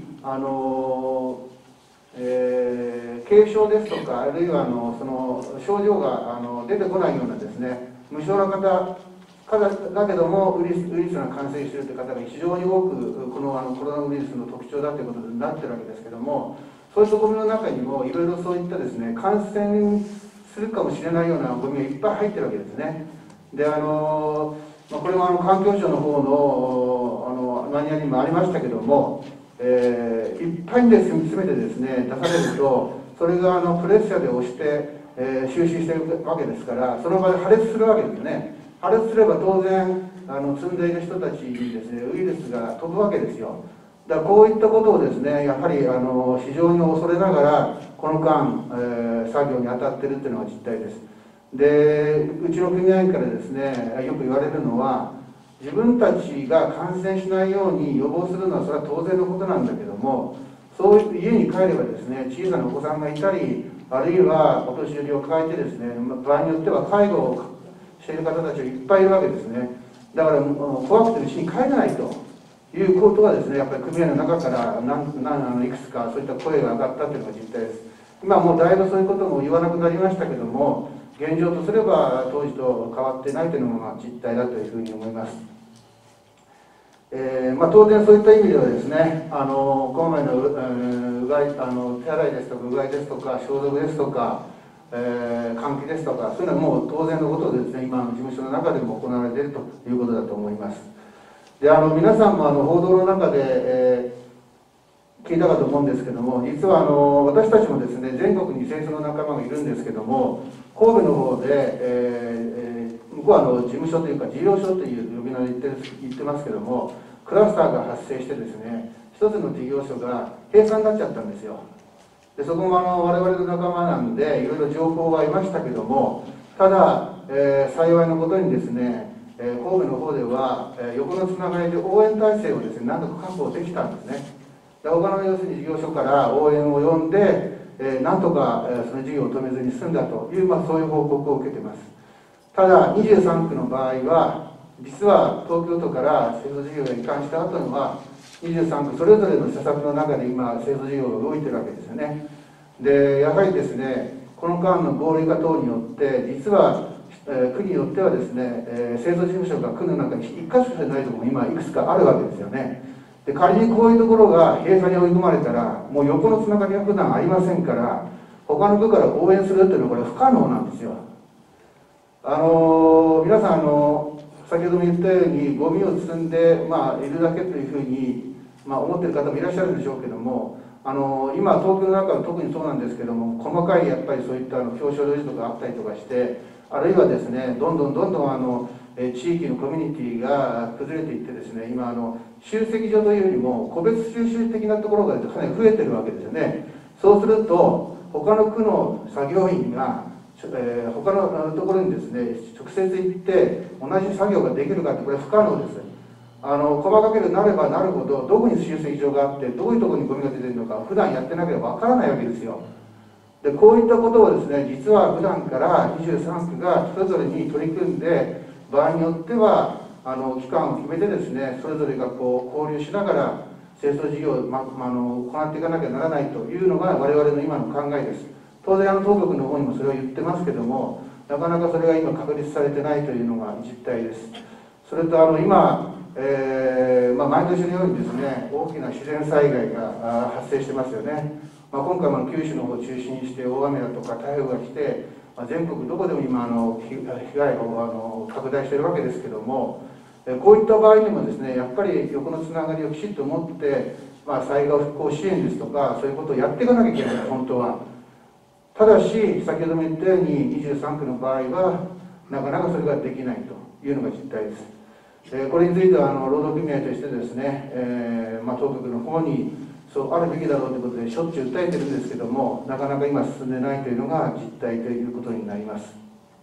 軽症ですとかあるいはその症状が出てこないようなですね無症の方だけどもウイルスが感染しているという方が非常に多くこのコロナウイルスの特徴だということになっているわけですけども、そういうゴミの中にもいろいろそういったですね感染するかもしれないようなゴミがいっぱい入ってるわけですね。でこれも環境省の方のマニュアルにもありましたけども、いっぱいにですね全てですね出されるとそれがプレッシャーで押して、収集しているわけですから、その場で破裂するわけですね。破裂すれば当然積んでいる人たちにですねウイルスが飛ぶわけですよ。だからこういったことをですねやはり非常に恐れながらこの間、作業に当たっているというのが実態です。でうちの組合員からですねよく言われるのは、自分たちが感染しないように予防するのはそれは当然のことなんだけども、そういう家に帰ればですね小さなお子さんがいたり、あるいはお年寄りを抱えてですね場合によっては介護をしている方たちがいっぱいいるわけですね。だから怖くて家に帰れないということがですねやっぱり組合の中からいくつかそういった声が上がったというのが実態です。今もうだいぶそういうことも言わなくなりましたけども、現状とすれば当時と変わってないというのが実態だというふうに思います。当然そういった意味ではですねこまめな手洗いですとかうがいですとか消毒ですとか、換気ですとかそういうのはもう当然のことでですね今の事務所の中でも行われているということだと思います。で皆さんも報道の中で、聞いたかと思うんですけども、実は私たちもですね全国に清掃の仲間がいるんですけども、神戸の方で、向こうは事務所というか事業所という呼び名で言ってますけども、クラスターが発生してですね一つの事業所が閉鎖になっちゃったんですよ。でそこも我々の仲間なんでいろいろ情報は得ましたけども、ただ幸いなことにですね、神戸の方では、横のつながりで応援体制をですね、何とか確保できたんですね。で他の要するに事業所から応援を呼んで、なんとか、その事業を止めずに済んだという、そういう報告を受けています。ただ、23区の場合は、実は東京都から製造事業が移管した後には、23区それぞれの施策の中で今、製造事業が動いてるわけですよね。で、やはりですね、この間の合理化等によって、実は、区によってはですね、製造事務所が区の中に1か所じゃないところも今、いくつかあるわけですよね。で仮にこういうところが閉鎖に追い込まれたら、もう横のつながりは普段ありませんから、他の区から応援するっていうのはこれ不可能なんですよ。皆さん先ほども言ったようにゴミを積んで、いるだけというふうに、思っている方もいらっしゃるんでしょうけども、今東京の中は特にそうなんですけども、細かいやっぱりそういった表彰路地とかあったりとかして、あるいはですね、どんどん地域のコミュニティが崩れていってですね、今集積所というよりも個別収集的なところがかなり増えてるわけですよね。そうすると他の区の作業員が他のところにですね直接行って同じ作業ができるかってこれ不可能です。細かくなればなるほどどこに集積所があってどういうところにゴミが出てるのか普段やってなければわからないわけですよ。でこういったことをですね実は普段から23区がそれぞれに取り組んで場合によっては期間を決めてですねそれぞれが交流しながら清掃事業を、行っていかなきゃならないというのが我々の今の考えです。当然当局の方にもそれを言ってますけどもなかなかそれが今確立されてないというのが実態です。それと今、毎年のようにですね大きな自然災害が発生してますよね。今回も九州の方を中心にして大雨だとか台風が来て、全国どこでも今被害を拡大しているわけですけども、こういった場合にもですねやっぱり横のつながりをきちっと持って、災害復興支援ですとかそういうことをやっていかなきゃいけない本当は。ただし先ほども言ったように23区の場合はなかなかそれができないというのが実態です。これについては労働組合としてですね、当局の方にそうあるべきだろうということでしょっちゅう訴えてるんですけどもなかなか今進んでないというのが実態ということになります。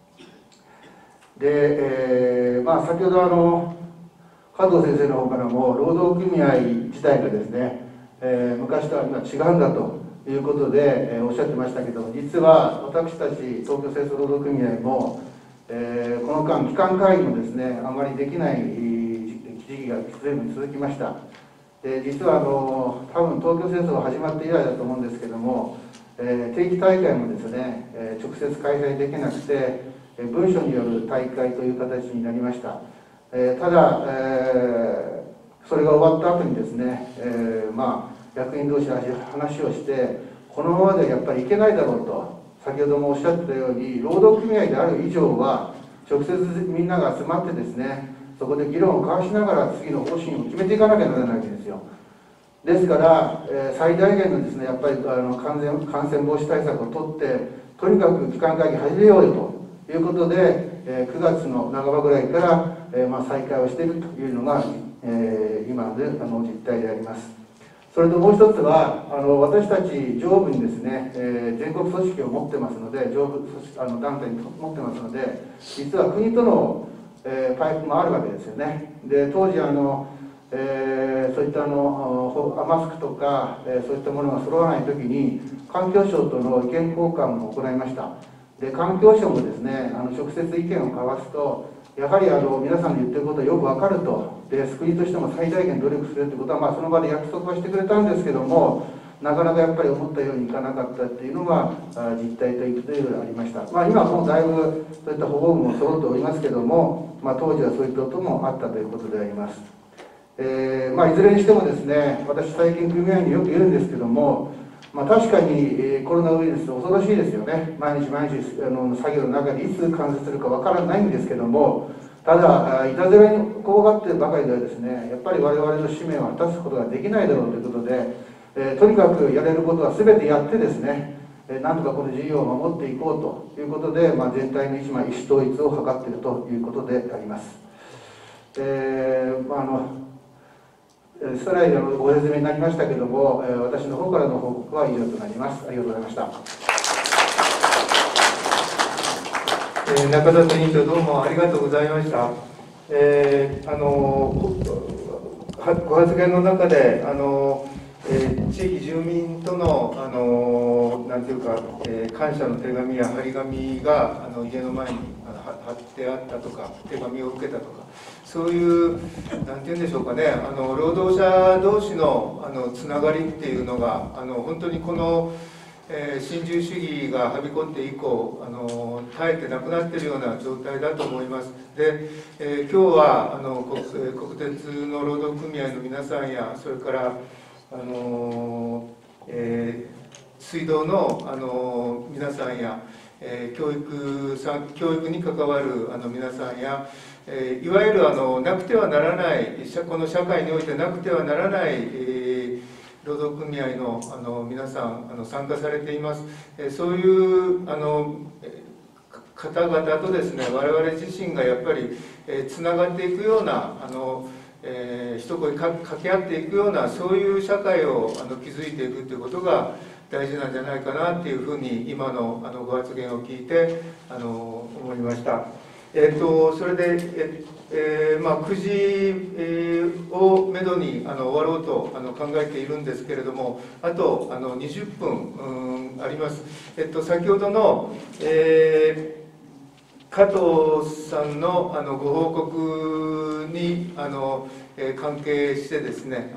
で、先ほど加藤先生の方からも労働組合自体がですね、昔とは今違うんだということで、おっしゃってましたけども実は私たち東京清掃労働組合も、この間期間会議もですねあまりできない時期が随分続きました。で実は多分東京清掃が始まって以来だと思うんですけども、定期大会もですね、直接開催できなくて文書による大会という形になりました。ただ、それが終わった後にですね、役員同士で話をしてこのままでやっぱりいけないだろうと先ほどもおっしゃってたように労働組合である以上は直接みんなが集まってですねそこで議論を交わしながら次の方針を決めていかなきゃならないわけですよ。ですから、最大限のですねやっぱり感染防止対策を取ってとにかく期間会議始めようよということで、9月の半ばぐらいから、再開をしているというのが、今で実態であります。それともう一つは私たち上部にですね、全国組織を持ってますので上部団体に持ってますので実は国とのパイプもあるわけですよね。で当時そういったマスクとか、そういったものが揃わない時に環境省との意見交換も行いました。で環境省もですね直接意見を交わすとやはり皆さんの言ってることはよく分かるとで国としても最大限努力するということは、その場で約束はしてくれたんですけどもなかなかやっぱり思ったようにいかなかったっていうのが実態ということでありました。今はもうだいぶそういった保護部も揃っておりますけども、当時はそういったこともあったということであります。いずれにしてもですね私最近組合によく言うんですけども、確かにコロナウイルス恐ろしいですよね。毎日作業の中でいつ感染するかわからないんですけどもただいたずらに怖がってばかりではですねやっぱり我々の使命を果たすことができないだろうということでとにかくやれることは全てやってですねなんとかこの事業を守っていこうということで、全体の意思統一を図っているということであります。さらにご説明になりましたけれども、私の方からの報告は以上となります。ありがとうございました。 中里委員長、どうもありがとうございました。ご発言の中で、地域住民との、なんていうか、感謝の手紙や張り紙が家の前に貼ってあったとか、手紙を受けたとか、そういう、なんていうんでしょうかね、労働者同士のつながりっていうのが、本当にこの、新自由主義がはびこって以降、絶えてなくなっているような状態だと思います。で、今日は国鉄の労働組合の皆さんや、それから水道の皆さんや、教育に関わる皆さんや、いわゆるなくてはならない、この社会においてなくてはならない、労働組合の皆さん参加されています。そういう方々とですね、我々自身がやっぱりつながっていくような一声かけ合っていくような、そういう社会を築いていくということが大事なんじゃないかなっていうふうに今のご発言を聞いて思いました。それで、9時をめどに終わろうと考えているんですけれども、あと20分あります。先ほどの、加藤さんのご報告に関係してですね、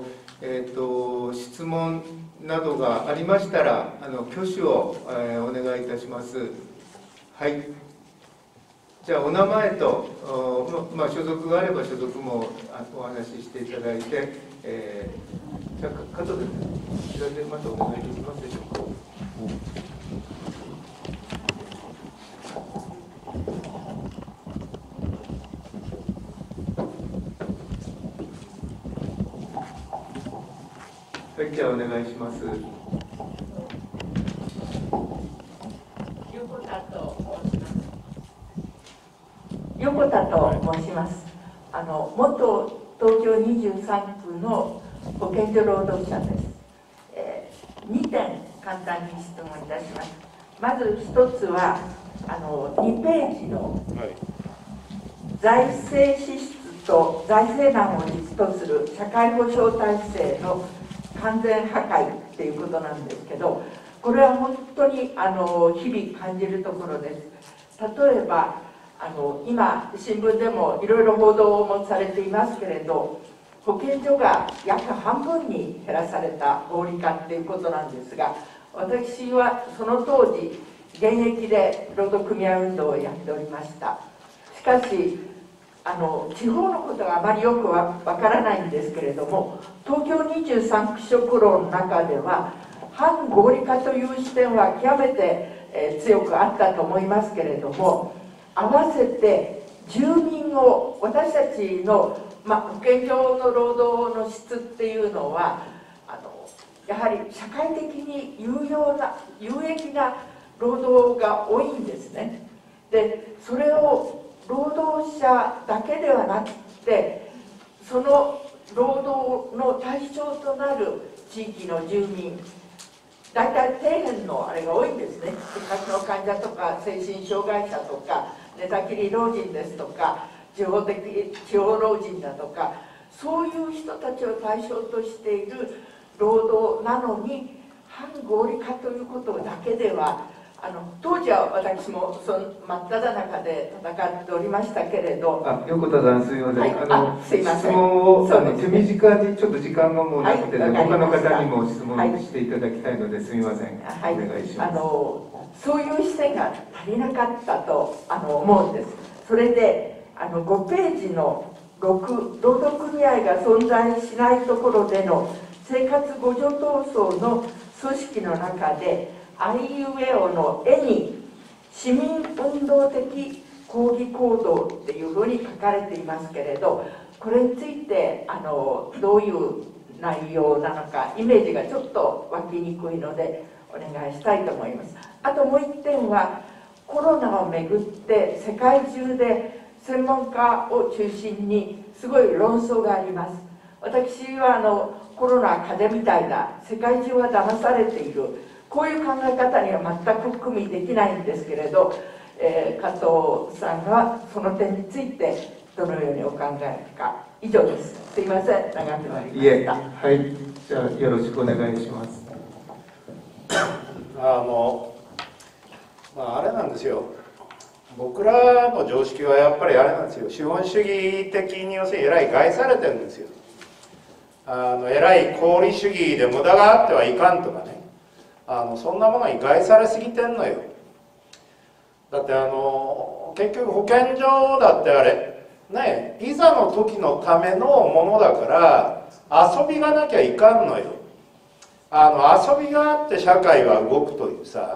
質問などがありましたら挙手をお願いいたします。はい。じゃあお名前と、所属があれば所属もお話ししていただいて、じゃあ加藤ですね、左でまたお願いできますでしょうか。はい、じゃあお願いします。 横田と申します。元東京23区の保健所労働者です。2点簡単に質問いたします。まず1つは2ページの財政支出と財政難を実とする社会保障体制の完全破壊っていうことなんですけど、これは本当に日々感じるところです。例えば今新聞でもいろいろ報道もされていますけれど、保健所が約半分に減らされた合理化っていうことなんですが、私はその当時現役で労働組合運動をやっておりました。しかし地方のことがあまりよくわからないんですけれども、東京23区職論の中では反合理化という視点は極めて、強くあったと思いますけれども、合わせて住民を、私たちの、保健所の労働の質っていうのはやはり社会的に有益な労働が多いんですね。でそれを労働者だけではなくて、その労働の対象となる地域の住民、大体底辺のあれが多いんですね。生活の患者とか精神障害者とか寝たきり老人ですとか地方老人だとか、そういう人たちを対象としている労働なのに反合理化ということだけでは、当時は私もその真っ只中で戦っておりましたけれど。 横田さん、すみません。 はい、すいません。 質問を手短に、ちょっと時間がもうなくて、他の方にも質問していただきたいので、すみません。 はい、 お願いします。 そういう視点が足りなかったと思うんです。それで5ページの6、労働組合が存在しないところでの生活互助闘争の組織の中で、あいうえおの絵に市民運動的抗議行動っていうふうに書かれていますけれど、これについてどういう内容なのかイメージがちょっと湧きにくいのでお願いしたいと思います。あともう一点は、コロナをめぐって世界中で専門家を中心にすごい論争があります。私はコロナ風邪みたいな、世界中は騙されている、こういう考え方には全く組みできないんですけれど、 加藤さんがその点についてどのようにお考えか。以上です。すいません、長くなりまいえ、 した。 はい、じゃあよろしくお願いします。 あれなんですよ、僕らの常識はやっぱりあれなんですよ、資本主義的に要するにえらい害されてるんですよ。えらい功利主義で無駄があってはいかんとかね、そんなものに害されすぎてんのよ。だって結局保健所だってあれね、いざの時のためのものだから遊びがなきゃいかんのよ。遊びがあって社会は動くというさ、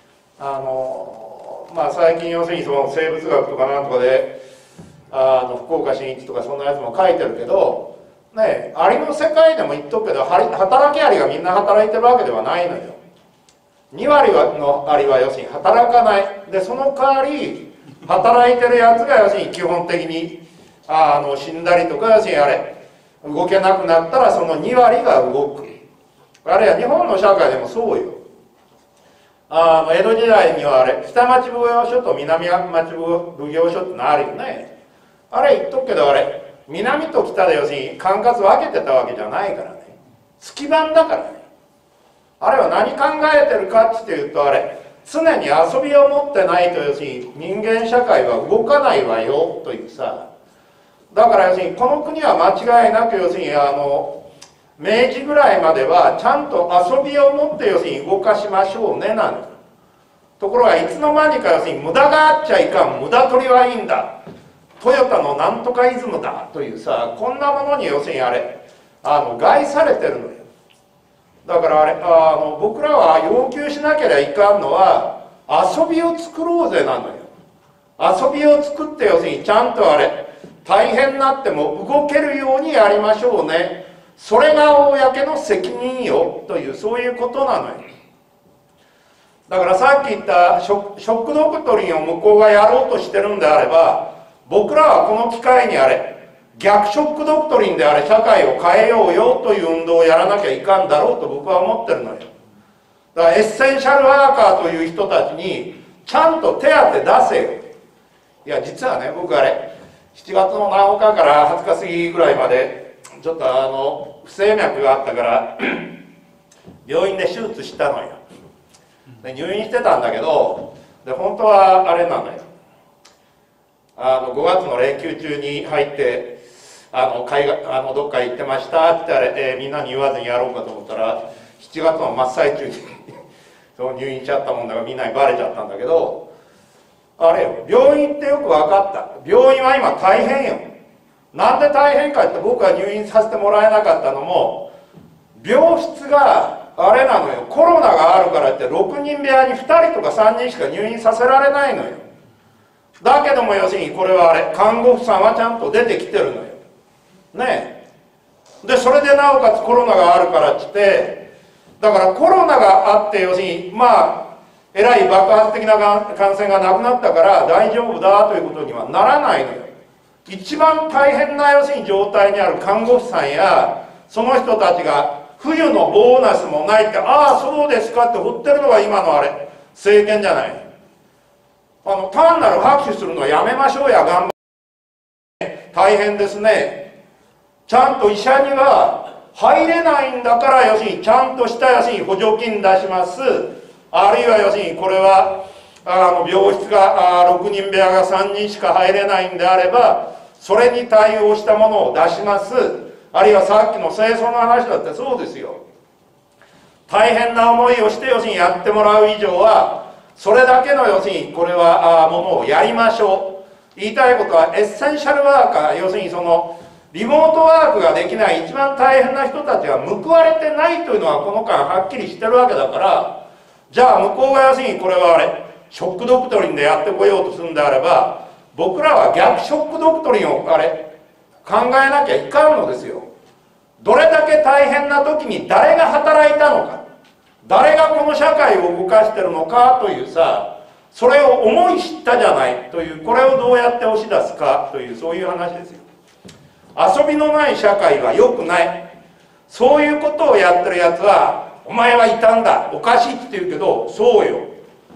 最近要するにその生物学とかなんとかで福岡伸一とかそんなやつも書いてるけどね、アリの世界でも言っとくけど働きアリがみんな働いてるわけではないのよ。2割のアリは要するに働かない。でその代わり働いてるやつが要するに基本的に死んだりとか要するにあれ動けなくなったらその2割が動く。あるいは日本の社会でもそうよ。江戸時代にはあれ北町奉行所と南町奉行所ってのあるよね。あれ言っとくけどあれ南と北で要するに管轄分けてたわけじゃないからね、月番だからね。あれは何考えてるかっていうとあれ常に遊びを持ってないと要するに人間社会は動かないわよというさ。だから要するにこの国は間違いなく要するに明治ぐらいまではちゃんと遊びを持って要するに動かしましょうねなんだ。ところがいつの間にか要するに無駄があっちゃいかん、無駄取りはいいんだ、トヨタのなんとかイズムだというさ、こんなものに要するにあれ害されてるのよ。だからあれ僕らは要求しなければいかんのは遊びを作ろうぜなのよ。遊びを作って要するにちゃんとあれ大変になっても動けるようにやりましょうね、それが公の責任よというそういうことなのよ。だからさっき言ったショックドクトリンを向こうがやろうとしてるんであれば僕らはこの機会にあれ逆ショックドクトリンであれ社会を変えようよという運動をやらなきゃいかんだろうと僕は思ってるのよ。だからエッセンシャルワーカーという人たちにちゃんと手当出せよ。いや実はね僕あれ7月の7日から20日過ぎぐらいまでちょっと不整脈があったから病院で手術したのよ。で入院してたんだけどで本当はあれなのよ、5月の連休中に入ってどっか行ってましたってあれ、みんなに言わずにやろうかと思ったら7月の真っ最中にそう入院しちゃったもんだからみんなにバレちゃったんだけど、あれよ病院ってよく分かった。病院は今大変よ。なんで大変かって僕は入院させてもらえなかったのも病室があれなのよ、コロナがあるからって6人部屋に2人とか3人しか入院させられないのよ。だけども要するにこれはあれ看護婦さんはちゃんと出てきてるのよねえ。でそれでなおかつコロナがあるからっつってだからコロナがあって要するにえらい爆発的な感染がなくなったから大丈夫だということにはならないのよ。一番大変な要するに状態にある看護婦さんやその人たちが冬のボーナスもないってああそうですかって掘ってるのが今のあれ政権じゃない。単なる拍手するのはやめましょうや。頑張って大変ですね。ちゃんと医者には入れないんだから要するにちゃんとした要するに補助金出します。あるいは要するにこれは病室が6人部屋が3人しか入れないんであればそれに対応したものを出します。あるいはさっきの清掃の話だってそうですよ。大変な思いをして要するにやってもらう以上はそれだけの要するにこれはものをやりましょう。言いたいことはエッセンシャルワーカー要するにそのリモートワークができない一番大変な人たちが報われてないというのはこの間はっきりしてるわけだからじゃあ向こうが要するにこれはあれショックドクトリンでやってこようとするんであれば僕らは逆ショックドクトリンをあれ考えなきゃいかんのですよ。どれだけ大変な時に誰が働いたのか誰がこの社会を動かしてるのかというさそれを思い知ったじゃないというこれをどうやって押し出すかというそういう話ですよ。遊びのない社会は良くない。そういうことをやってるやつはお前はいたんだおかしいって言うけどそうよ。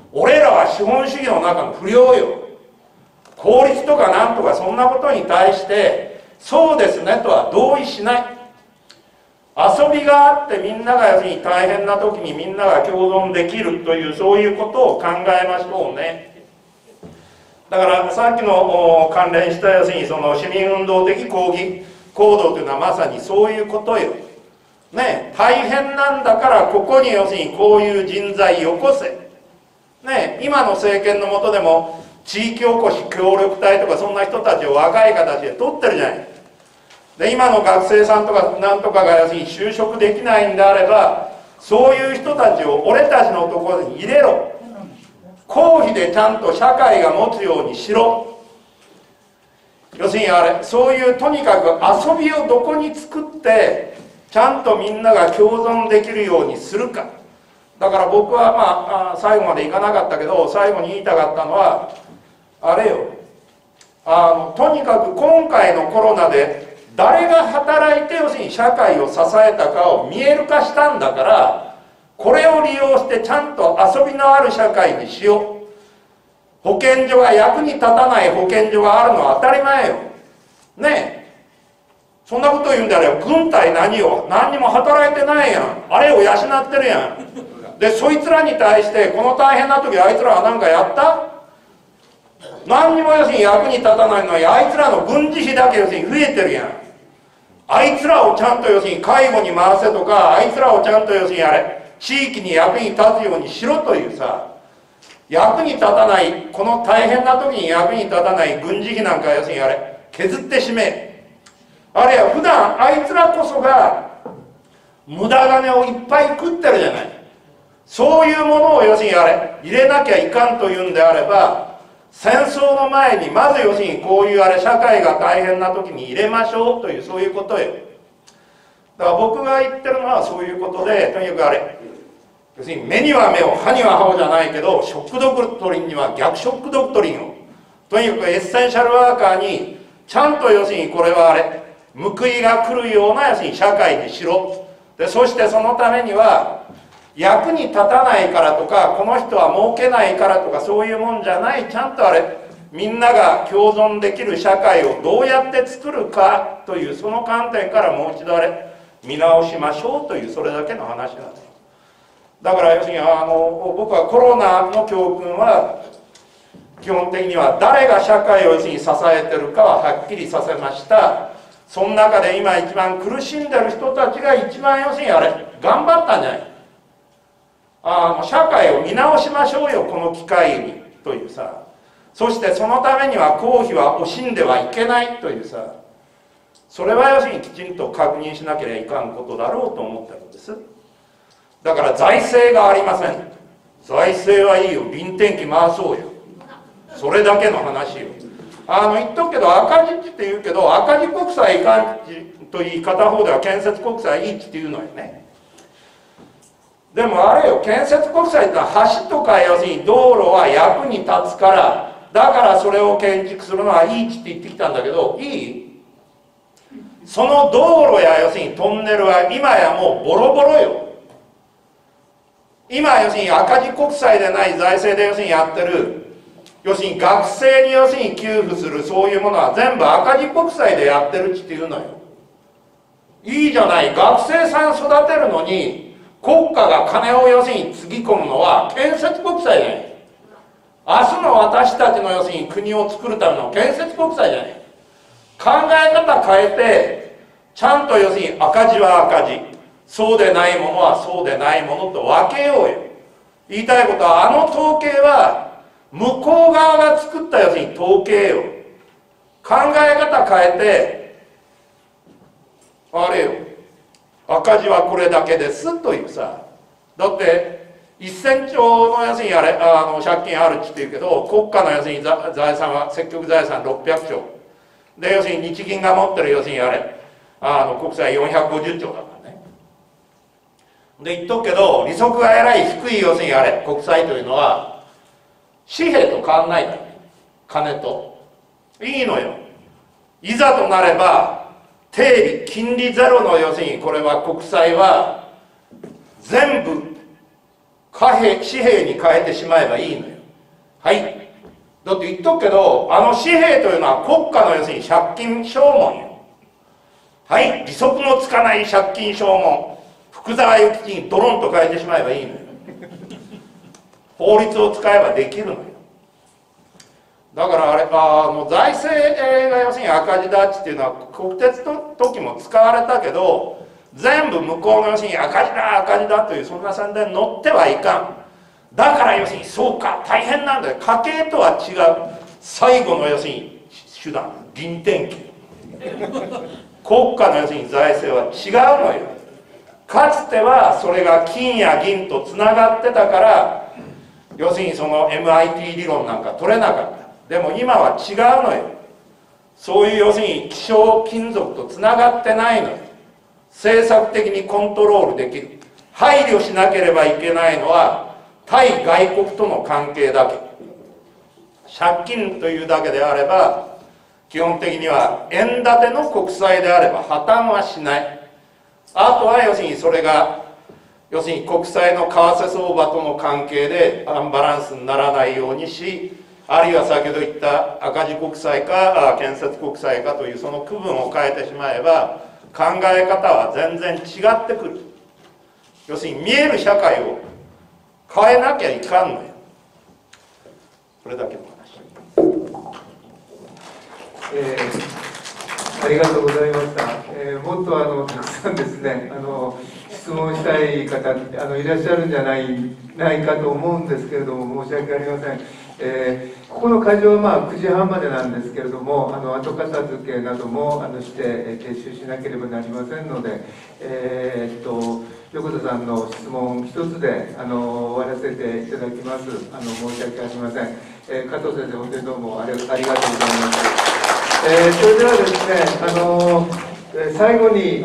俺らは資本主義の中の不良よ。効率とかなんとかそんなことに対してそうですねとは同意しない。遊びがあってみんなが要するに大変な時にみんなが共存できるというそういうことを考えましょうね。だからさっきの関連した要するにその市民運動的抗議行動というのはまさにそういうことよ。ね、大変なんだからここに要するにこういう人材よこせ。ね、今の政権の下でも地域おこし協力隊とかそんな人たちを若い形で取ってるじゃない。で今の学生さんとかなんとかが要するに就職できないんであればそういう人たちを俺たちのところに入れろ。公費でちゃんと社会が持つようにしろ。要するにあれそういうとにかく遊びをどこに作ってちゃんとみんなが共存できるようにするか。だから僕はまあ最後までいかなかったけど最後に言いたかったのはあれよ、とにかく今回のコロナで誰が働いて要するに社会を支えたかを見える化したんだからこれを利用してちゃんと遊びのある社会にしよう。保健所が役に立たない保健所があるのは当たり前よ。ねえそんなこと言うんであれば軍隊何にも働いてないやん。あれを養ってるやん。でそいつらに対してこの大変な時あいつらは何かやった？何にも要するに役に立たないのにあいつらの軍事費だけ要するに増えてるやん。あいつらをちゃんと要するに介護に回せとかあいつらをちゃんと要するにあれ地域に役に立つようにしろというさ役に立たないこの大変な時に役に立たない軍事費なんか要するにあれ削ってしめ。あれや普段あいつらこそが無駄金をいっぱい食ってるじゃない。そういうものを要するにあれ入れなきゃいかんというんであれば戦争の前にまず要するにこういうあれ社会が大変な時に入れましょうというそういうことよ。だから僕が言ってるのはそういうことでとにかくあれ要するに目には目を歯には歯をじゃないけどショックドクトリンには逆ショックドクトリンをとにかくエッセンシャルワーカーにちゃんと要するにこれはあれ報いが来るような要するに社会にしろ。でそしてそのためには役に立たないからとかこの人は儲けないからとかそういうもんじゃないちゃんとあれみんなが共存できる社会をどうやって作るかというその観点からもう一度あれ見直しましょうというそれだけの話なんです。だから要するに僕はコロナの教訓は基本的には誰が社会を要するに支えてるかははっきりさせました。その中で今一番苦しんでる人たちが一番要するにあれ頑張ったんじゃない。社会を見直しましょうよこの機会にというさ。そしてそのためには公費は惜しんではいけないというさ。それは要するにきちんと確認しなければいかんことだろうと思ってるんです。だから財政がありません。財政はいいよ臨転機回そうよ。それだけの話よ。言っとくけど赤字って言うけど赤字国債いかんといい片方では建設国債いいって言うのよね。でもあれよ建設国債ってのは橋とか要するに道路は役に立つからだからそれを建築するのはいいって言ってきたんだけどいいその道路や要するにトンネルは今やもうボロボロよ。今要するに赤字国債でない財政で要するにやってる要するに学生に要するに給付するそういうものは全部赤字国債でやってるっていうのよ。いいじゃない学生さん育てるのに国家が金を要するにつぎ込むのは建設国債じゃない。明日の私たちの要するに国を作るための建設国債じゃない。考え方変えてちゃんと要するに赤字は赤字そうでないものはそうでないものと分けようよ。言いたいことは統計は向こう側が作った要するに統計よ。考え方変えてあれよ赤字はこれだけですというさ。だって1000兆の要するにあれ借金あるって言うけど国家の要するに財産は積極財産600兆で要するに日銀が持ってる要するにあれ国債450兆だからね。で言っとくけど利息がえらい低い要するにあれ国債というのは紙幣と変わんないからね金と。いいのよ。いざとなれば定利金利ゼロの要するにこれは国債は全部紙幣に変えてしまえばいいのよ。はい。だって言っとくけど、あの紙幣というのは国家の要するに借金証文よ。はい。利息のつかない借金証文。福沢諭吉にドロンと変えてしまえばいいのよ。法律を使えばできるのよ。だからあれ財政が要するに赤字だっていうのは国鉄の時も使われたけど、全部向こうの要するに赤字だ赤字だというそんな宣伝に乗ってはいかん。だから要するにそうか大変なんだよ。家計とは違う最後の要するに手段臨転機。国家の要するに財政は違うのよ。かつてはそれが金や銀とつながってたから、要するにその MIT 理論なんか取れなかった。でも今は違うのよ。そういう要するに希少金属とつながってないのよ。政策的にコントロールできる。配慮しなければいけないのは対外国との関係だけ。借金というだけであれば基本的には円建ての国債であれば破綻はしない。あとは要するにそれが要するに国債の為替相場との関係でアンバランスにならないようにし、あるいは先ほど言った赤字国債か建設国債かというその区分を変えてしまえば考え方は全然違ってくる。要するに見える社会を変えなきゃいかんのよ。それだけの話。 ありがとうございました。もっとたくさんですね質問したい方いらっしゃるんじゃないかと思うんですけれども、申し訳ありません。ここの会場は9時半までなんですけれども、後片付けなどもして撤収しなければなりませんので、横田さんの質問一つで終わらせていただきます。申し訳ありません。加藤先生、本当にどうもありがとうございます。それではですね、最後に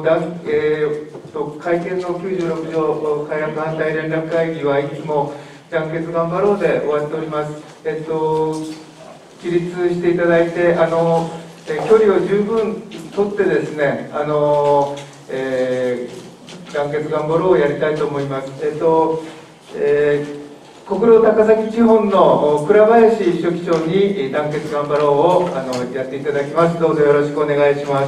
会見の96条改悪反対連絡会議はいつも団結頑張ろうで終わっております。起立していただいて距離を十分とってですね団結頑張ろうをやりたいと思います。国領高崎地方の倉林書記長に団結頑張ろうをやっていただきます。どうぞよろしくお願いします。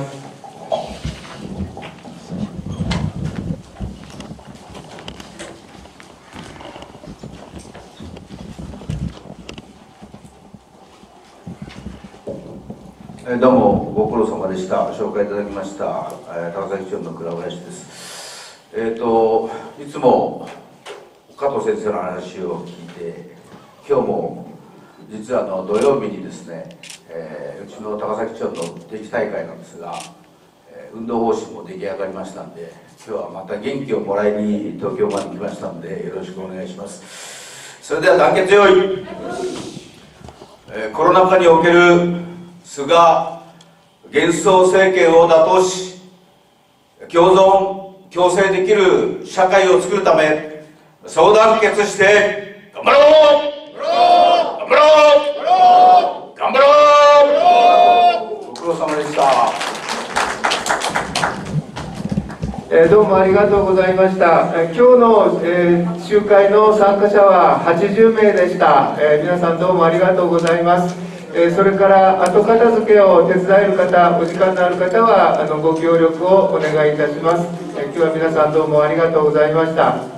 どうもご苦労様でした。紹介いただきました高崎町の倉林です。いつも加藤先生の話を聞いて、今日も実は土曜日にですね、うちの高崎町の定期大会なんですが、運動方針も出来上がりましたんで、今日はまた元気をもらいに東京まで来ましたのでよろしくお願いします。それでは団結用意。コロナ禍における菅幻想政権を打倒し、共存共生できる社会を作るため総団結して頑張ろう頑張ろう頑張ろう。ご苦労様でした。 どうもありがとうございました。今日の、集会の参加者は80名でした。皆さんどうもありがとうございます。それから後片付けを手伝える方、お時間のある方はご協力をお願いいたします。今日は皆さんどうもありがとうございました。